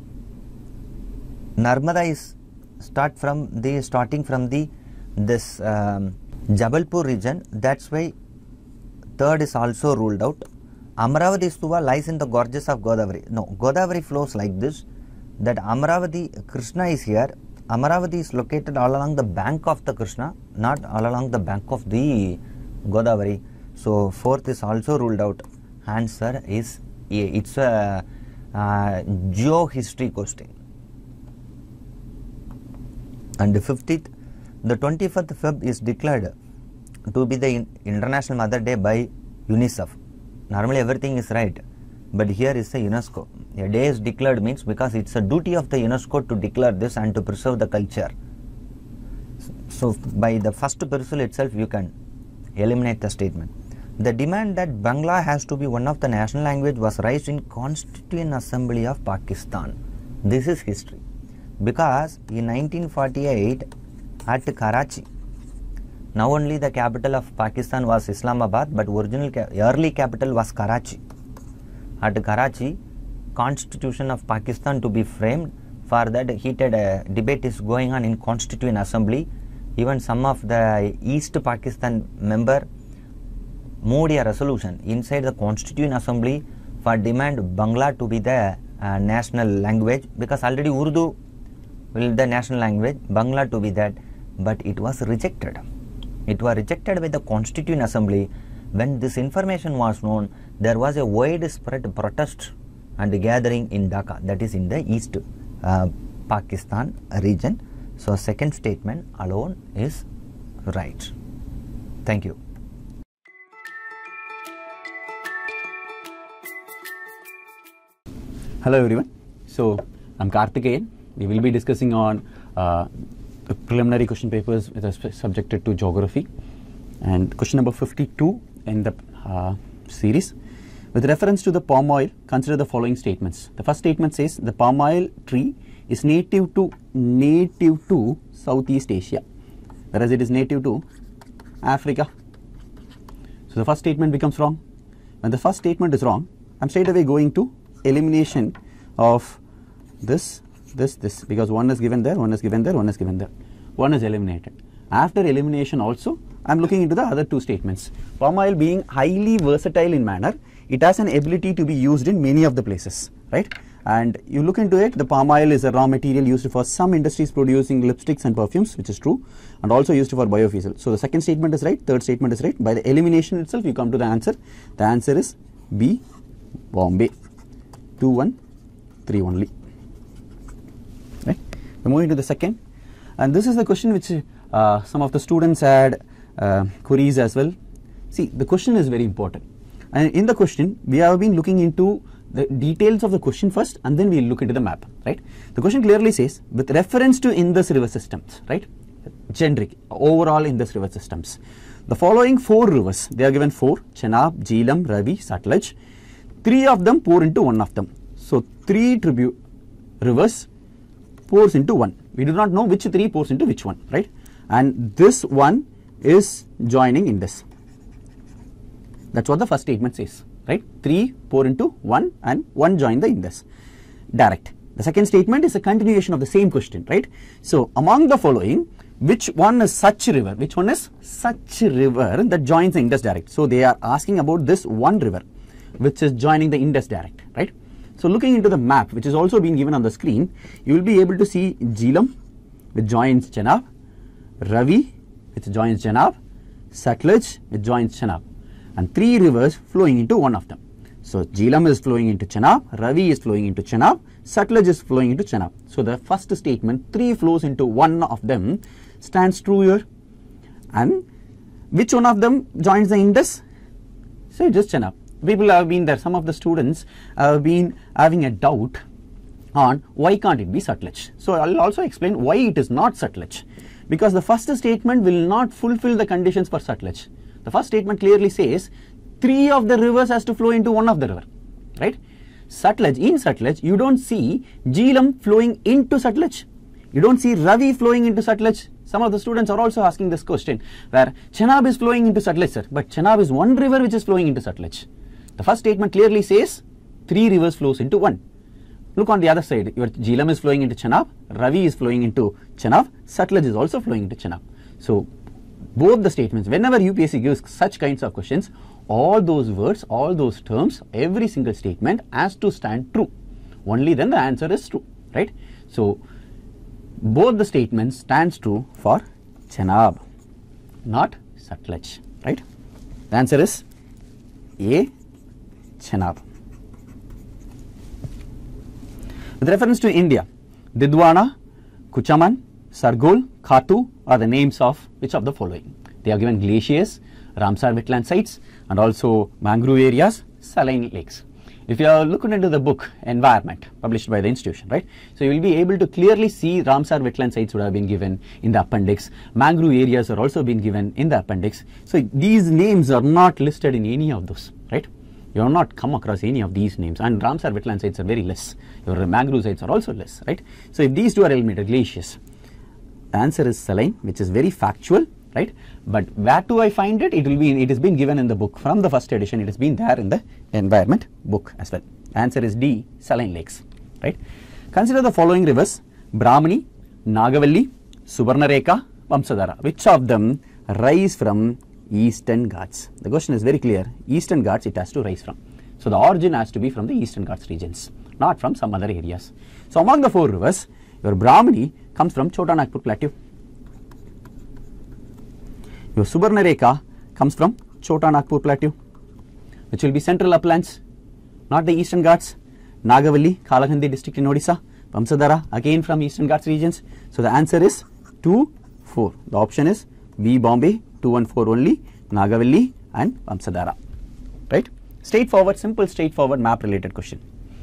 Narmada is start from the starting from the this um, Jabalpur region. That's why third is also ruled out. Amaravati Stupa lies in the gorges of Godavari. No, Godavari flows like this. That Amaravati, Krishna is here. Amaravati is located all along the bank of the Krishna, not all along the bank of the Godavari. So fourth is also ruled out. Answer is A. It's a uh, geo-history question. And fiftieth, the twenty-fifth February is declared to be the International Mother Day by UNICEF. Normally everything is right, but here is the UNESCO. A day is declared means because it's a duty of the UNESCO to declare this and to preserve the culture. So by the first perusal itself you can eliminate the statement. The demand that Bangla has to be one of the national language was raised in Constituent Assembly of Pakistan. This is history. Because in nineteen forty-eight at Karachi, now only the capital of Pakistan was Islamabad, but original ca early capital was Karachi. At Karachi, Constitution of Pakistan to be framed. For that heated uh, debate is going on in Constituent Assembly. Even some of the East Pakistan member moved a resolution inside the Constituent Assembly for demand Bangla to be the uh, national language, because already Urdu will the national language, Bangla to be that, but it was rejected. It was rejected by the Constituent Assembly. When this information was known, there was a widespread protest and gathering in Dhaka, that is in the East uh, Pakistan region. So second statement alone is right. Thank you. Hello everyone. So I'm Karthikeyan. We will be discussing on uh, the preliminary question papers with respect subjected to geography, and question number fifty-two in the uh, series. With reference to the palm oil, consider the following statements. The first statement says the palm oil tree is native to native to Southeast Asia, whereas it is native to Africa. So the first statement becomes wrong. When the first statement is wrong, I'm straight away going to elimination of this, this, this, because one is given there, one is given there, one is given there. One is eliminated. After elimination also, I am looking into the other two statements. Palm oil being highly versatile in manner, it has an ability to be used in many of the places, right? And you look into it, the palm oil is a raw material used for some industries producing lipsticks and perfumes, which is true, and also used for biodiesel. So the second statement is right, third statement is right. By the elimination itself, you come to the answer. The answer is B, Bombay. two one three only. Right? We're moving to the second, and this is the question which uh, some of the students had uh, queries as well. See, the question is very important, and in the question we have been looking into the details of the question first, and then we will look into the map. Right? The question clearly says with reference to Indus river systems, right? Generic overall Indus river systems. The following four rivers, they are given four: Chenab, Jhelum, Ravi, Satluj. Three of them pour into one of them. So three tribute rivers pours into one. We do not know which three pours into which one, right? And this one is joining Indus. That's what the first statement says, right? Three pour into one and one join the Indus. Direct. The second statement is a continuation of the same question, right? So among the following, which one is such river? Which one is such river that joins the Indus direct? So they are asking about this one river which is joining the Indus direct, right? So looking into the map, which is also being given on the screen, you will be able to see Jhelum, which joins Chenab, Ravi, which joins Chenab, Satluj, which joins Chenab, and three rivers flowing into one of them. So Jhelum is flowing into Chenab, Ravi is flowing into Chenab, Satluj is flowing into Chenab. So the first statement, three flows into one of them, stands true here. And which one of them joins the Indus? It's So it's just Chenab. People have been there, some of the students have been having a doubt on why can't it be Sutlej. So I will also explain why it is not Sutlej, because the first statement will not fulfill the conditions for Sutlej. The first statement clearly says three of the rivers has to flow into one of the river, right? Sutlej, in Sutlej you don't see Jhelum flowing into Sutlej, you don't see Ravi flowing into Sutlej. Some of the students are also asking this question where Chenab is flowing into Sutlej, sir, but Chenab is one river which is flowing into Sutlej. The first statement clearly says three rivers flows into one. Look on the other side, your Jhelum is flowing into Chenab, Ravi is flowing into Chenab, Sutlej is also flowing into Chenab. So both the statements, whenever U P S C gives such kinds of questions, all those words, all those terms, every single statement has to stand true. Only then the answer is true, right? So both the statements stands true for Chenab, not Sutlej, right? The answer is A, Chenab. With reference to India, Didwana, Kuchaman, Sargol, Khatu are the names of which of the following? They are given glaciers, Ramsar wetland sites, and also mangrove areas, saline lakes. If you are looking into the book Environment published by the institution, right, so you will be able to clearly see Ramsar wetland sites would have been given in the appendix, mangrove areas are also been given in the appendix. So these names are not listed in any of those, right? You have not come across any of these names, and Ramsar wetland sites are very less, your mangrove sites are also less, right? So if these two are eliminated, glaciers, the answer is saline, which is very factual, right? But where do I find it? It will be, it has been given in the book from the first edition. It has been there in the environment book as well. Answer is D, saline lakes, right? Consider the following rivers: Brahmani, Nagavalli, Subarnarekha, Vamsadhara. Which of them rise from Eastern Ghats? The question is very clear. Eastern Ghats it has to rise from. So the origin has to be from the Eastern Ghats regions, not from some other areas. So among the four rivers, your Brahmani comes from Chota Nagpur Plateau. Your Subarnarekha comes from Chota Nagpur Plateau, which will be central uplands, not the Eastern Ghats. Nagavalli, Kalahandi district in Odisha. Vamsadhara, again from Eastern Ghats regions. So the answer is two, four. The option is B, Bombay, two and four only, Nagavalli and Vamsadhara, right? Straightforward, simple, straightforward map related question.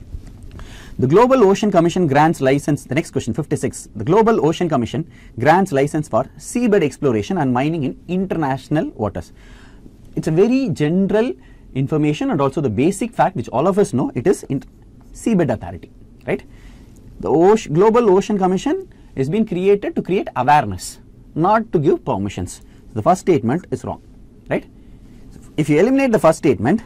The Global Ocean Commission grants license, the next question, fifty-six. The Global Ocean Commission grants license for seabed exploration and mining in international waters. It's a very general information and also the basic fact which all of us know. It is in Seabed Authority, right? The Ocean, Global Ocean Commission has been created to create awareness, not to give permissions. The first statement is wrong, right? If you eliminate the first statement,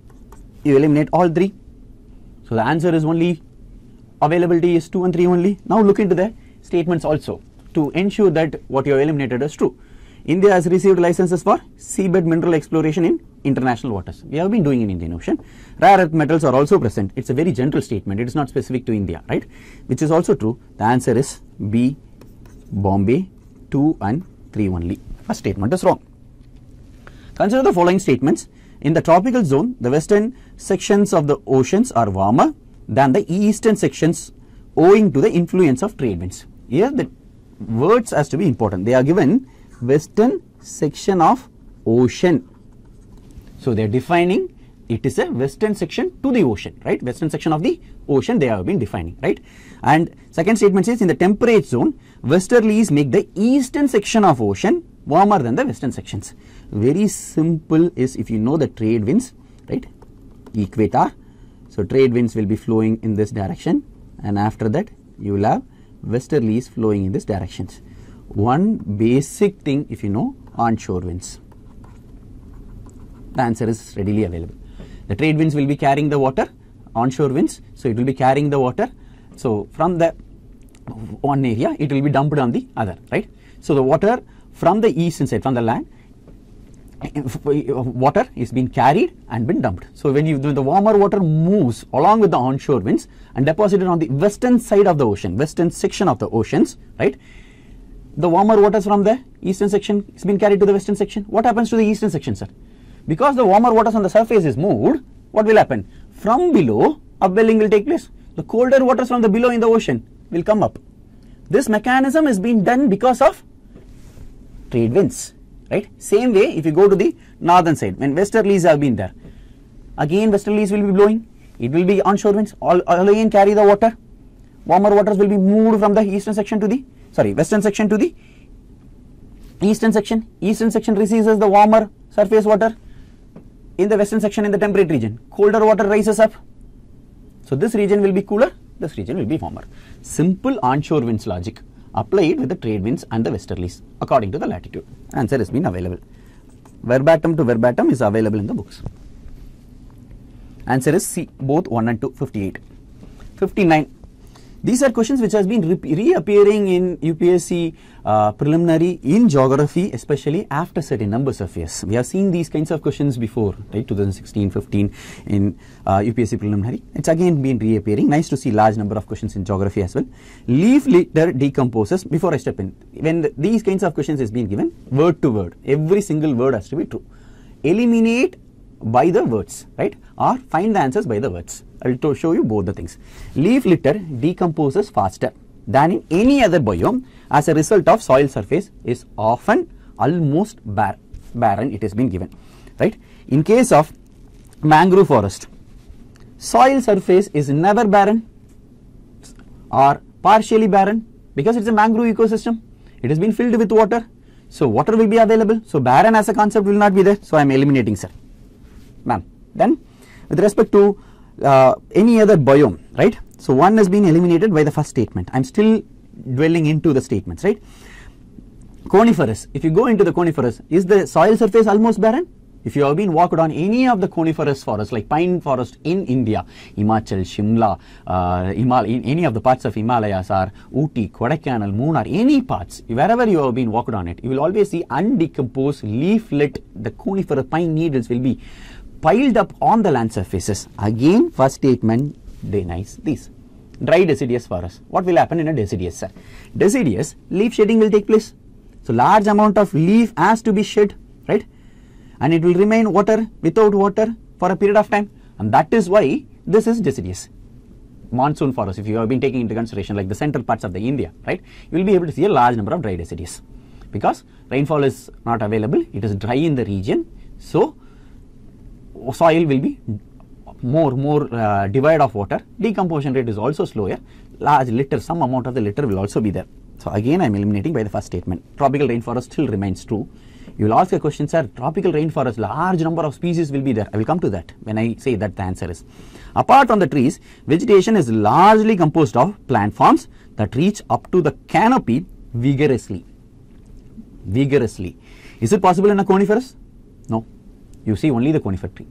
you eliminate all three. So the answer is only, availability is two and three only. Now look into the statements also to ensure that what you have eliminated is true. India has received licenses for seabed mineral exploration in international waters. We have been doing in Indian Ocean. Rare earth metals are also present. It's a very general statement. It is not specific to India, right? Which is also true. The answer is B, Bombay, two and three only. First statement is wrong. Consider the following statements. In the tropical zone, the western sections of the oceans are warmer than the eastern sections owing to the influence of trade winds. Here the words has to be important. They are given western section of ocean. So they are defining it is a western section to the ocean, right? Western section of the ocean they have been defining, right? And second statement says in the temperate zone, westerlies make the eastern section of ocean warmer than the western sections. Very simple is if you know the trade winds, right? Equator. So trade winds will be flowing in this direction, and after that you will have westerlies flowing in this directions. One basic thing if you know onshore winds. The answer is readily available. The trade winds will be carrying the water, onshore winds, so it will be carrying the water. So from the one area it will be dumped on the other, right? So the water from the eastern side, from the land, water is being carried and been dumped. So when you when the warmer water moves along with the onshore winds and deposited on the western side of the ocean, western section of the oceans, right? The warmer waters from the eastern section is being carried to the western section. What happens to the eastern section, sir? Because the warmer waters on the surface is moved, what will happen? From below, upwelling will take place. The colder waters from the below in the ocean will come up. This mechanism is being done because of trade winds, right? Same way if you go to the northern side, when westerlies have been there, again westerlies will be blowing. It will be onshore winds. All, all again carry the water. Warmer waters will be moved from the eastern section to the, sorry, western section to the eastern section. Eastern section receives the warmer surface water. In the western section, in the temperate region, colder water rises up. So this region will be cooler, this region will be warmer. Simple onshore winds logic applied with the trade winds and the westerlies according to the latitude. Answer has been available. Verbatim to verbatim is available in the books. Answer is C, both one and two, fifty-eight. fifty-nine. These are questions which has been re reappearing in U P S C uh, preliminary in geography, especially after certain numbers of years. We have seen these kinds of questions before, right? twenty sixteen, fifteen in uh, U P S C preliminary. It's again been reappearing. Nice to see large number of questions in geography as well. Leaf litter decomposes. Before I step in, when the, these kinds of questions is being given, word to word, every single word has to be true. Eliminate by the words, right? Or find the answers by the words. I will show you both the things. Leaf litter decomposes faster than in any other biome as a result of soil surface is often almost bar barren. It has been given, right? In case of mangrove forest, soil surface is never barren or partially barren because it's a mangrove ecosystem. It has been filled with water, so water will be available. So barren as a concept will not be there. So I am eliminating, sir. Ma'am. Then with respect to uh, any other biome, right? So one has been eliminated by the first statement. I am still dwelling into the statements, right? Coniferous. If you go into the coniferous, is the soil surface almost barren? If you have been walked on any of the coniferous forests like pine forest in India, Himachal, Shimla, uh, Himal in any of the parts of Himalayas or Ooty, Kodaikanal, Munnar, any parts, wherever you have been walked on it, you will always see undecomposed leaflet. The coniferous pine needles will be piled up on the land surfaces. Again, first statement denies this. Dry deciduous forest. What will happen in a deciduous, sir? Deciduous, leaf shedding will take place. So large amount of leaf has to be shed, right? And it will remain water without water for a period of time, and that is why this is deciduous. Monsoon forest, if you have been taking into consideration like the central parts of the India, right, you will be able to see a large number of dry deciduous because rainfall is not available. It is dry in the region, so soil will be more more uh, devoid of water. Decomposition rate is also slower. Large litter, some amount of the litter will also be there. So again, I am eliminating by the first statement. Tropical rainforest still remains true. You will ask a question, sir, tropical rainforest, large number of species will be there. I will come to that when I say that the answer is. Apart from the trees, vegetation is largely composed of plant forms that reach up to the canopy vigorously. Vigorously. Is it possible in a coniferous? No. You see only the conifer tree.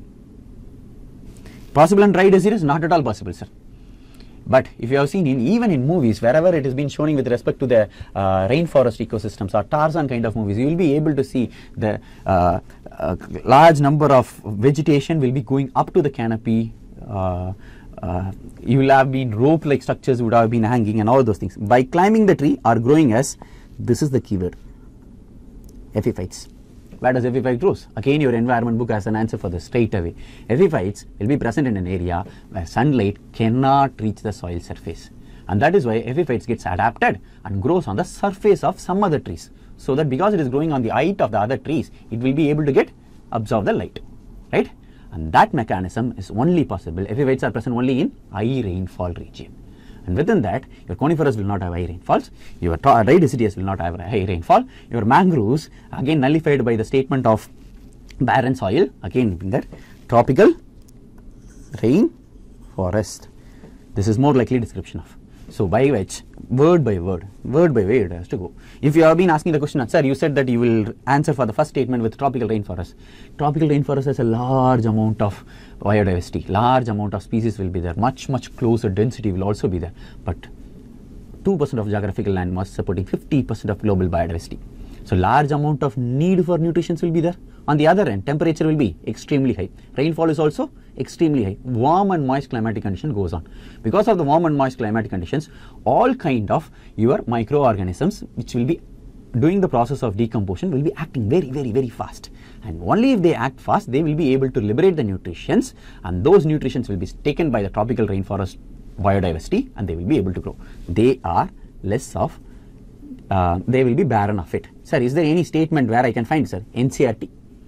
Possible in dry deciduous? Not at all possible, sir. But if you have seen in even in movies, wherever it has been showing with respect to the uh, rainforest ecosystems or Tarzan kind of movies, you will be able to see the uh, uh, large number of vegetation will be going up to the canopy. Uh, uh, you will have been rope-like structures would have been hanging and all those things. By climbing the tree or growing as, this is the keyword, epiphytes. Where does epiphyte grows? Again, your environment book has an answer for this straight away. Epiphytes will be present in an area where sunlight cannot reach the soil surface, and that is why epiphytes gets adapted and grows on the surface of some other trees, so that because it is growing on the height of the other trees, it will be able to get absorb the light, right? And that mechanism is only possible. Epiphytes are present only in high rainfall region. And within that, your coniferous will not have high rainfalls, your dry deciduous will not have high rainfall, your mangroves, again nullified by the statement of barren soil, again in that tropical rain forest. This is more likely description of. So by which, word by word, word by word it has to go. If you have been asking the question, sir, you said that you will answer for the first statement with tropical rainforest. Tropical rainforest has a large amount of biodiversity, large amount of species will be there, much much closer density will also be there, but two percent of geographical land mass supporting fifty percent of global biodiversity. So large amount of need for nutrition will be there. On the other end, temperature will be extremely high. Rainfall is also extremely high. Warm and moist climatic condition goes on. Because of the warm and moist climatic conditions, all kind of your microorganisms which will be doing the process of decomposition will be acting very very very fast, and only if they act fast they will be able to liberate the nutrients, and those nutrients will be taken by the tropical rainforest biodiversity and they will be able to grow. They are less of uh, they will be barren of it. Sir, is there any statement where I can find, sir? N C E R T.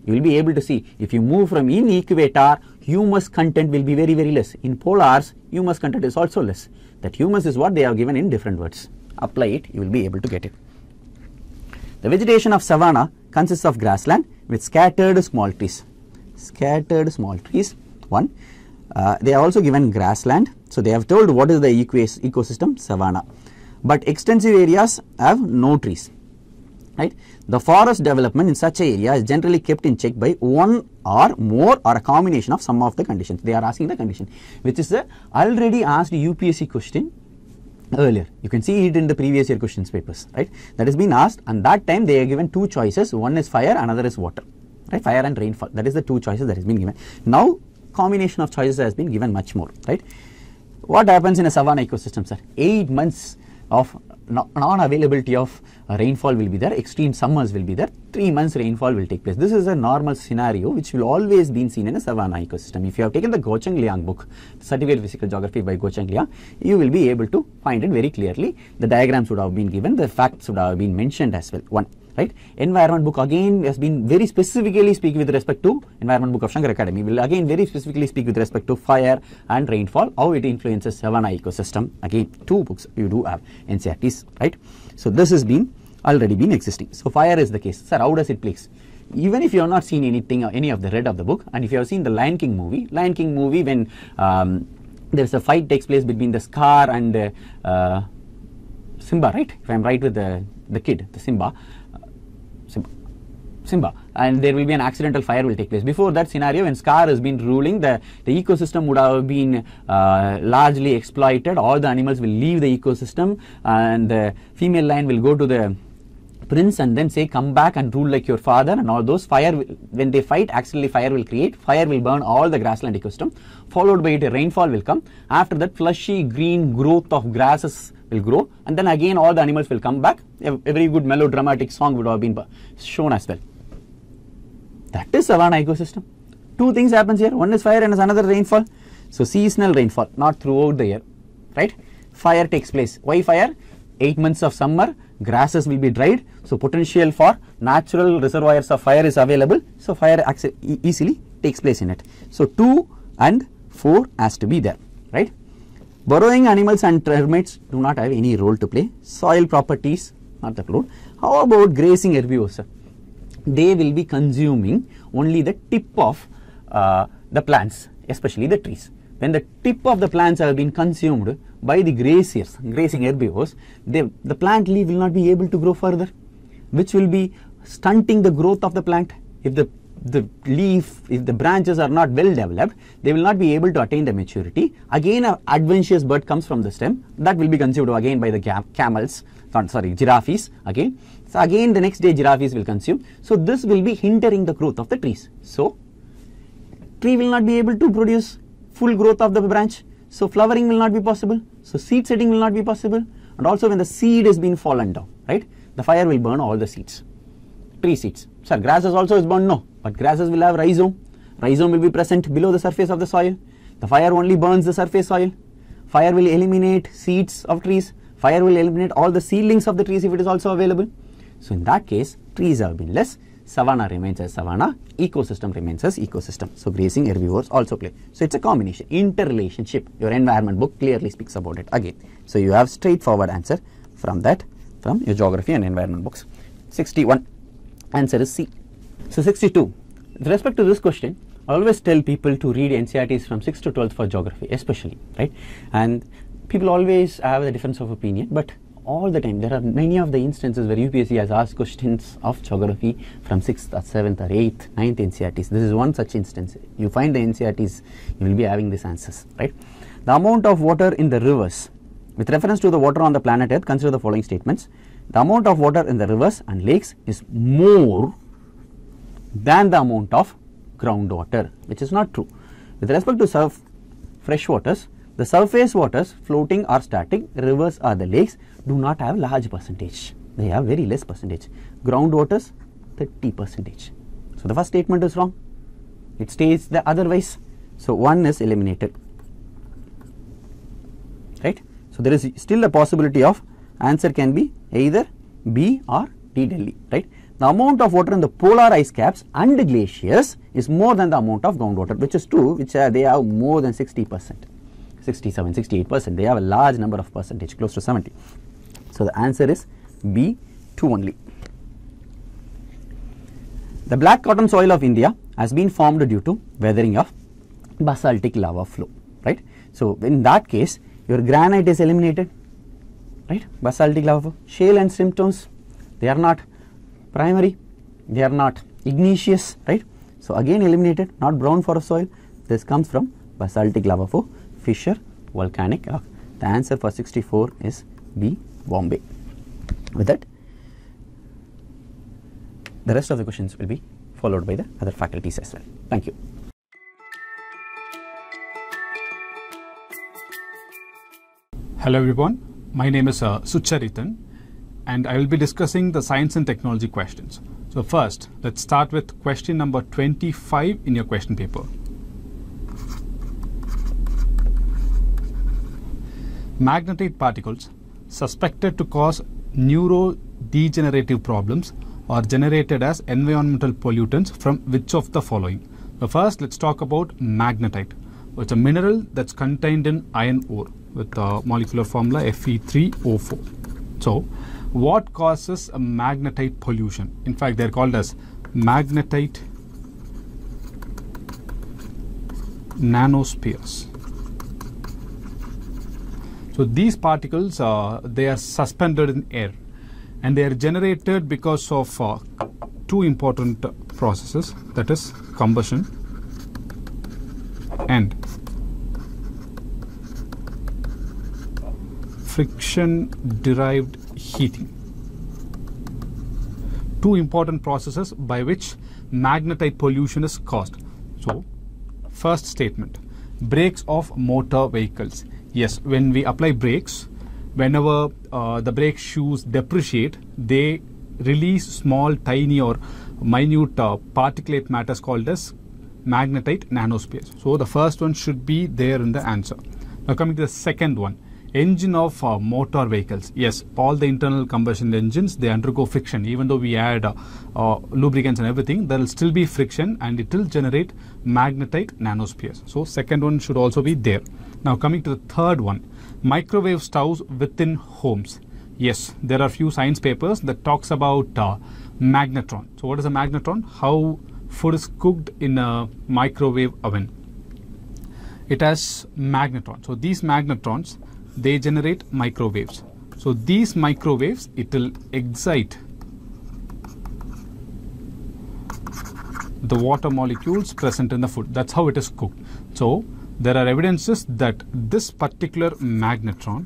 you will be able to see if you move from in equator, humus content will be very, very less. In polars, humus content is also less. That humus is what they have given in different words. Apply it, you will be able to get it. The vegetation of savanna consists of grassland with scattered small trees. Scattered small trees, one. Uh, they are also given grassland. So, they have told what is the ecosystem, savanna. But extensive areas have no trees. Right? The forest development in such an area is generally kept in check by one or more or a combination of some of the conditions. They are asking the condition, which is the already asked U P S C question earlier. You can see it in the previous year questions papers, right? That has been asked, and that time they are given two choices. One is fire, another is water, right? Fire and rainfall. That is the two choices that has been given. Now, combination of choices has been given much more, right? What happens in a savanna ecosystem, sir? Eight months of non-availability of uh, rainfall will be there, extreme summers will be there, three months rainfall will take place. This is a normal scenario which will always be seen in a savanna ecosystem. If you have taken the Gocheng Liang book, Certificate Physical Geography by Gocheng Liang, you will be able to find it very clearly. The diagrams would have been given, the facts would have been mentioned as well. One, right? Environment book again has been very specifically speak with respect to Environment book of Shankar Academy will again very specifically speak with respect to fire and rainfall, how it influences savanna ecosystem. Again, two books you do have N C E R Ts, right? So this has been already been existing. So fire is the case. Sir, how does it place? Even if you have not seen anything or any of the red of the book, and if you have seen the Lion King movie, Lion King movie when um, there's a fight takes place between the Scar and uh, uh, Simba, right? If I am right with the the kid, the Simba. Simba. Simba, and there will be an accidental fire will take place. Before that scenario, when Scar has been ruling, the, the ecosystem would have been uh, largely exploited. All the animals will leave the ecosystem, and the female lion will go to the prince and then say, come back and rule like your father, and all those fire, when they fight, accidentally fire will create, fire will burn all the grassland ecosystem, followed by it a rainfall will come. After that, flushy green growth of grasses will grow, and then again all the animals will come back. A, a very good melodramatic song would have been shown as well. That is savanna ecosystem. Two things happens here. One is fire and another rainfall. So seasonal rainfall, not throughout the year, right? Fire takes place. Why fire? Eight months of summer, grasses will be dried. So potential for natural reservoirs of fire is available. So fire e easily takes place in it. So two and four has to be there, right? Burrowing animals and termites do not have any role to play. Soil properties, not the cloud. How about grazing herbivores? They will be consuming only the tip of uh, the plants, especially the trees. When the tip of the plants have been consumed by the graziers, grazing herbivores, they, the plant leaf will not be able to grow further, which will be stunting the growth of the plant. If the the leaf, if the branches are not well developed, they will not be able to attain the maturity. Again, an adventitious bird comes from the stem, that will be consumed again by the camels, sorry, giraffes again. So again the next day giraffes will consume. So this will be hindering the growth of the trees. So tree will not be able to produce full growth of the branch. So flowering will not be possible. So seed setting will not be possible. And also when the seed is being fallen down, right, the fire will burn all the seeds, tree seeds. Sir, grasses also is burned? No. But grasses will have rhizome. Rhizome will be present below the surface of the soil. The fire only burns the surface soil. Fire will eliminate seeds of trees. Fire will eliminate all the seedlings of the trees if it is also available. So in that case, trees have been less. Savanna remains as savanna. Ecosystem remains as ecosystem. So grazing herbivores also play. So it's a combination, interrelationship. Your environment book clearly speaks about it again. So you have straightforward answer from that, from your geography and environment books. sixty-one. Answer is C. So sixty-two. With respect to this question, I always tell people to read N C E R Ts from sixth to twelfth for geography, especially, right? And people always have a difference of opinion, but all the time there are many of the instances where U P S C has asked questions of geography from sixth or seventh or eighth, ninth N C E R Ts. This is one such instance. You find the N C E R Ts, you will be having these answers, right? The amount of water in the rivers. With reference to the water on the planet Earth, consider the following statements. The amount of water in the rivers and lakes is more than the amount of groundwater, which is not true. With respect to surf, fresh waters, the surface waters floating or static, rivers or the lakes do not have large percentage. They have very less percentage. Groundwaters, thirty percentage. So the first statement is wrong. It stays the otherwise. So one is eliminated, right? So there is still a possibility of answer can be either B or D Delhi, right? the amount of water in the polar ice caps and glaciers is more than the amount of groundwater, which is true, which uh, they have more than sixty percent, sixty-seven, sixty-eight percent. They have a large number of percentage, close to seventy. So the answer is B, two only. The black cotton soil of India has been formed due to weathering of basaltic lava flow, right? So in that case, your granite is eliminated, right? Basaltic lava flow, shale and limestone, they are not primary, they are not igneous, right? So again eliminated, not brown forest soil. This comes from basaltic lava flow, fissure, volcanic rock. The answer for sixty-four is B, Bombay. With that, the rest of the questions will be followed by the other faculties as well. Thank you. Hello everyone, my name is uh, Sucharitan and I will be discussing the science and technology questions. So first, let's start with question number twenty-five in your question paper. Magnetite particles suspected to cause neurodegenerative problems are generated as environmental pollutants from which of the following? So first, let's talk about magnetite. It's a mineral that's contained in iron ore with the molecular formula F E three O four. So, what causes a magnetite pollution? In fact, they're called as magnetite nanospheres. So these particles, uh, they are suspended in air and they are generated because of uh, two important uh, processes, that is combustion and friction derived heating. Two important processes by which magnetite pollution is caused. So, first statement, brakes of motor vehicles. Yes, when we apply brakes, whenever uh, the brake shoes depreciate, they release small, tiny or minute uh, particulate matters called as magnetite nanospheres. So the first one should be there in the answer. Now coming to the second one, engine of uh, motor vehicles. Yes, all the internal combustion engines, they undergo friction. Even though we add uh, uh, lubricants and everything, there will still be friction and it will generate magnetite nanospheres. So second one should also be there. Now coming to the third one, microwave stoves within homes. Yes, there are few science papers that talks about uh, magnetron. So what is a magnetron? How food is cooked in a microwave oven. It has magnetron. So these magnetrons, they generate microwaves. So these microwaves, it will excite the water molecules present in the food. That's how it is cooked. So there are evidences that this particular magnetron,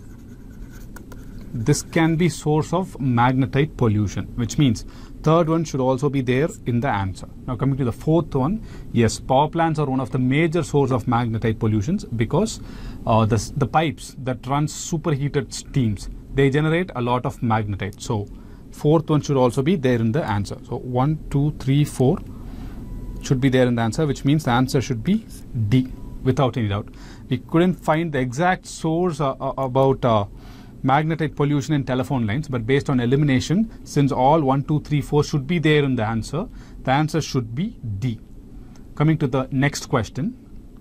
this can be source of magnetite pollution, which means third one should also be there in the answer. Now coming to the fourth one, yes, power plants are one of the major source of magnetite pollutions because uh, the, the pipes that run superheated steams, they generate a lot of magnetite. So fourth one should also be there in the answer. So one, two, three, four should be there in the answer, which means the answer should be D without any doubt. We couldn't find the exact source uh, uh, about uh, magnetite pollution in telephone lines, but based on elimination, since all one, two, three, four should be there in the answer, the answer should be D. Coming to the next question.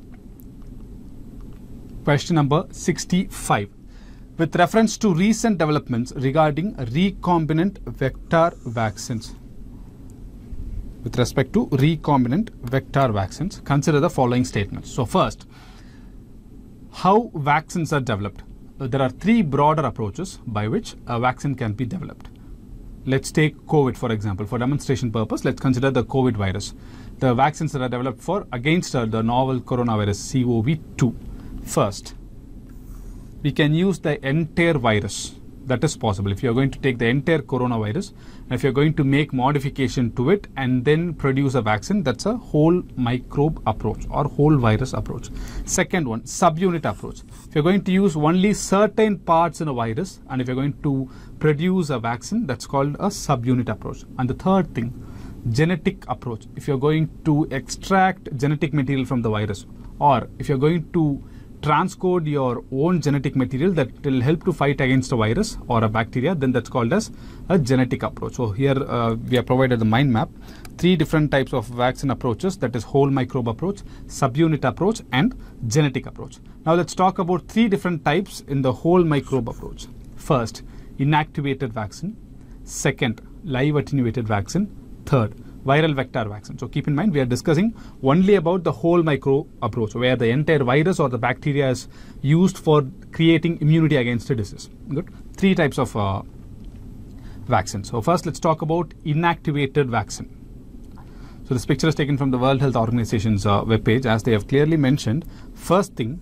Question number sixty-five. With reference to recent developments regarding recombinant vector vaccines. With respect to recombinant vector vaccines, consider the following statements. So first, how vaccines are developed. There are three broader approaches by which a vaccine can be developed. Let's take COVID for example. For demonstration purpose, let's consider the COVID virus. The vaccines that are developed for against uh, the novel coronavirus C O V two. First, we can use the entire virus. That is possible. If you are going to take the entire coronavirus, and if you are going to make modification to it and then produce a vaccine, that's a whole microbe approach or whole virus approach. Second one, subunit approach. If you are going to use only certain parts in a virus and if you are going to produce a vaccine, that's called a subunit approach. And the third thing, genetic approach. If you are going to extract genetic material from the virus, or if you are going to transcode your own genetic material that will help to fight against a virus or a bacteria, then that's called as a genetic approach. So here uh, we have provided the mind map, three different types of vaccine approaches, that is whole microbe approach, subunit approach and genetic approach. Now let's talk about three different types in the whole microbe approach. First, inactivated vaccine. Second, live attenuated vaccine. Third, viral vector vaccine. So keep in mind, we are discussing only about the whole micro approach, where the entire virus or the bacteria is used for creating immunity against a disease. Good. Three types of uh, vaccines. So first, let's talk about inactivated vaccine. So this picture is taken from the World Health Organization's uh, webpage. As they have clearly mentioned, first thing,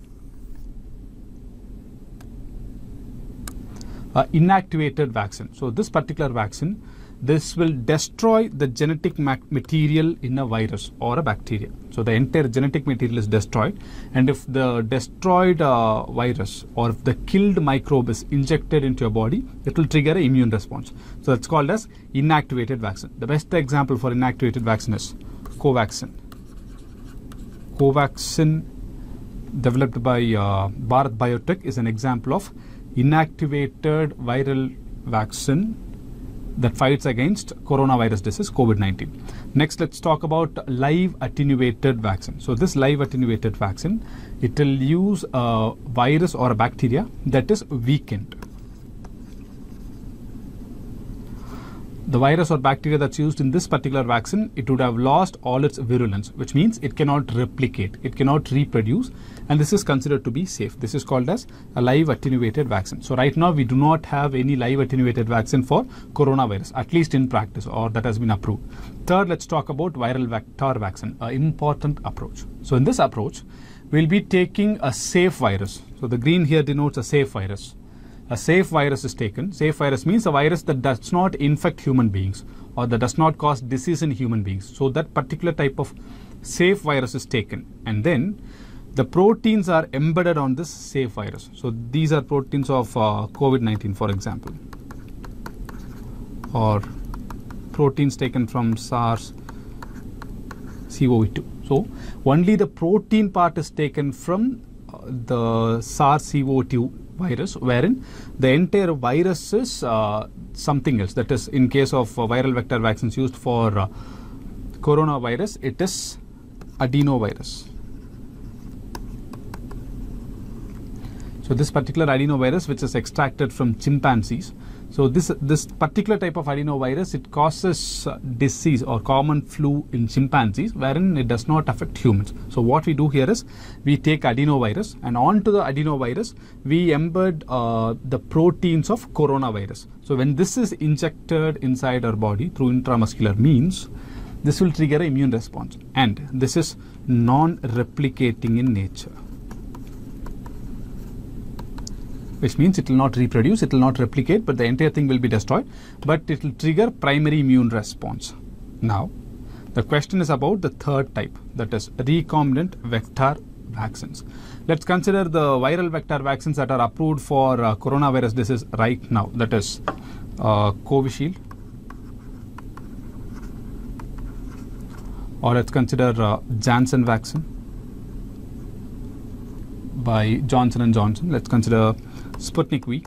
uh, inactivated vaccine. So this particular vaccine, this will destroy the genetic material in a virus or a bacteria. So the entire genetic material is destroyed, and if the destroyed uh, virus or if the killed microbe is injected into your body, it will trigger an immune response. So that's called as inactivated vaccine. The best example for inactivated vaccine is Covaxin. Covaxin, developed by uh, Bharat Biotech, is an example of inactivated viral vaccine that fights against coronavirus disease COVID nineteen. Next, let's talk about live attenuated vaccine. So this live attenuated vaccine, it will use a virus or a bacteria that is weakened. The virus or bacteria that's used in this particular vaccine, it would have lost all its virulence, which means it cannot replicate, it cannot reproduce, and this is considered to be safe. This is called as a live attenuated vaccine. So right now we do not have any live attenuated vaccine for coronavirus, at least in practice, or that has been approved. Third, let's talk about viral vector vaccine, an important approach. So in this approach, we'll be taking a safe virus. So the green here denotes a safe virus. A safe virus is taken. Safe virus means a virus that does not infect human beings or that does not cause disease in human beings. So that particular type of safe virus is taken, and then the proteins are embedded on this safe virus. So these are proteins of uh, COVID nineteen, for example, or proteins taken from SARS C o V two. So only the protein part is taken from uh, the SARS C o V two virus, wherein the entire virus is uh, something else. That is, in case of uh, viral vector vaccines used for uh, coronavirus, it is adenovirus. So this particular adenovirus, which is extracted from chimpanzees, so this this particular type of adenovirus, it causes uh, disease or common flu in chimpanzees, wherein it does not affect humans. So what we do here is we take adenovirus, and onto the adenovirus we embed uh, the proteins of coronavirus. So when this is injected inside our body through intramuscular means, this will trigger an immune response, and this is non-replicating in nature, which means it will not reproduce, it will not replicate, but the entire thing will be destroyed, but it will trigger primary immune response. Now, the question is about the third type, that is recombinant vector vaccines. Let's consider the viral vector vaccines that are approved for uh, coronavirus disease right now, that is uh, Covishield, or let's consider uh, Janssen vaccine by Johnson and Johnson. Let's consider Sputnik V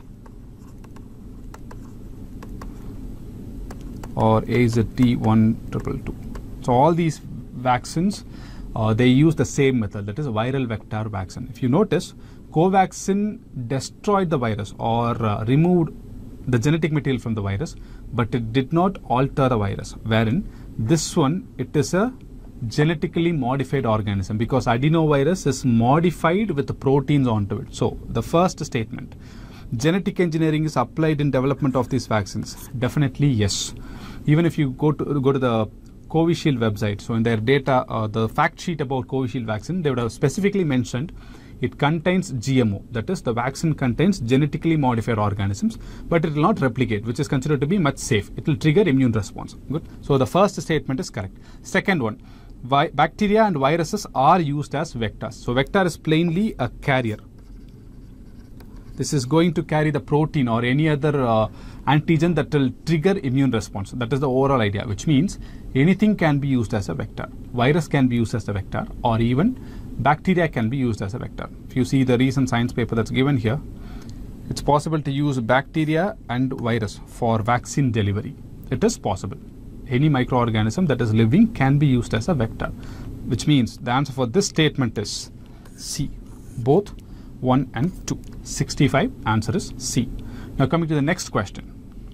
or A Z T one two two two. So all these vaccines, uh, they use the same method, that is a viral vector vaccine. If you notice, Covaxin destroyed the virus or uh, removed the genetic material from the virus, but it did not alter the virus, wherein this one, it is a genetically modified organism, because adenovirus is modified with the proteins onto it. So the first statement, genetic engineering is applied in development of these vaccines. Definitely yes. Even if you go to go to the Covishield website, so in their data, uh, the fact sheet about Covishield vaccine, they would have specifically mentioned it contains G M O, that is, the vaccine contains genetically modified organisms, but it will not replicate, which is considered to be much safe. It will trigger immune response. Good. So the first statement is correct. Second one, Vi bacteria and viruses are used as vectors. So vector is plainly a carrier. This is going to carry the protein or any other uh, antigen that will trigger immune response. That is the overall idea, which means anything can be used as a vector. Virus can be used as a vector, or even bacteria can be used as a vector. If you see the recent science paper that's given here, it's possible to use bacteria and virus for vaccine delivery. It is possible. Any microorganism that is living can be used as a vector, which means the answer for this statement is C, both one and two. sixty-five, answer is C. Now coming to the next question.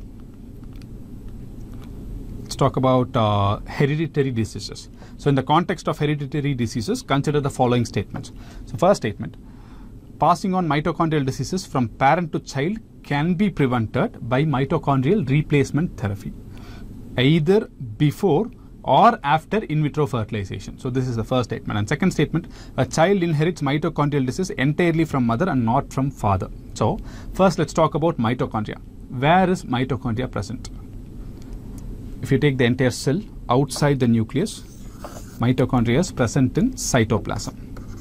Let's talk about uh, hereditary diseases. So in the context of hereditary diseases, consider the following statements. So first statement, passing on mitochondrial diseases from parent to child can be prevented by mitochondrial replacement therapy, either before or after in vitro fertilization. So this is the first statement. And second statement, a child inherits mitochondrial disease entirely from mother and not from father. So first let's talk about mitochondria. Where is mitochondria present? If you take the entire cell outside the nucleus, mitochondria is present in cytoplasm.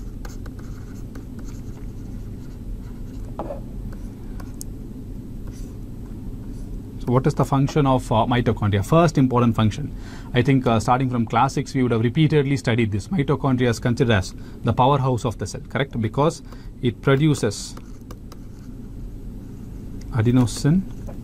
So what is the function of uh, mitochondria? First important function. I think uh, starting from class six, we would have repeatedly studied this. Mitochondria is considered as the powerhouse of the cell, correct? Because it produces adenosine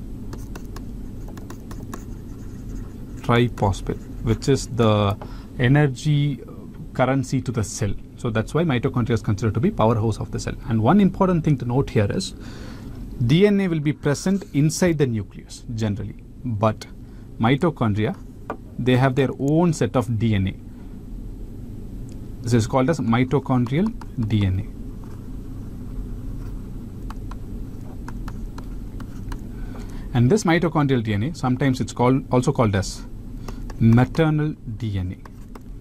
triphosphate, which is the energy currency to the cell. So that's why mitochondria is considered to be powerhouse of the cell. And one important thing to note here is D N A will be present inside the nucleus generally, but mitochondria, they have their own set of D N A. This is called as mitochondrial D N A. And this mitochondrial D N A, sometimes it's called also called as maternal D N A.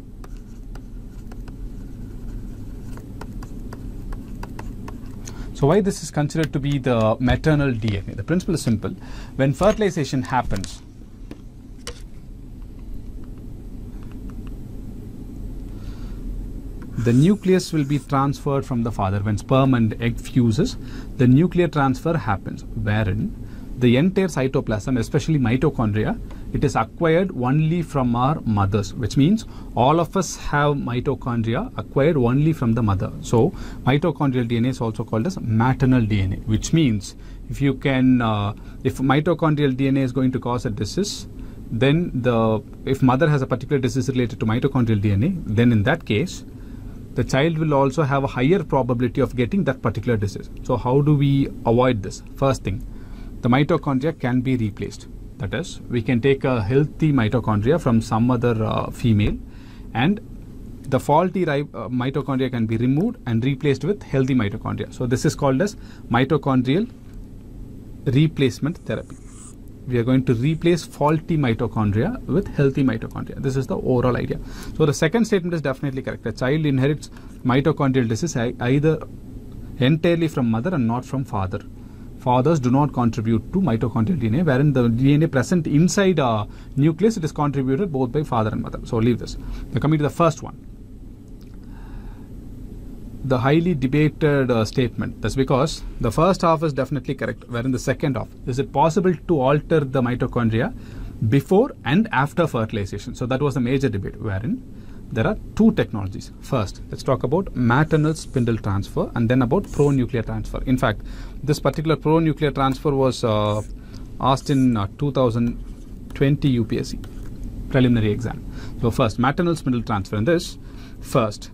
So why this is considered to be the maternal D N A? The principle is simple. When fertilization happens, the nucleus will be transferred from the father. When sperm and egg fuses, the nuclear transfer happens, wherein the entire cytoplasm, especially mitochondria, it is acquired only from our mothers, which means all of us have mitochondria acquired only from the mother. So mitochondrial D N A is also called as maternal D N A, which means if you can, uh, if mitochondrial D N A is going to cause a disease, then the, if mother has a particular disease related to mitochondrial D N A, then in that case, the child will also have a higher probability of getting that particular disease. So how do we avoid this? First thing, the mitochondria can be replaced. That is, we can take a healthy mitochondria from some other uh, female, and the faulty uh, mitochondria can be removed and replaced with healthy mitochondria. So this is called as mitochondrial replacement therapy. We are going to replace faulty mitochondria with healthy mitochondria. This is the overall idea. So the second statement is definitely correct. A child inherits mitochondrial disease either entirely from mother and not from father. Fathers do not contribute to mitochondrial D N A, wherein the D N A present inside a nucleus, it is contributed both by father and mother. So leave this. Now coming to the first one, the highly debated uh, statement. That's because the first half is definitely correct, wherein the second half, is it possible to alter the mitochondria before and after fertilization? So that was the major debate, wherein there are two technologies. First, let's talk about maternal spindle transfer and then about pronuclear transfer. In fact, this particular pronuclear transfer was uh, asked in uh, two thousand twenty U P S C preliminary exam. So first, maternal spindle transfer. In this, first,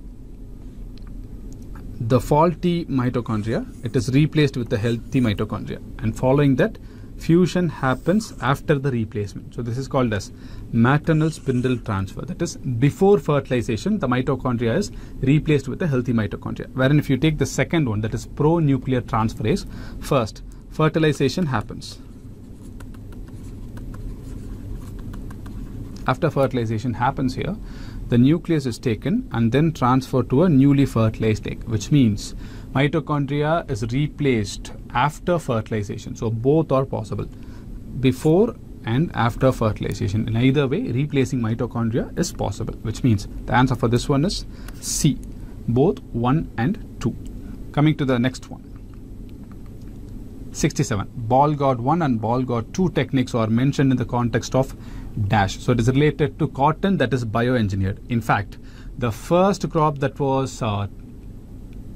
the faulty mitochondria, it is replaced with the healthy mitochondria, and following that, fusion happens after the replacement. So this is called as maternal spindle transfer. That is, before fertilization, the mitochondria is replaced with a healthy mitochondria. Wherein if you take the second one, that is pronuclear transferase, first fertilization happens. After fertilization happens here, the nucleus is taken and then transferred to a newly fertilized egg, which means mitochondria is replaced after fertilization. So both are possible, before and after fertilization. In either way, replacing mitochondria is possible, which means the answer for this one is C, both one and two. Coming to the next one, sixty-seven. Ball gourd one and ball gourd two techniques are mentioned in the context of dash. So it is related to cotton that is bioengineered. In fact, the first crop that was uh,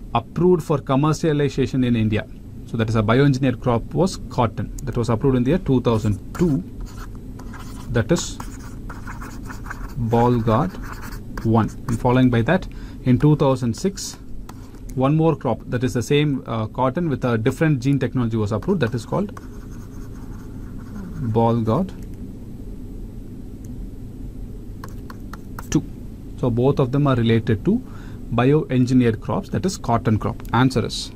approved for commercialization in India, so that is a bioengineered crop, was cotton. That was approved in the year two thousand two. That is Bollgard one. And following by that, in two thousand six, one more crop, that is the same uh, cotton with a different gene technology, was approved. That is called Bollgard two. So both of them are related to bioengineered crops, that is cotton crop. Answer is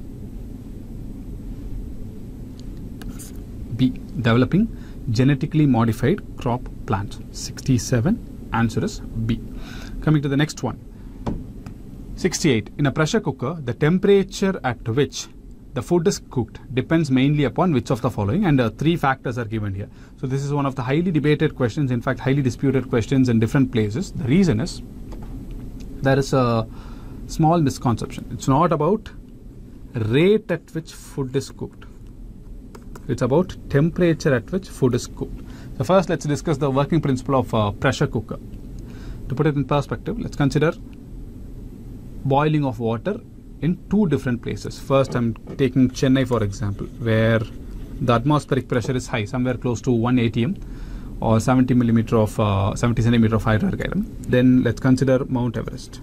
B, developing genetically modified crop plants. sixty-seven. Answer is B. Coming to the next one. sixty-eight. In a pressure cooker, the temperature at which the food is cooked depends mainly upon which of the following, and uh, three factors are given here. So this is one of the highly debated questions, in fact highly disputed questions in different places. The reason is there is a small misconception. It's not about rate at which food is cooked. It's about temperature at which food is cooked. So first let's discuss the working principle of a pressure cooker. To put it in perspective, let's consider boiling of water in two different places. First, I'm taking Chennai for example, where the atmospheric pressure is high, somewhere close to one A T M or seventy millimeter of uh, seventy centimeter of hydrocarbon. Then let's consider Mount Everest.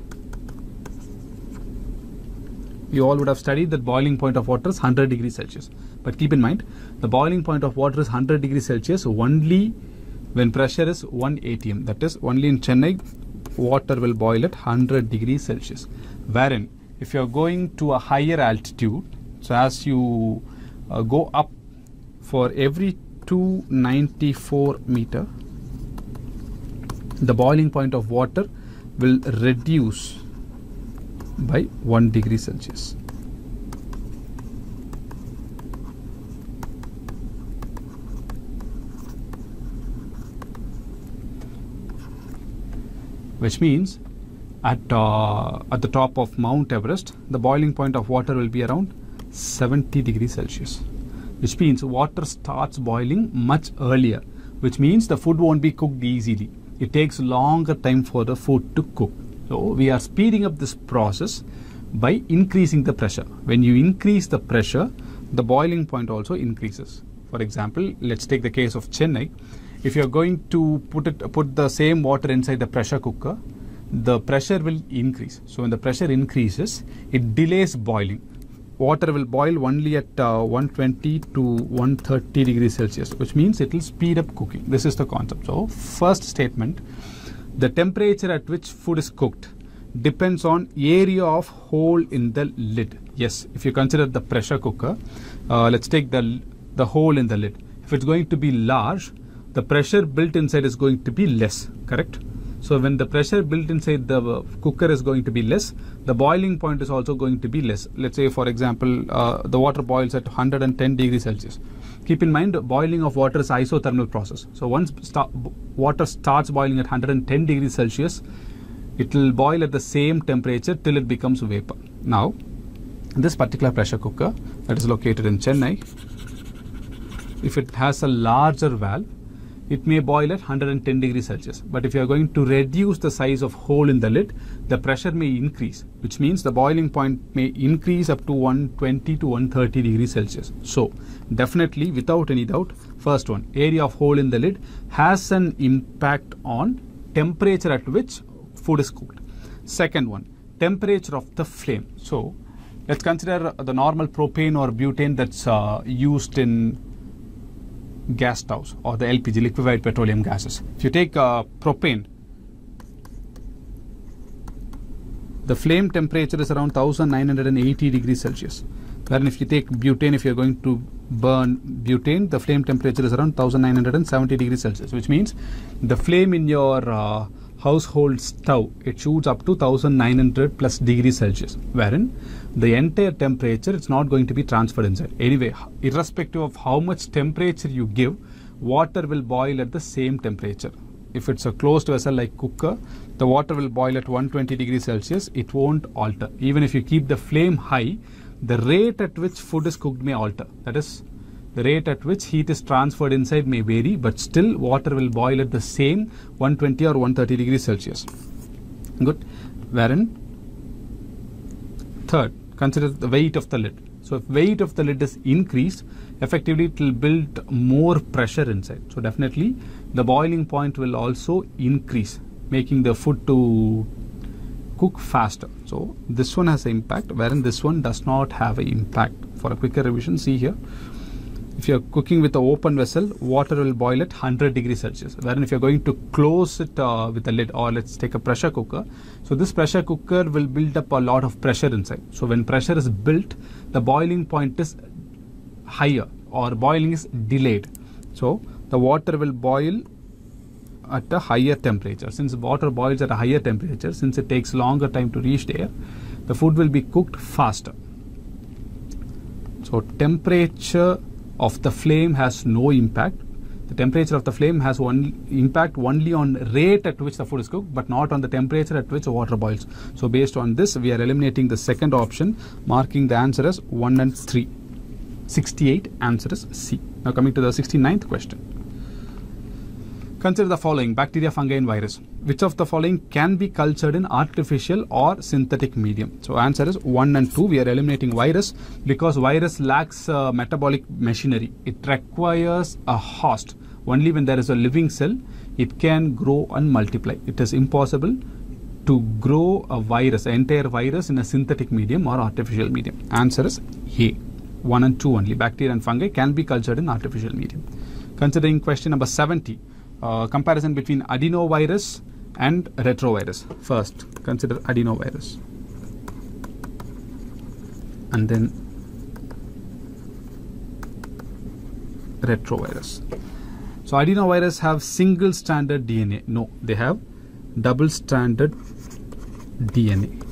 You all would have studied that boiling point of water is one hundred degrees Celsius. But keep in mind, the boiling point of water is one hundred degrees Celsius only when pressure is one A T M. That is, only in Chennai, water will boil at one hundred degrees Celsius. Wherein, if you are going to a higher altitude, so as you uh, go up for every two hundred ninety-four meter, the boiling point of water will reduce by one degree Celsius. Which means at, uh, at the top of Mount Everest, the boiling point of water will be around seventy degrees Celsius. Which means water starts boiling much earlier, which means the food won't be cooked easily. It takes longer time for the food to cook. So we are speeding up this process by increasing the pressure. When you increase the pressure, the boiling point also increases. For example, let's take the case of Chennai. If you are going to put it, put the same water inside the pressure cooker, the pressure will increase. So when the pressure increases, it delays boiling. Water will boil only at uh, one twenty to one thirty degrees Celsius, which means it will speed up cooking. This is the concept. So first statement, the temperature at which food is cooked depends on area of hole in the lid. Yes, if you consider the pressure cooker, uh, let's take the, the hole in the lid. If it's going to be large, the pressure built inside is going to be less, correct? So when the pressure built inside the uh, cooker is going to be less, the boiling point is also going to be less. Let's say, for example, uh, the water boils at one hundred ten degrees Celsius. Keep in mind, boiling of water is isothermal process. So once sta water starts boiling at one hundred ten degrees Celsius, it will boil at the same temperature till it becomes vapor. Now, this particular pressure cooker that is located in Chennai, if it has a larger valve, it may boil at one hundred ten degrees Celsius. But if you are going to reduce the size of hole in the lid, the pressure may increase, which means the boiling point may increase up to one twenty to one thirty degrees Celsius. So definitely, without any doubt, first one, area of hole in the lid has an impact on temperature at which food is cooked. Second one, temperature of the flame. So let's consider the normal propane or butane that's uh, used in gas stoves or the L P G, liquefied petroleum gases. If you take uh, propane, the flame temperature is around one thousand nine hundred eighty degrees Celsius. Whereas if you take butane, if you are going to burn butane, the flame temperature is around one thousand nine hundred seventy degrees Celsius, which means the flame in your uh, household stove, it shoots up to one thousand nine hundred plus degrees Celsius, wherein the entire temperature, it's not going to be transferred inside. Anyway, irrespective of how much temperature you give, water will boil at the same temperature. If it's a closed vessel like cooker, the water will boil at one hundred twenty degrees Celsius. It won't alter. Even if you keep the flame high, the rate at which food is cooked may alter. That is, the rate at which heat is transferred inside may vary, but still water will boil at the same one hundred twenty or one hundred thirty degrees Celsius. Good. Wherein Third, consider the weight of the lid. So if weight of the lid is increased, effectively it will build more pressure inside. So definitely the boiling point will also increase, making the food to cook faster. So this one has an impact, wherein this one does not have an impact. For a quicker revision, see here. If you are cooking with an open vessel, water will boil at one hundred degrees Celsius. Wherein if you are going to close it uh, with a lid, or let's take a pressure cooker. So this pressure cooker will build up a lot of pressure inside. So when pressure is built, the boiling point is higher, or boiling is delayed. So the water will boil at a higher temperature. Since water boils at a higher temperature, since it takes longer time to reach there, the food will be cooked faster. So temperature of the flame has no impact. The temperature of the flame has one impact only on rate at which the food is cooked, but not on the temperature at which the water boils. So based on this, we are eliminating the second option, marking the answer as one and three. sixty-eight, answer is C. Now coming to the sixty-ninth question. Consider the following: bacteria, fungi and virus. Which of the following can be cultured in artificial or synthetic medium? So answer is one and two. We are eliminating virus because virus lacks uh, metabolic machinery. It requires a host. Only when there is a living cell, it can grow and multiply. It is impossible to grow a virus, an entire virus, in a synthetic medium or artificial medium. Answer is A. one and two only. Bacteria and fungi can be cultured in artificial medium. Considering question number seventy. Uh, comparison between adenovirus and retrovirus. First, consider adenovirus, and then retrovirus. So adenovirus have single stranded D N A. No, they have double stranded D N A.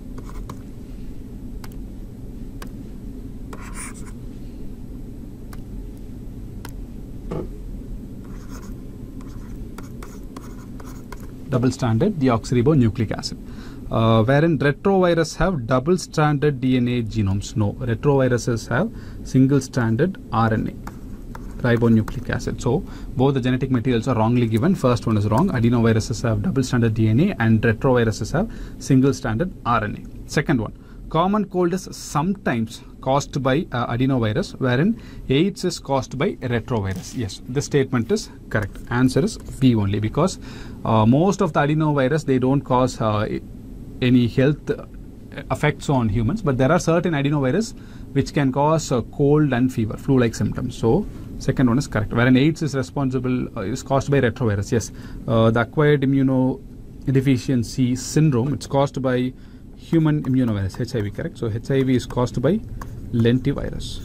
Double-stranded deoxyribonucleic acid. Uh, wherein retrovirus have double-stranded D N A genomes. No, retroviruses have single-stranded R N A, ribonucleic acid. So both the genetic materials are wrongly given. First one is wrong. Adenoviruses have double-stranded D N A and retroviruses have single-stranded R N A. Second one, common cold is sometimes caused by uh, adenovirus, wherein AIDS is caused by retrovirus. Yes, this statement is correct. Answer is B only, because uh, most of the adenovirus, they don't cause uh, any health effects on humans, but there are certain adenovirus which can cause uh, cold and fever, flu-like symptoms. So second one is correct. Wherein AIDS is responsible uh, is caused by retrovirus. Yes, uh, the acquired immunodeficiency syndrome, it's caused by human immunovirus, H I V, correct? So H I V is caused by lentivirus,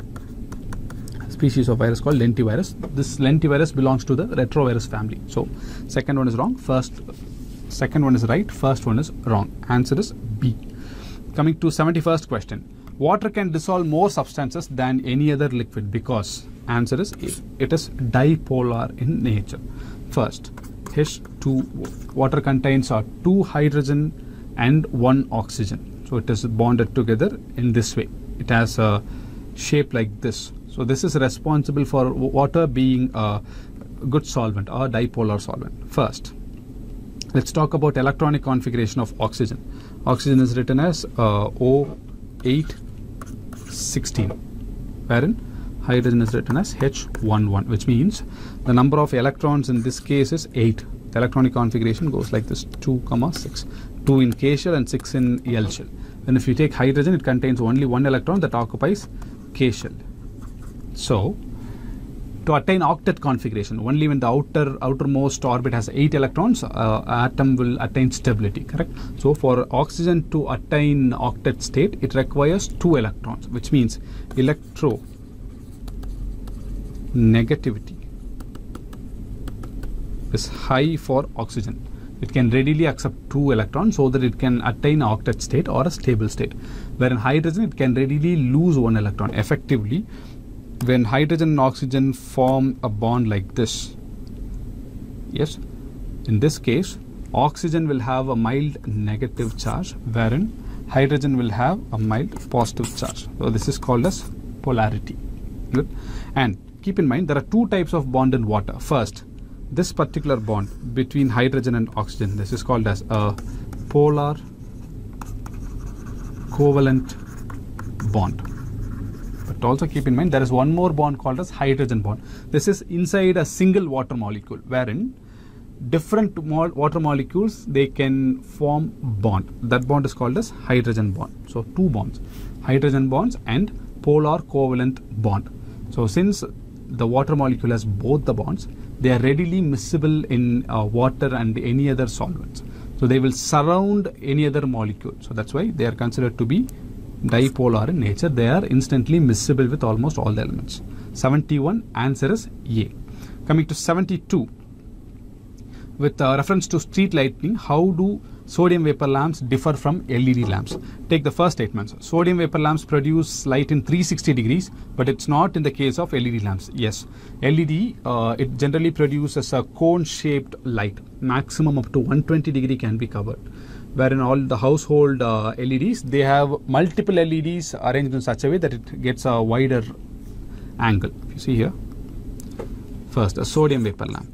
species of virus called lentivirus. This lentivirus belongs to the retrovirus family. So second one is wrong, first second one is right, first one is wrong. Answer is B. Coming to seventy-first question. Water can dissolve more substances than any other liquid because answer is A. It is dipolar in nature. First, H two O. Water contains uh, two hydrogen and one oxygen. So it is bonded together in this way. It has a shape like this. So this is responsible for water being a good solvent or dipolar solvent. First, let's talk about electronic configuration of oxygen. Oxygen is written as uh, O eight sixteen, wherein hydrogen is written as H eleven, which means the number of electrons in this case is eight. The electronic configuration goes like this: two, six. two in K shell and six in L shell. And if you take hydrogen, it contains only one electron that occupies K shell. So to attain octet configuration, only when the outer outermost orbit has eight electrons, uh, atom will attain stability, correct? So for oxygen to attain octet state, it requires two electrons, which means electro negativity is high for oxygen. It can readily accept two electrons so that it can attain octet state or a stable state. Where in hydrogen, it can readily lose one electron. Effectively, when hydrogen and oxygen form a bond like this, yes, in this case, oxygen will have a mild negative charge, wherein hydrogen will have a mild positive charge. So this is called as polarity. Good. And keep in mind, there are two types of bond in water. First, this particular bond between hydrogen and oxygen, this is called as a polar covalent bond. But also keep in mind there is one more bond called as hydrogen bond. This is inside a single water molecule, wherein different mo water molecules, they can form bond. That bond is called as hydrogen bond. So two bonds, hydrogen bonds and polar covalent bond. So since the water molecule has both the bonds, they are readily miscible in uh, water and any other solvents. So they will surround any other molecule. So that's why they are considered to be dipolar in nature. They are instantly miscible with almost all the elements. seventy-one, answer is A. Coming to seventy-two, with uh, reference to street lighting, how do sodium vapor lamps differ from L E D lamps? Take the first statement. Sodium vapor lamps produce light in three hundred sixty degrees, but it's not in the case of L E D lamps. Yes, L E D, uh, it generally produces a cone-shaped light. Maximum up to one hundred twenty degree can be covered. Wherein all the household uh, L E Ds, they have multiple L E Ds arranged in such a way that it gets a wider angle. If you see here, first a sodium vapor lamp.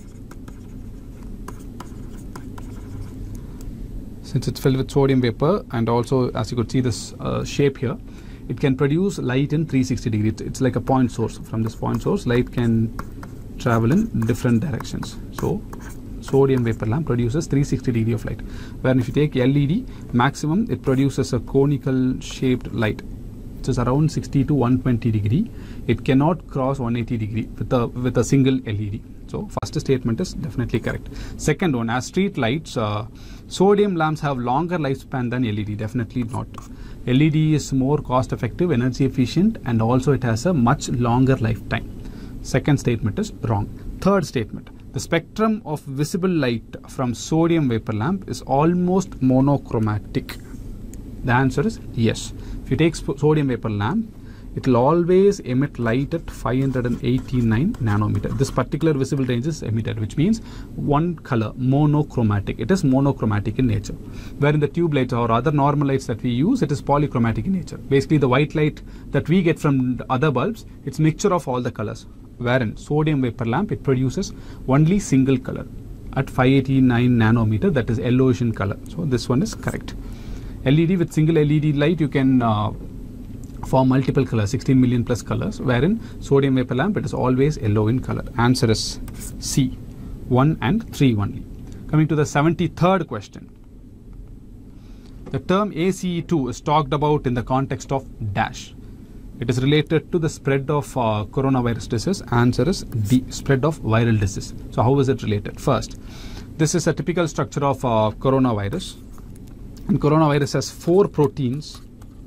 Since it's filled with sodium vapor, and also as you could see this uh, shape here, it can produce light in three hundred sixty degrees. It's, it's like a point source. From this point source, light can travel in different directions. So sodium vapor lamp produces three hundred sixty degree of light. Whereas if you take L E D, maximum it produces a conical shaped light, which is around sixty to one hundred twenty degree. It cannot cross one hundred eighty degree with a with a single L E D. So first statement is definitely correct. Second one, as street lights, uh, sodium lamps have longer lifespan than L E D. Definitely not. L E D is more cost effective, energy efficient, and also it has a much longer lifetime. Second statement is wrong. Third statement, the spectrum of visible light from sodium vapor lamp is almost monochromatic. The answer is yes. If you take sodium vapor lamp, it will always emit light at five hundred eighty-nine nanometer. This particular visible range is emitted, which means one color, monochromatic. It is monochromatic in nature. Wherein the tube lights or other normal lights that we use, it is polychromatic in nature. Basically, the white light that we get from other bulbs, it's mixture of all the colors. Wherein sodium vapor lamp, it produces only single color at five eighty-nine nanometer, that is yellowish in color. So this one is correct. L E D, with single L E D light, you can uh, form multiple colors, sixteen million plus colors, wherein sodium vapor lamp, it is always yellow in color. Answer is C, one and three only. Coming to the seventy-third question. The term A C E two is talked about in the context of dash. It is related to the spread of uh, coronavirus disease. Answer is D, spread of viral disease. So how is it related? First, this is a typical structure of uh, coronavirus. And coronavirus has four proteins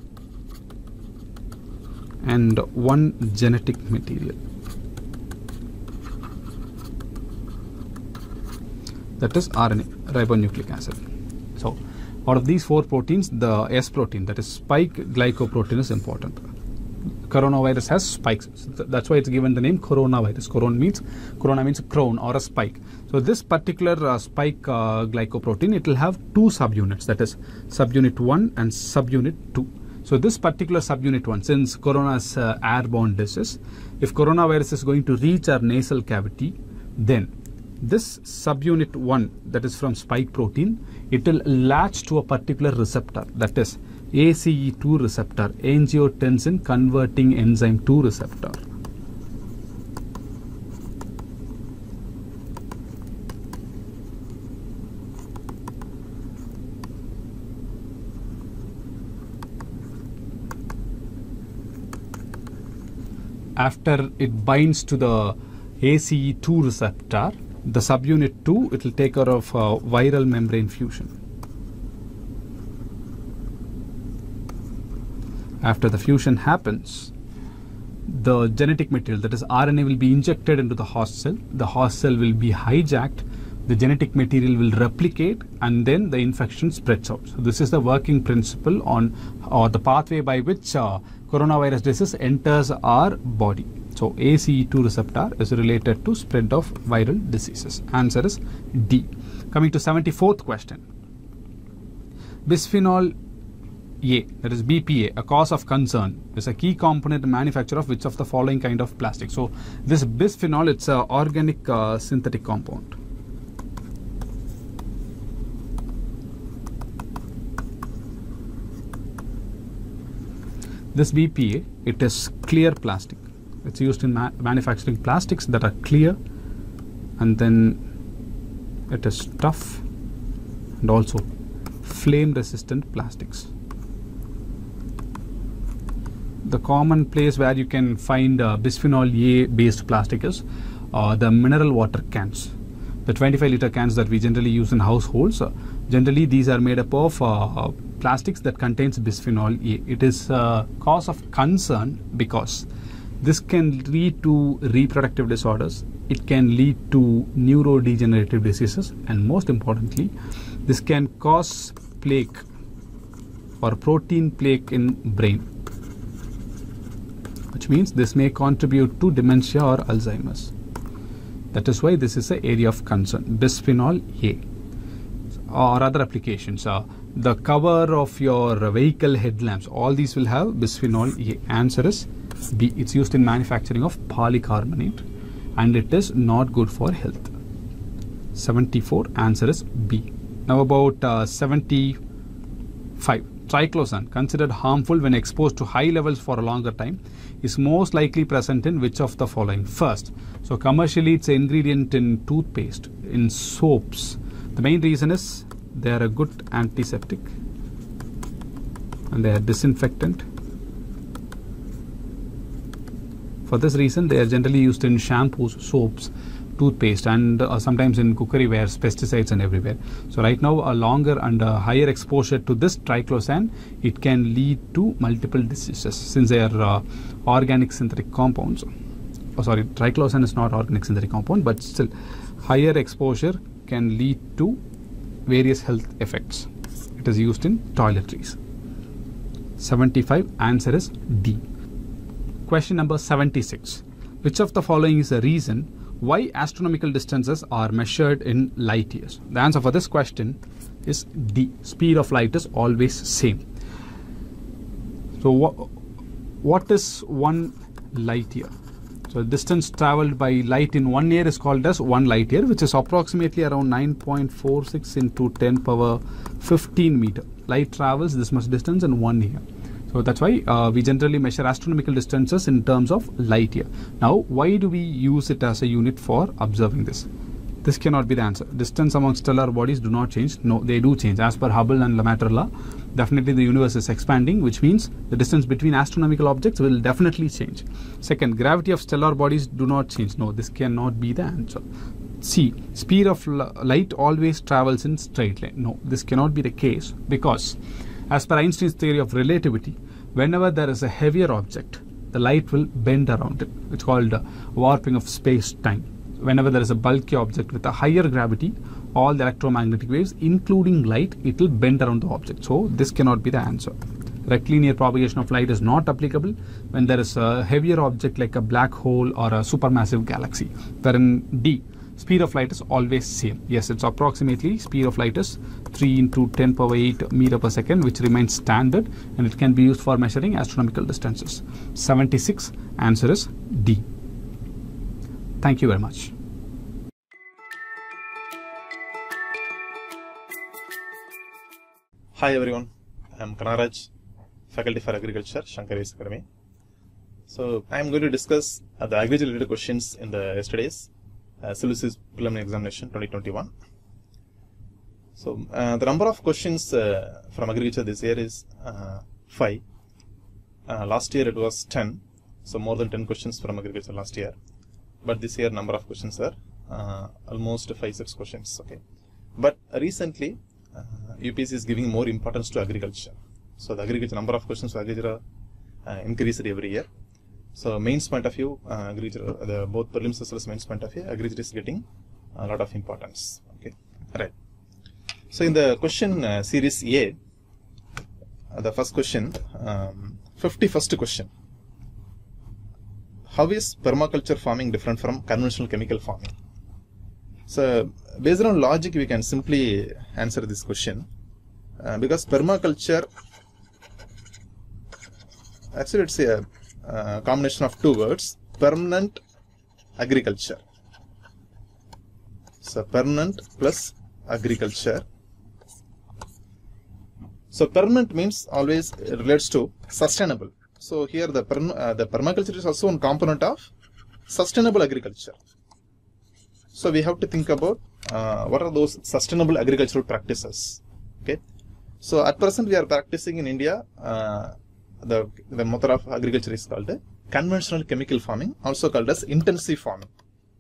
and one genetic material. That is R N A, ribonucleic acid. So out of these four proteins, the S protein, that is spike glycoprotein, is important. Coronavirus has spikes. So that's why it's given the name coronavirus. Corona means corona means crown or a spike. So this particular uh, spike uh, glycoprotein, it will have two subunits, that is subunit one and subunit two. So this particular subunit one, since corona is uh, airborne disease, if coronavirus is going to reach our nasal cavity, then this subunit one, that is from spike protein, it will latch to a particular receptor, that is A C E two receptor, angiotensin converting enzyme two receptor. After it binds to the A C E two receptor, the subunit two, it will take care of uh, viral membrane fusion. After the fusion happens, the genetic material, that is R N A, will be injected into the host cell. The host cell will be hijacked. The genetic material will replicate, and then the infection spreads out. So this is the working principle on or the pathway by which uh, coronavirus disease enters our body. So A C E two receptor is related to spread of viral diseases. Answer is D. Coming to seventy-fourth question. Bisphenol A, that is B P A, a cause of concern, is a key component in manufacture of which of the following kind of plastic? So this bisphenol, it's an organic uh, synthetic compound. This B P A, it is clear plastic. It's used in ma manufacturing plastics that are clear, and then it is tough and also flame resistant plastics. The common place where you can find uh, bisphenol A based plastic is uh, the mineral water cans, the twenty-five liter cans that we generally use in households. Uh, generally these are made up of uh, plastics that contains bisphenol A. It is a cause of concern because this can lead to reproductive disorders, it can lead to neurodegenerative diseases, and most importantly, this can cause plaque or protein plaque in brain, which means this may contribute to dementia or Alzheimer's. That is why this is an area of concern. Bisphenol A or other applications. Uh, the cover of your vehicle headlamps, all these will have bisphenol A. Answer is B. It's used in manufacturing of polycarbonate and it is not good for health. seventy-four, answer is B. Now about uh, seventy-five. Triclosan, considered harmful when exposed to high levels for a longer time, is most likely present in which of the following? First, so commercially it's an ingredient in toothpaste, in soaps. The main reason is they are a good antiseptic and they are disinfectant. For this reason, they are generally used in shampoos, soaps, toothpaste, and uh, sometimes in cookery wares, pesticides and everywhere. So right now, a longer and a higher exposure to this triclosan, it can lead to multiple diseases since they are uh, organic synthetic compounds. Oh, sorry, triclosan is not organic synthetic compound, but still higher exposure can lead to various health effects. It is used in toiletries. seventy-five, answer is D. Question number seventy-six. Which of the following is the reason why astronomical distances are measured in light years? The answer for this question is D. Speed of light is always same. So what, what is one light year? So distance traveled by light in one year is called as one light year, which is approximately around nine point four six into ten power fifteen meter. Light travels this much distance in one year. So that's why uh, we generally measure astronomical distances in terms of light year. Now, why do we use it as a unit for observing this? This cannot be the answer. Distance among stellar bodies do not change. No, they do change. As per Hubble and Lemaître law, definitely the universe is expanding, which means the distance between astronomical objects will definitely change. Second, gravity of stellar bodies do not change. No, this cannot be the answer. C. Speed of light always travels in straight line. No, this cannot be the case because as per Einstein's theory of relativity, whenever there is a heavier object, the light will bend around it. It's called uh, warping of space-time. Whenever there is a bulky object with a higher gravity, all the electromagnetic waves, including light, it will bend around the object. So this cannot be the answer. Rectilinear propagation of light is not applicable when there is a heavier object like a black hole or a supermassive galaxy. Wherein D, speed of light is always same. Yes, it's approximately speed of light is three into ten power eight meter per second, which remains standard and it can be used for measuring astronomical distances. seventy-six, answer is D. Thank you very much. Hi everyone, I am Kanaraj, Faculty for Agriculture, Shankar I A S Academy. So I am going to discuss uh, the agriculture related questions in the yesterday's uh, Syllabus Preliminary Examination twenty twenty-one. So uh, the number of questions uh, from agriculture this year is uh, five. Uh, last year it was ten, so more than ten questions from agriculture last year. But this year number of questions are uh, almost five six questions. Okay, but recently uh, U P S C is giving more importance to agriculture. So the agriculture number of questions for agriculture uh, increased every year. So mains point of view, uh, agriculture, the both prelims as well as mains point of view, agriculture is getting a lot of importance. Okay, right. So in the question uh, series A, uh, the first question, um, fifty-first question. How is permaculture farming different from conventional chemical farming? So based on logic, we can simply answer this question uh, because permaculture, actually it's a uh, combination of two words, permanent agriculture. So permanent plus agriculture. So permanent means always relates to sustainable. So here the, perm uh, the permaculture is also one component of sustainable agriculture. So we have to think about uh, what are those sustainable agricultural practices. Okay. So at present we are practicing in India, uh, the, the method of agriculture is called uh, conventional chemical farming, also called as intensive farming.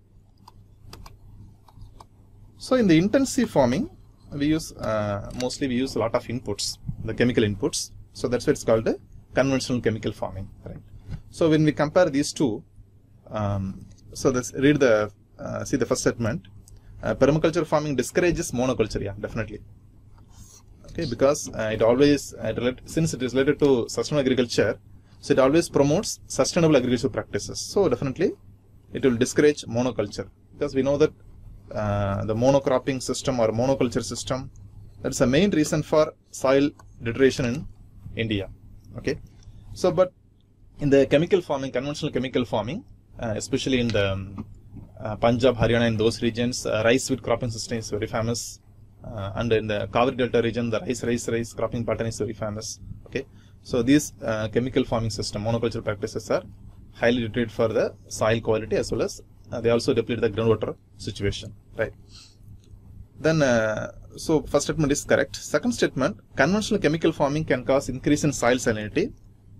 So in the intensive farming, we use uh, mostly we use a lot of inputs, the chemical inputs. So that's why it's called uh, conventional chemical farming, right? So when we compare these two, um, so let's read the uh, see the first statement. Uh, permaculture farming discourages monoculture. Yeah, definitely. Okay, because uh, it always uh, relate, since it is related to sustainable agriculture, so it always promotes sustainable agricultural practices. So definitely, it will discourage monoculture, because we know that uh, the monocropping system or monoculture system, that's the main reason for soil deterioration in India. Okay, so but in the chemical farming, conventional chemical farming, uh, especially in the um, uh, Punjab, Haryana, in those regions, uh, rice wheat cropping system is very famous, uh, and in the Kaveri Delta region, the rice rice rice cropping pattern is very famous. Okay, so these uh, chemical farming system, monoculture practices are highly deteriorated for the soil quality, as well as uh, they also deplete the groundwater situation, right? Then, uh, so first statement is correct. Second statement, conventional chemical farming can cause increase in soil salinity.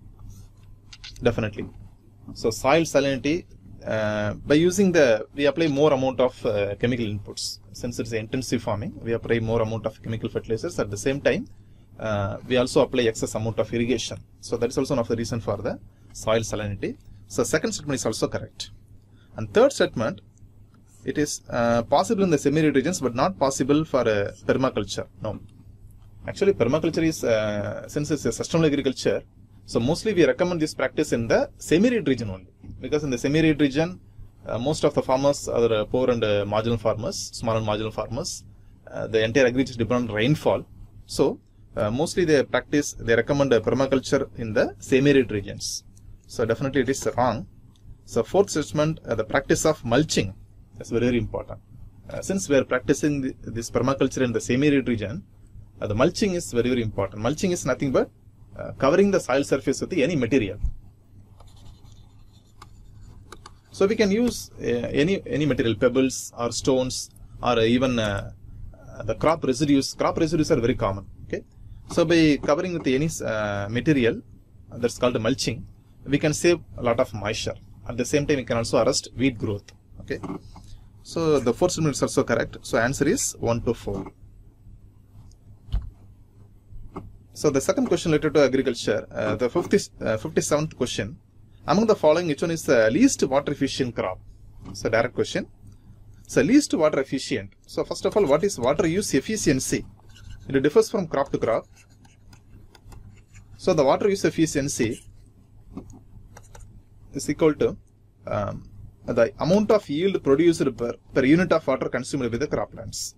Definitely. So soil salinity, uh, by using the, we apply more amount of uh, chemical inputs. Since it's intensive farming, we apply more amount of chemical fertilizers. At the same time, uh, we also apply excess amount of irrigation. So that is also one of the reason for the soil salinity. So second statement is also correct. And third statement, it is uh, possible in the semi-arid regions, but not possible for uh, permaculture. No. Actually, permaculture is, uh, since it's a sustainable agriculture, so mostly we recommend this practice in the semi-arid region only. Because in the semi-arid region, uh, most of the farmers are uh, poor and uh, marginal farmers, small and marginal farmers. Uh, the entire agriculture depends on rainfall. So, uh, mostly they practice, they recommend uh, permaculture in the semi-arid regions. So, definitely it is wrong. So, fourth statement, uh, the practice of mulching. That's very, very important. Uh, since we are practicing the, this permaculture in the semi-arid region, uh, the mulching is very, very important. Mulching is nothing but uh, covering the soil surface with any material. So we can use uh, any any material, pebbles or stones, or uh, even uh, uh, the crop residues. Crop residues are very common. Okay, so by covering with any uh, material, uh, that's called mulching, we can save a lot of moisture. At the same time, we can also arrest weed growth. Okay. So the fourth statement is also correct. So answer is one to four. So the second question related to agriculture, uh, the fifty, uh, fifty-seventh question. Among the following, which one is the least water efficient crop? So direct question. So least water efficient. So first of all, what is water use efficiency? It differs from crop to crop. So the water use efficiency is equal to um, the amount of yield produced per, per unit of water consumed by the croplands.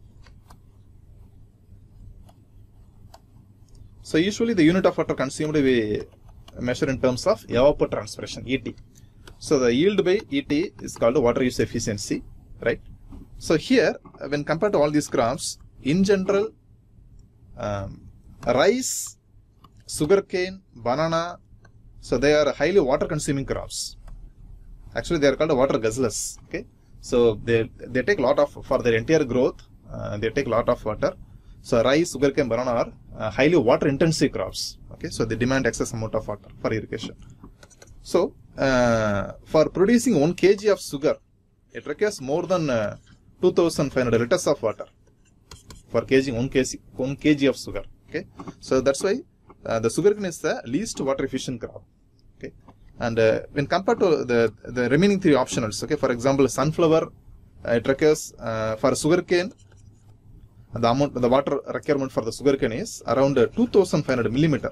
So usually the unit of water consumed we measure in terms of evapotranspiration, E T. So the yield by E T is called water use efficiency, right? So here, when compared to all these crops, in general, um, rice, sugarcane, banana, so they are highly water consuming crops. Actually, they are called water guzzlers. Okay, so they they take a lot of, for their entire growth, uh, they take a lot of water. So rice, sugarcane, banana are uh, highly water intensive crops. Okay, so they demand excess amount of water for irrigation. So uh, for producing one kilogram of sugar, it requires more than uh, two thousand five hundred liters of water for kg one kg one kg of sugar. Okay, so that's why uh, the sugarcane is the least water efficient crop. Okay. And uh, when compared to the, the remaining three optionals, okay, for example, sunflower, uh, it requires uh, for sugarcane, the amount, the water requirement for the sugarcane is around uh, two thousand five hundred millimeter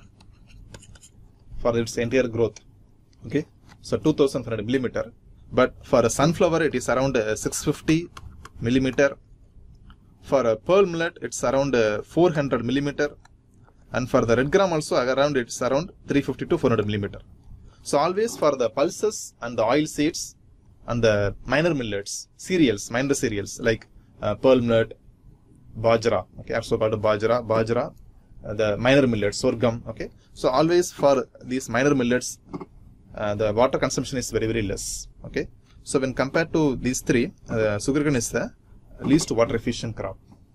for its entire growth. Okay, so two thousand five hundred millimeter. But for a sunflower, it is around uh, six hundred fifty millimeter. For a pearl millet, it's around uh, four hundred millimeter, and for the red gram also around it's around three fifty to four hundred millimeter. So always for the pulses and the oil seeds and the minor millets, cereals, minor cereals like uh, pearl millet, bajra, okay, also called bajra, bajra, uh, the minor millets, sorghum. Okay, so always for these minor millets, uh, the water consumption is very very less. Okay, so when compared to these three, uh, sugarcane is the least water efficient crop.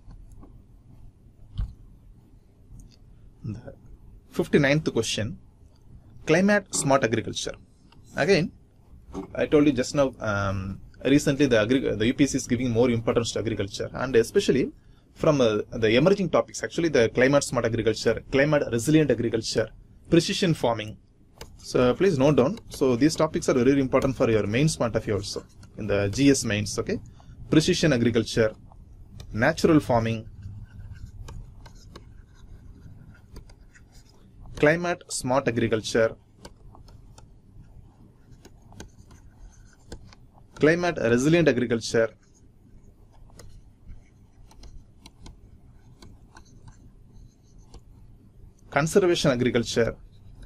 The fifty-ninth question, climate smart agriculture. Again, I told you just now, um, recently the, agri the U P S C is giving more importance to agriculture, and especially from uh, the emerging topics, actually the climate smart agriculture, climate resilient agriculture, precision farming. So please note down. So these topics are very important for your mains point of view also, in the G S mains. Okay, precision agriculture, natural farming, climate smart agriculture, climate resilient agriculture, conservation agriculture.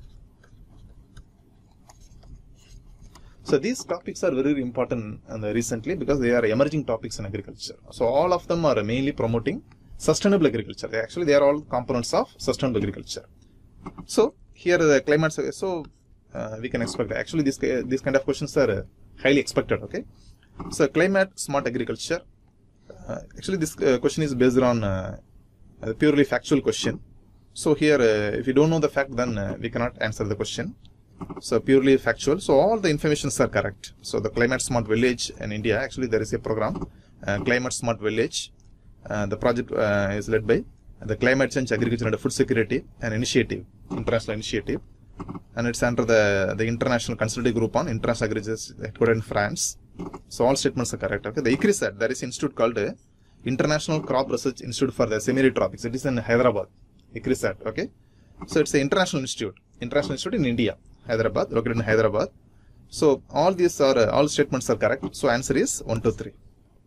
So these topics are very important uh, recently because they are emerging topics in agriculture. So all of them are mainly promoting sustainable agriculture. They actually they are all components of sustainable agriculture. So here the climate, so uh, we can expect actually these uh, these kind of questions are uh, highly expected. Okay, so climate smart agriculture. Uh, actually, this uh, question is based on uh, a purely factual question. So here, uh, if you don't know the fact, then uh, we cannot answer the question. So purely factual. So all the informations are correct. So the climate smart village in India, actually there is a program, uh, climate smart village. Uh, the project uh, is led by the Climate Change, Agriculture and Food Security, an initiative, international initiative, and it's under the the International Consultative Group on International Agriculture headquartered in France. So all statements are correct. Okay, the ICRISAT, there is an institute called uh, International Crop Research Institute for the Semi-Arid Tropics. It is in Hyderabad, ICRISAT. Okay, so it's an international institute, international institute in India, Hyderabad, located in Hyderabad. So all these are uh, all statements are correct. So answer is one, two, three.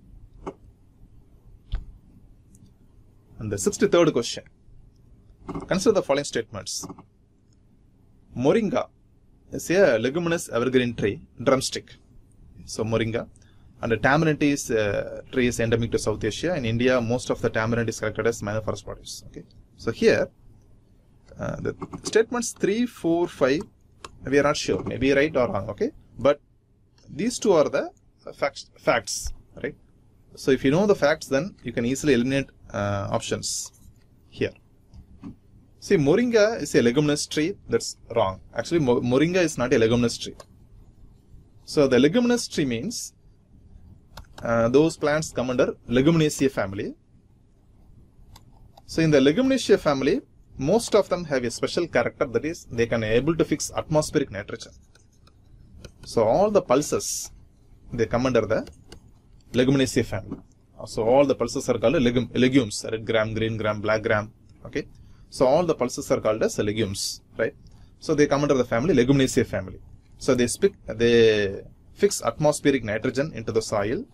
And the sixty-third question. Consider the following statements. Moringa is a leguminous evergreen tree, drumstick. So moringa, and the tamarind is uh, tree is endemic to South Asia. In India, most of the tamarind is collected as minor forest produce. Okay. So here, uh, the statements three, four, five, we are not sure, maybe right or wrong. Okay, but these two are the facts. Facts, right? So if you know the facts, then you can easily eliminate uh, options here. See, moringa is a leguminous tree. That's wrong. Actually, mo moringa is not a leguminous tree. So the leguminous tree means uh, those plants come under Leguminaceae family. So in the Leguminaceae family, most of them have a special character, that is, they can able to fix atmospheric nitrogen. So all the pulses, they come under the Leguminaceae family. So all the pulses are called legum legumes, red gram, green gram, black gram. Okay. So all the pulses are called as legumes, right? So they come under the family Leguminaceae family. So they speak, they fix atmospheric nitrogen into the soil,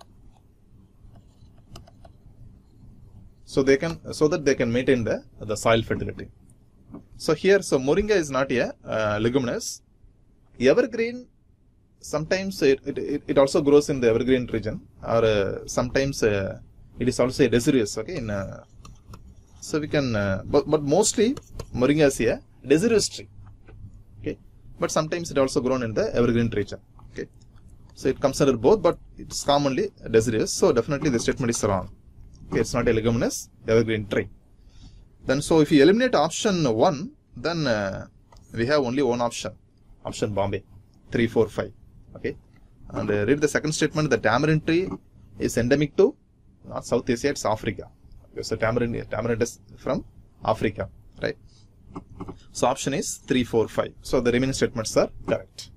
so they can, so that they can maintain the the soil fertility. So here, so moringa is not a uh, leguminous. Evergreen, sometimes it, it it also grows in the evergreen region, or uh, sometimes uh, it is also a deciduous. Okay, in uh, so we can, uh, but but mostly moringa is a deciduous tree. Okay, but sometimes it also grown in the evergreen region. Okay, so it comes under both, but it's commonly deciduous. So definitely the statement is wrong. Okay, it's not a leguminous evergreen tree. Then so if you eliminate option one, then uh, we have only one option, option Bombay, three, four, five. Okay, and uh, read the second statement. The tamarind tree is endemic to not South Asia, it's Africa. Okay, so tamarind, tamarind is from Africa, right? So option is three, four, five. So the remaining statements are correct.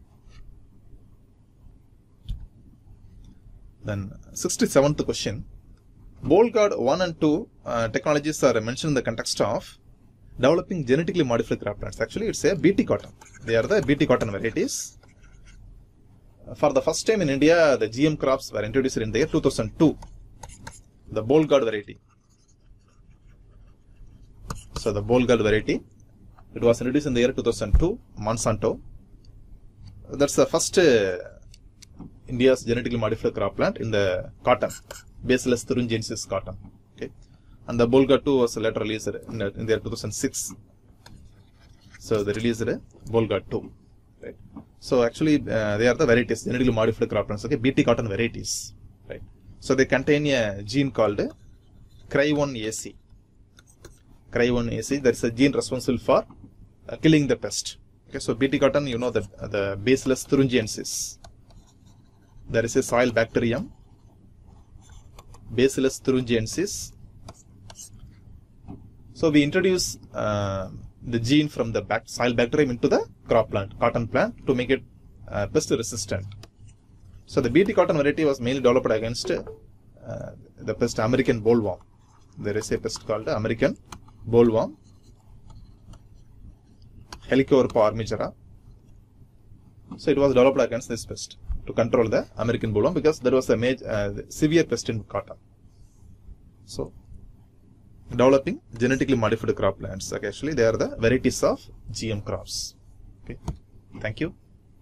Then sixty-seventh question. BOLGARD one and two uh, technologies are mentioned in the context of developing genetically modified crop plants. Actually, it's a B T cotton. They are the B T cotton varieties. For the first time in India, the G M crops were introduced in the year two thousand two. The BOLGARD variety. So the BOLGARD variety, it was introduced in the year two thousand two, Monsanto. That's the first uh, India's genetically modified crop plant in the cotton, Bacillus thuringiensis cotton. Okay, and the Bolga two was later released in the, in the year two thousand six. So they released Bolga two. Right. So actually uh, they are the varieties, genetically modified crop plants. Okay, B T cotton varieties. Right. So they contain a gene called C R Y one A C. C R Y one A C, that is a gene responsible for uh, killing the pest. Okay, so B T cotton, you know, the, uh, the Bacillus thuringiensis. There is a soil bacterium, Bacillus thuringiensis. So we introduce uh, the gene from the bac soil bacterium into the crop plant, cotton plant, to make it uh, pest resistant. So the B T cotton variety was mainly developed against uh, the pest American bollworm. There is a pest called American bollworm, Helicoverpa armigera. So it was developed against this pest to control the American bollworm, because there was a major, uh, severe pest in cotton. So developing genetically modified crop plants. Okay, actually they are the varieties of G M crops. Okay, thank you.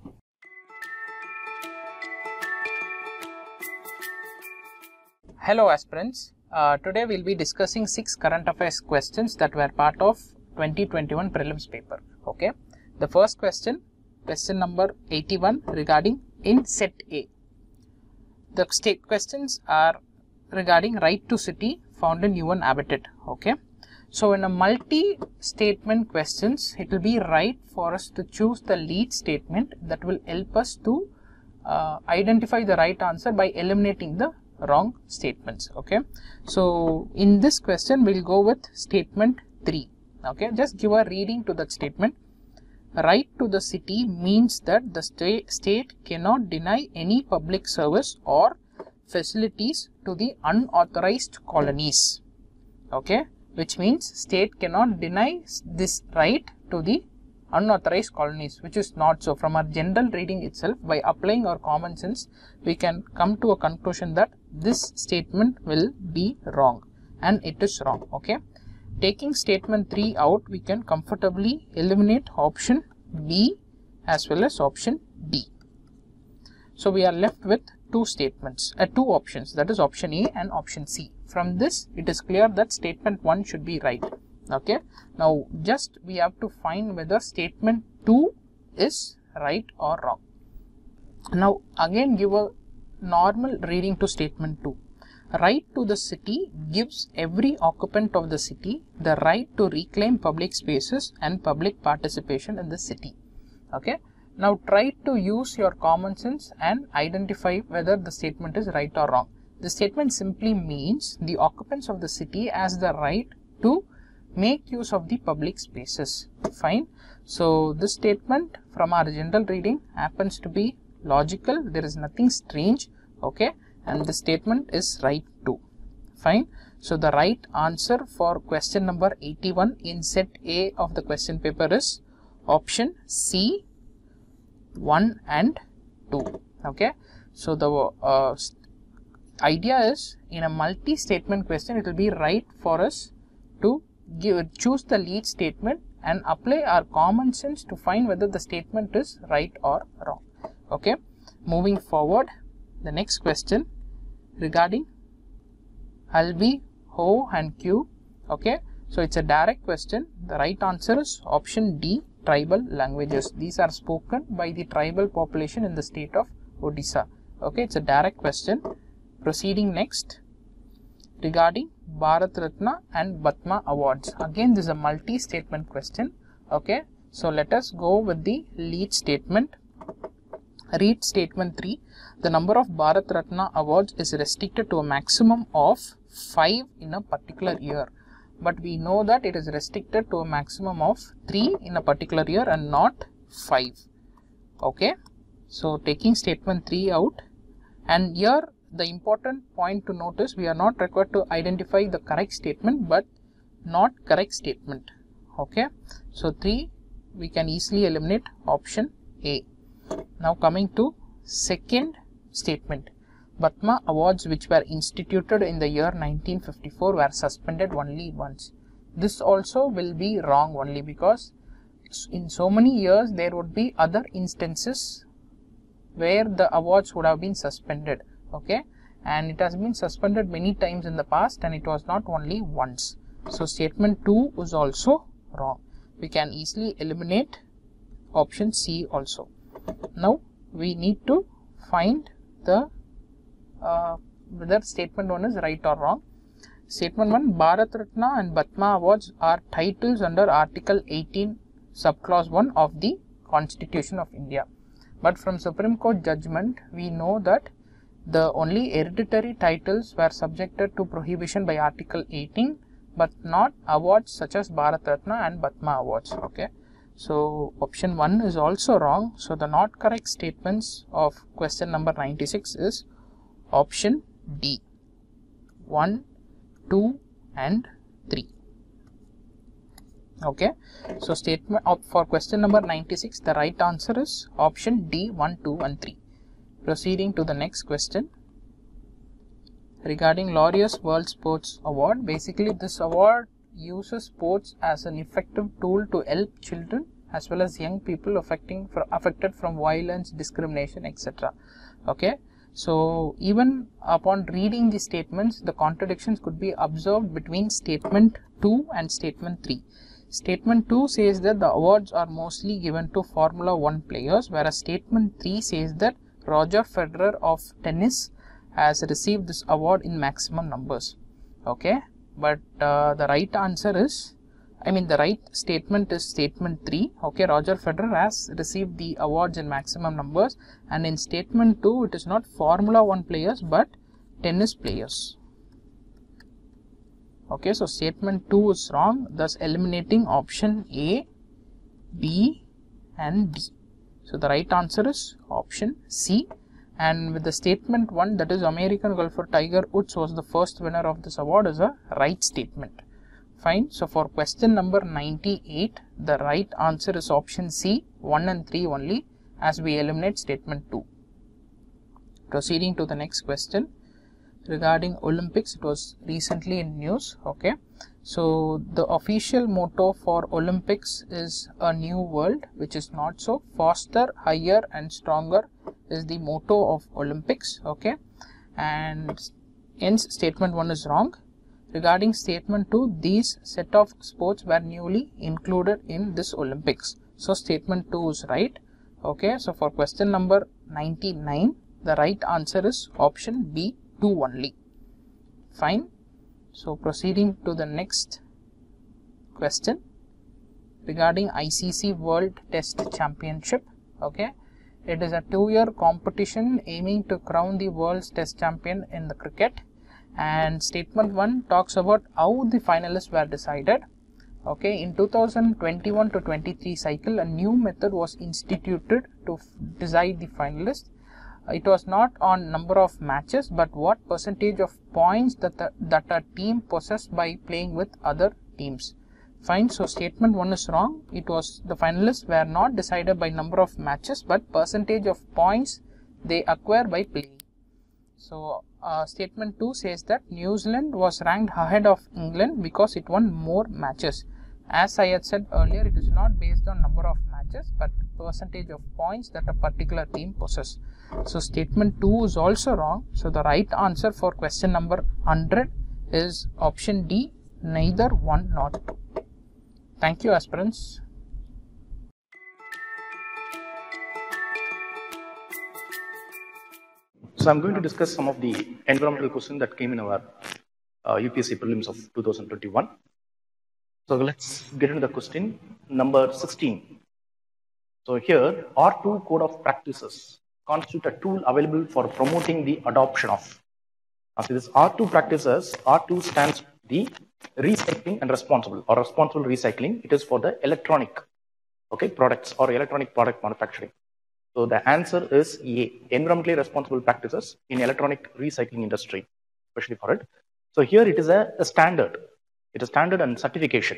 Hello aspirants, uh, today we will be discussing six current affairs questions that were part of twenty twenty-one prelims paper. Okay, the first question, question number eighty-one, regarding in set A. The state questions are regarding right to city found in U one habitat. Okay, so in a multi-statement questions, it will be right for us to choose the lead statement that will help us to uh, identify the right answer by eliminating the wrong statements. Okay, so in this question we'll go with statement three. Okay, just give a reading to that statement. Right to the city means that the sta state cannot deny any public service or facilities to the unauthorized colonies. Okay, which means state cannot deny this right to the unauthorized colonies, which is not so. From our general reading itself, by applying our common sense, we can come to a conclusion that this statement will be wrong, and it is wrong. Okay, taking statement three out, we can comfortably eliminate option B as well as option D. So we are left with two statements, uh, two options, that is option A and option C. From this, it is clear that statement one should be right. Okay, now just we have to find whether statement two is right or wrong. Now again give a normal reading to statement two. Right to the city gives every occupant of the city the right to reclaim public spaces and public participation in the city. Okay, now try to use your common sense and identify whether the statement is right or wrong. The statement simply means the occupants of the city has the right to make use of the public spaces. Fine. So this statement from our general reading happens to be logical. There is nothing strange. Okay, and the statement is right too. Fine. So the right answer for question number eighty-one in set A of the question paper is option C, one and two. Okay, so the uh, idea is, in a multi-statement question, it will be right for us to give choose the lead statement and apply our common sense to find whether the statement is right or wrong. Okay, moving forward, the next question regarding Albi, Ho and Q. Okay, so it's a direct question. The right answer is option D, tribal languages. These are spoken by the tribal population in the state of Odisha. Okay, it's a direct question. Proceeding next, regarding Bharat Ratna and Batma awards. Again, this is a multi-statement question. Okay, so let us go with the lead statement. Read statement three. The number of Bharat Ratna awards is restricted to a maximum of five in a particular year. But we know that it is restricted to a maximum of three in a particular year and not five. Okay, so taking statement three out, and here the important point to notice, we are not required to identify the correct statement but not correct statement. Okay, so three we can easily eliminate option A. Now coming to second statement, Batma awards which were instituted in the year nineteen fifty-four were suspended only once. This also will be wrong only because in so many years there would be other instances where the awards would have been suspended. Okay, and it has been suspended many times in the past, and it was not only once. So statement two is also wrong. We can easily eliminate option C also. Now we need to find the uh, whether statement one is right or wrong. Statement one, Bharat Ratna and Padma Awards are titles under Article eighteen, subclause one of the Constitution of India. But from Supreme Court judgment, we know that the only hereditary titles were subjected to prohibition by Article eighteen, but not awards such as Bharat Ratna and Padma Awards. Okay, so option one is also wrong. So the not correct statements of question number ninety-six is option D, one, two and three. Okay, so statement of for question number ninety-six, the right answer is option D, one, two and three. Proceeding to the next question regarding Laureus World Sports Award. Basically, this award uses sports as an effective tool to help children as well as young people affecting for, affected from violence, discrimination, et cetera. Okay, so even upon reading the statements, the contradictions could be observed between statement two and statement three. Statement two says that the awards are mostly given to Formula One players, whereas statement three says that Roger Federer of tennis has received this award in maximum numbers. Okay, but uh, the right answer is, I mean the right statement is statement three. Okay, Roger Federer has received the awards in maximum numbers, and in statement two it is not Formula One players but tennis players. Okay, so statement two is wrong, thus eliminating option A, B and D. So the right answer is option C. And with the statement one, that is American golfer Tiger Woods was the first winner of this award, is a right statement. Fine. So for question number ninety-eight, the right answer is option C, one and three only, as we eliminate statement two. Proceeding to the next question regarding Olympics, it was recently in news. Okay, so the official motto for Olympics is a new world, which is not so. Faster, higher and stronger is the motto of Olympics. Okay, and hence statement one is wrong. Regarding statement two, these set of sports were newly included in this Olympics, so statement two is right. Okay, so for question number ninety-nine, the right answer is option B, two only. Fine. So proceeding to the next question regarding I C C World Test Championship. Okay, it is a two-year competition aiming to crown the world's test champion in the cricket, and statement one talks about how the finalists were decided. Okay, in two thousand twenty-one to twenty-three cycle, a new method was instituted to decide the finalists. It was not on number of matches but what percentage of points that the, that a team possessed by playing with other teams. Fine. So statement one is wrong. It was the finalists were not decided by number of matches but percentage of points they acquire by playing. So uh, statement two says that New Zealand was ranked ahead of England because it won more matches. As I had said earlier, it is not based on number of matches but percentage of points that a particular team possesses. So statement two is also wrong. So the right answer for question number one hundred is option D, neither one nor two. Thank you, aspirants. So I'm going to discuss some of the environmental questions that came in our uh, U P S C prelims of two thousand twenty-one. So let's get into the question number sixteen. So here, R two Code of Practices constitute a tool available for promoting the adoption of. Now, see this R two practices, R two stands for the recycling and responsible or responsible recycling. It is for the electronic, okay, products or electronic product manufacturing. So the answer is A, environmentally responsible practices in electronic recycling industry, especially for it. So here it is a, a standard. It is standard and certification.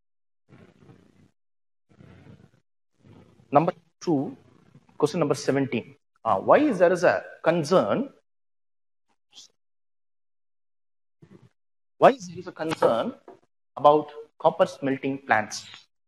Number two, question number seventeen. Uh, why is there is a concern? Why is there is a concern about copper smelting plants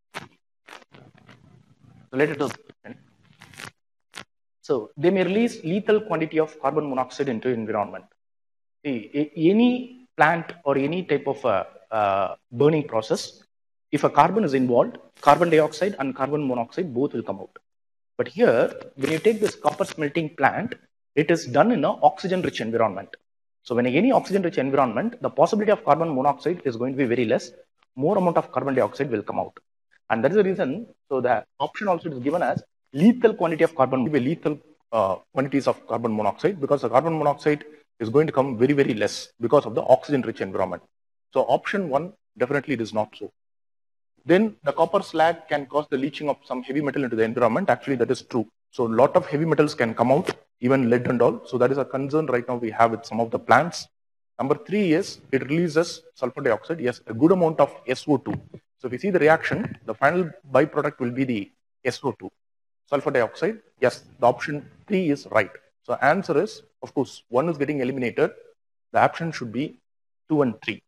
related to? So they may release lethal quantity of carbon monoxide into environment. any plant or any type of uh, uh, burning process, if a carbon is involved, carbon dioxide and carbon monoxide both will come out. But here, when you take this copper smelting plant, it is done in an oxygen-rich environment. So when any oxygen-rich environment, the possibility of carbon monoxide is going to be very less. More amount of carbon dioxide will come out. And that is the reason, so the option also is given as lethal quantity of carbon, will be lethal uh, quantities of carbon monoxide, because the carbon monoxide is going to come very, very less because of the oxygen-rich environment. So option one, definitely it is not so. Then the copper slag can cause the leaching of some heavy metal into the environment. Actually, that is true. So a lot of heavy metals can come out, even lead and all. So that is a concern right now we have with some of the plants. Number three is it releases sulfur dioxide. Yes, a good amount of S O two. So if you see the reaction, the final byproduct will be the S O two. Sulfur dioxide, yes, the option three is right. So answer is, of course, one is getting eliminated. The option should be two and three.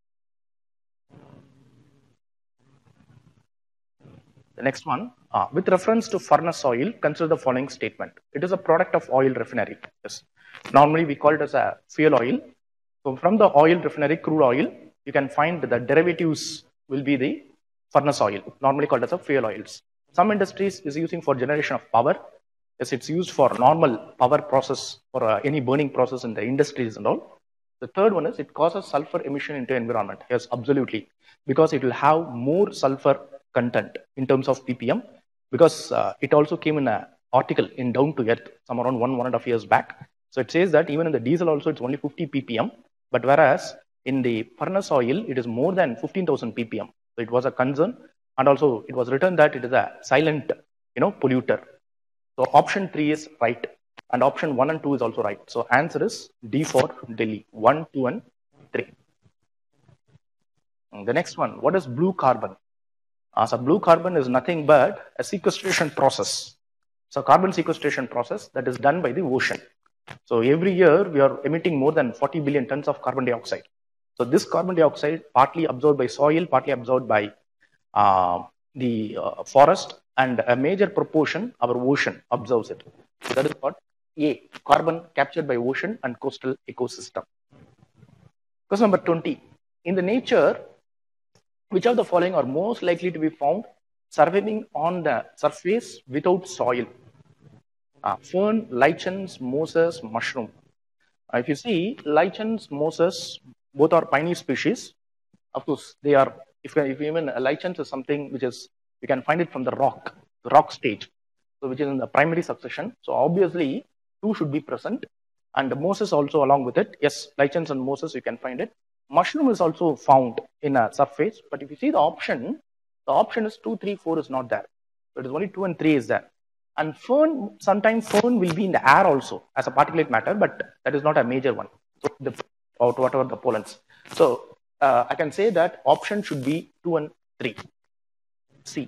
The next one, uh, with reference to furnace oil, consider the following statement. It is a product of oil refinery. Yes. Normally we call it as a fuel oil. So from the oil refinery, crude oil, you can find the derivatives will be the furnace oil, normally called as a fuel oils. Some industries is using for generation of power. Yes, it's used for normal power process or uh, any burning process in the industries and all. The third one is it causes sulfur emission into environment. Yes, absolutely, because it will have more sulfur content in terms of P P M, because uh, it also came in an article in Down to Earth some around one one and a half years back. So it says that even in the diesel also it's only fifty P P M, but whereas in the furnace oil it is more than fifteen thousand P P M. So it was a concern, and also it was written that it is a silent, you know, polluter. So option three is right, and option one and two is also right. So answer is D for Delhi. One, two, and three. And the next one, what is blue carbon? Uh, so blue carbon is nothing but a sequestration process. So carbon sequestration process that is done by the ocean. So every year we are emitting more than forty billion tons of carbon dioxide. So this carbon dioxide partly absorbed by soil, partly absorbed by uh, the uh, forest, and a major proportion our ocean absorbs it. So that is what A, carbon captured by ocean and coastal ecosystem. Question number twenty. In the nature, which of the following are most likely to be found surviving on the surface without soil? Uh, fern, lichens, mosses, mushroom. Uh, if you see, lichens, mosses, both are piney species. Of course, they are, if, if even a lichens is something which is, you can find it from the rock, the rock stage, so which is in the primary succession. So obviously, two should be present, and the mosses also along with it. Yes, lichens and mosses, you can find it. Mushroom is also found in a surface, but if you see the option, the option is two, three, four is not there. So it is only two and three is there. And fern, sometimes fern will be in the air also as a particulate matter, but that is not a major one. So the, or whatever the pollens. So uh, I can say that option should be two and three. C.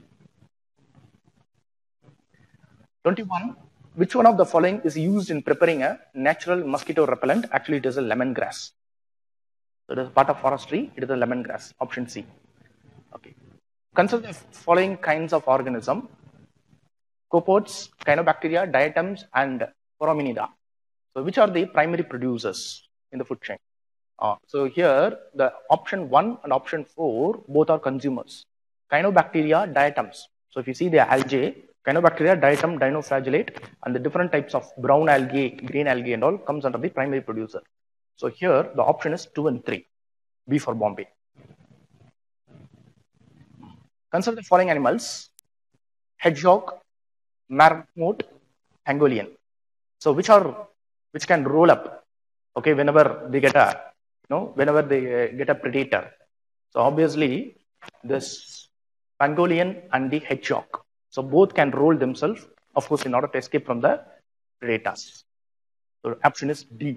twenty-one. Which one of the following is used in preparing a natural mosquito repellent? Actually, it is a lemongrass. So it is part of forestry. It is a lemongrass. Option C. Okay. Consider the following kinds of organism: copepods, cyanobacteria, diatoms, and foraminida. So which are the primary producers in the food chain? Uh, so here the option one and option four both are consumers. Cyanobacteria, diatoms. So if you see the algae, cyanobacteria, diatom, dinoflagellate, and the different types of brown algae, green algae, and all comes under the primary producer. So here the option is two and three. B for Bombay. Consider the following animals: hedgehog, marmot, pangolin. So which are which can roll up, okay, whenever they get a you know whenever they uh, get a predator. So obviously this pangolin and the hedgehog. So both can roll themselves, of course, in order to escape from the predators. So option is D.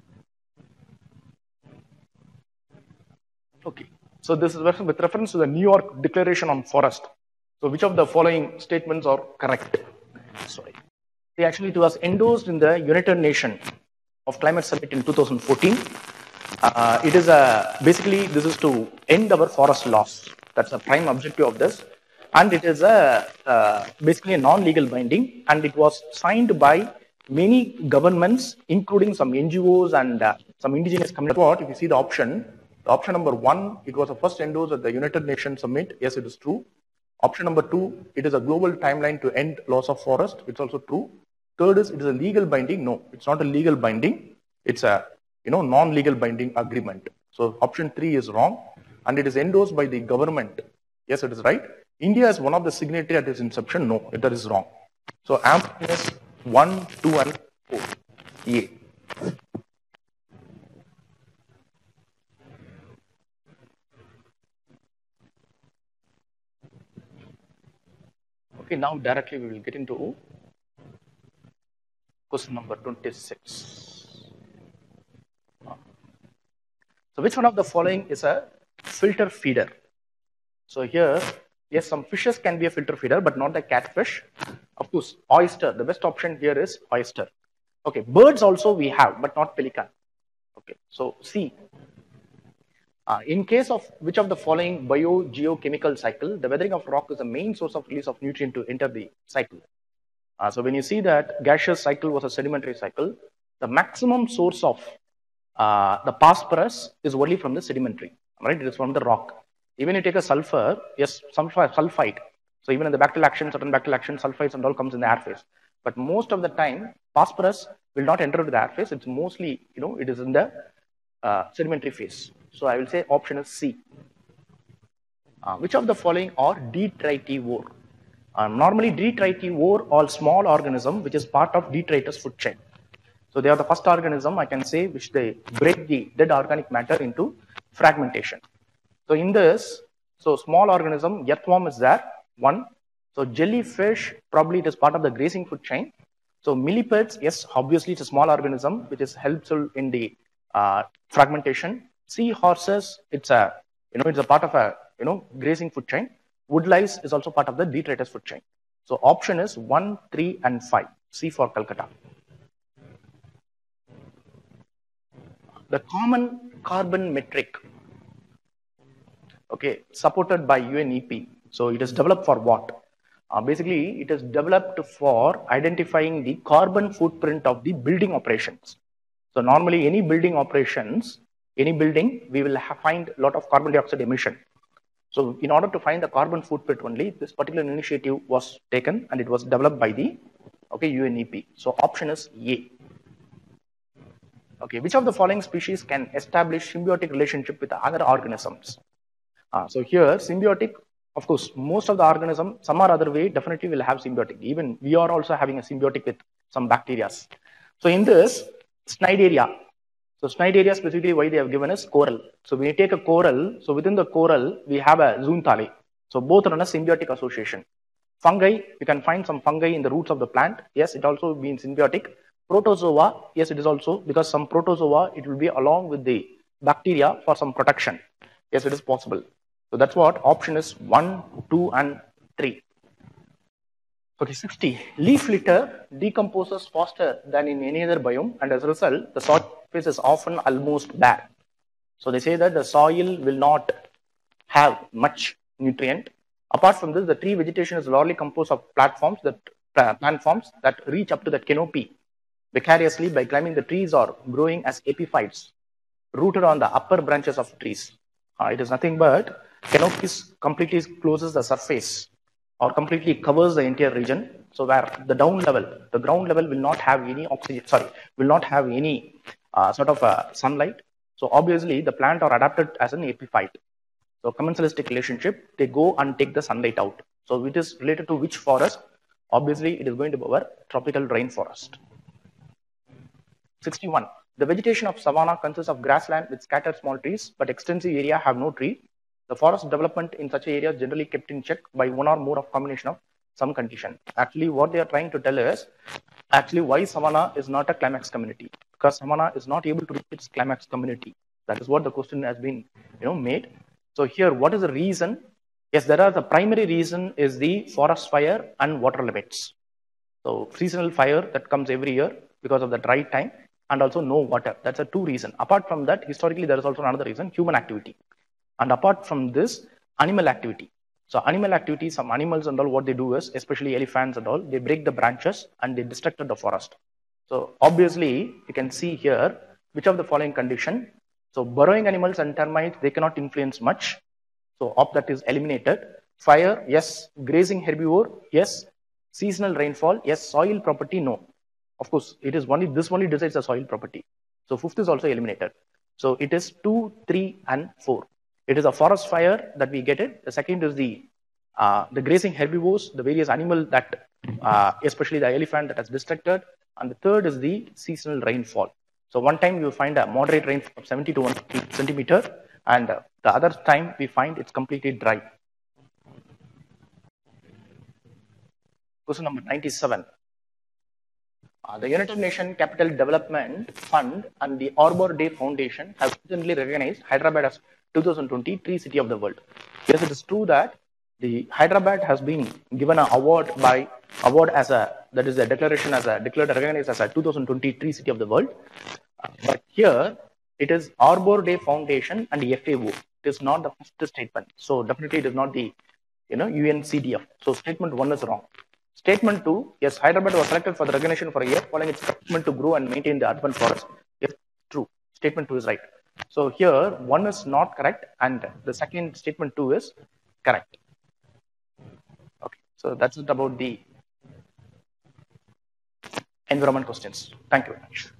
Okay. So this is with reference to the New York Declaration on Forest. So which of the following statements are correct? Sorry. They actually, it was endorsed in the United Nations of Climate Summit in two thousand fourteen. Uh, it is a, basically this is to end our forest loss. That's the prime objective of this. And it is a uh, basically a non-legal binding, and it was signed by many governments, including some N G Os and uh, some indigenous communities. What if you see the option? The option number one, it was the first endorsed at the United Nations Summit. Yes, it is true. Option number two, it is a global timeline to end loss of forest. It's also true. Third is it is a legal binding. No, it's not a legal binding. It's a you know non-legal binding agreement. So option three is wrong, and it is endorsed by the government. Yes, it is right. India is one of the signatory at its inception. No, that is wrong. So answer is one, two, and four. A. Okay, now directly we will get into question number twenty-six. So which one of the following is a filter feeder? So here, yes, some fishes can be a filter feeder, but not the catfish. Of course, oyster, the best option here is oyster. Okay, birds also we have, but not pelican. Okay, so C. Uh, in case of which of the following biogeochemical cycle, the weathering of rock is the main source of release of nutrient to enter the cycle. Uh, so when you see that gaseous cycle was a sedimentary cycle, the maximum source of uh, the phosphorus is only from the sedimentary, right? It is from the rock. Even you take a sulfur, yes, sulfur, sulfite. So even in the bacterial action, certain bacterial action, sulfites and all comes in the air phase. But most of the time, phosphorus will not enter into the air phase. It's mostly, you know, it is in the uh, sedimentary phase. So I will say option is C. Uh, which of the following are detritivore? Uh, normally detritivore are small organism which is part of detritus food chain. So they are the first organism I can say which they break the dead organic matter into fragmentation. So in this, so small organism, earthworm is there, one. So jellyfish, probably it is part of the grazing food chain. So millipedes, yes, obviously it's a small organism which is helpful in the uh, fragmentation. Seahorses, it's a, you know, it's a part of a, you know, grazing food chain. Woodlice is also part of the detritus food chain. So option is one, three, and five. C for Calcutta. The common carbon metric, okay, supported by U N E P. So it is developed for what? Uh, basically, it is developed for identifying the carbon footprint of the building operations. So normally, any building operations, any building, we will have find a lot of carbon dioxide emission. So in order to find the carbon footprint only, this particular initiative was taken and it was developed by the okay U N E P. So option is A. Okay, which of the following species can establish symbiotic relationship with other organisms? Uh, so here, symbiotic, of course, most of the organisms, some or other way, definitely will have symbiotic. Even we are also having a symbiotic with some bacteria. So in this, Cnidaria. So Cnidaria specifically why they have given us coral. So when you take a coral, so within the coral, we have a zoothale. So both are in a symbiotic association. Fungi, you can find some fungi in the roots of the plant. Yes, it also means symbiotic. Protozoa, yes, it is also because some protozoa, it will be along with the bacteria for some protection. Yes, it is possible. So that's what option is one, two, and three. Okay, sixty. Leaf litter decomposes faster than in any other biome, and as a result, the surface is often almost bare. So they say that the soil will not have much nutrient. Apart from this, the tree vegetation is largely composed of platforms that plant forms that reach up to the canopy vicariously by climbing the trees or growing as epiphytes rooted on the upper branches of trees. Uh, it is nothing but canopies completely closes the surface or completely covers the entire region. So where the down level, the ground level will not have any oxygen, sorry, will not have any uh, sort of uh, sunlight. So obviously the plant are adapted as an epiphyte. So commensalistic relationship, they go and take the sunlight out. So it is related to which forest? Obviously it is going to be our tropical rainforest. sixty-one. The vegetation of savanna consists of grassland with scattered small trees, but extensive area have no tree. The forest development in such area is generally kept in check by one or more of combination of some condition. Actually, what they are trying to tell is, actually why savanna is not a climax community, because savanna is not able to reach its climax community. That is what the question has been, you know, made. So here, what is the reason? Yes, there are the primary reason is the forest fire and water limits. So seasonal fire that comes every year because of the dry time, and also no water. That's a two reason. Apart from that, historically, there is also another reason, human activity. And apart from this, animal activity. So animal activity, some animals and all, what they do is, especially elephants and all, they break the branches and they destruct the forest. So obviously you can see here which of the following condition. So burrowing animals and termites, they cannot influence much. So opt that is eliminated. Fire, yes. Grazing herbivore, yes. Seasonal rainfall, yes. Soil property, no. Of course, it is only this only decides the soil property. So fifth is also eliminated. So it is two, three, and four. It is a forest fire that we get it. The second is the uh, the grazing herbivores, the various animal that, uh, especially the elephant that has destructed. And the third is the seasonal rainfall. So one time you find a moderate rainfall of seventy to one hundred fifty centimeter, and uh, the other time we find it's completely dry. Question number ninety-seven. Uh, the United Nations Capital Development Fund and the Arbor Day Foundation have recently recognized Hyderabad as two thousand twenty Tree City of the World. Yes, it is true that the Hyderabad has been given an award by award as a that is a declaration as a declared recognized as a two thousand twenty Tree City of the World. Uh, but here it is Arbor Day Foundation and F A O. It is not the first statement. So definitely it is not the you know U N C D F. So statement one is wrong. Statement two, yes, Hyderabad was selected for the recognition for a year following its commitment to grow and maintain the urban forest. Yes, true. Statement two is right. So here one is not correct and the second statement two is correct. Okay, so that's it about the environment questions. Thank you very much.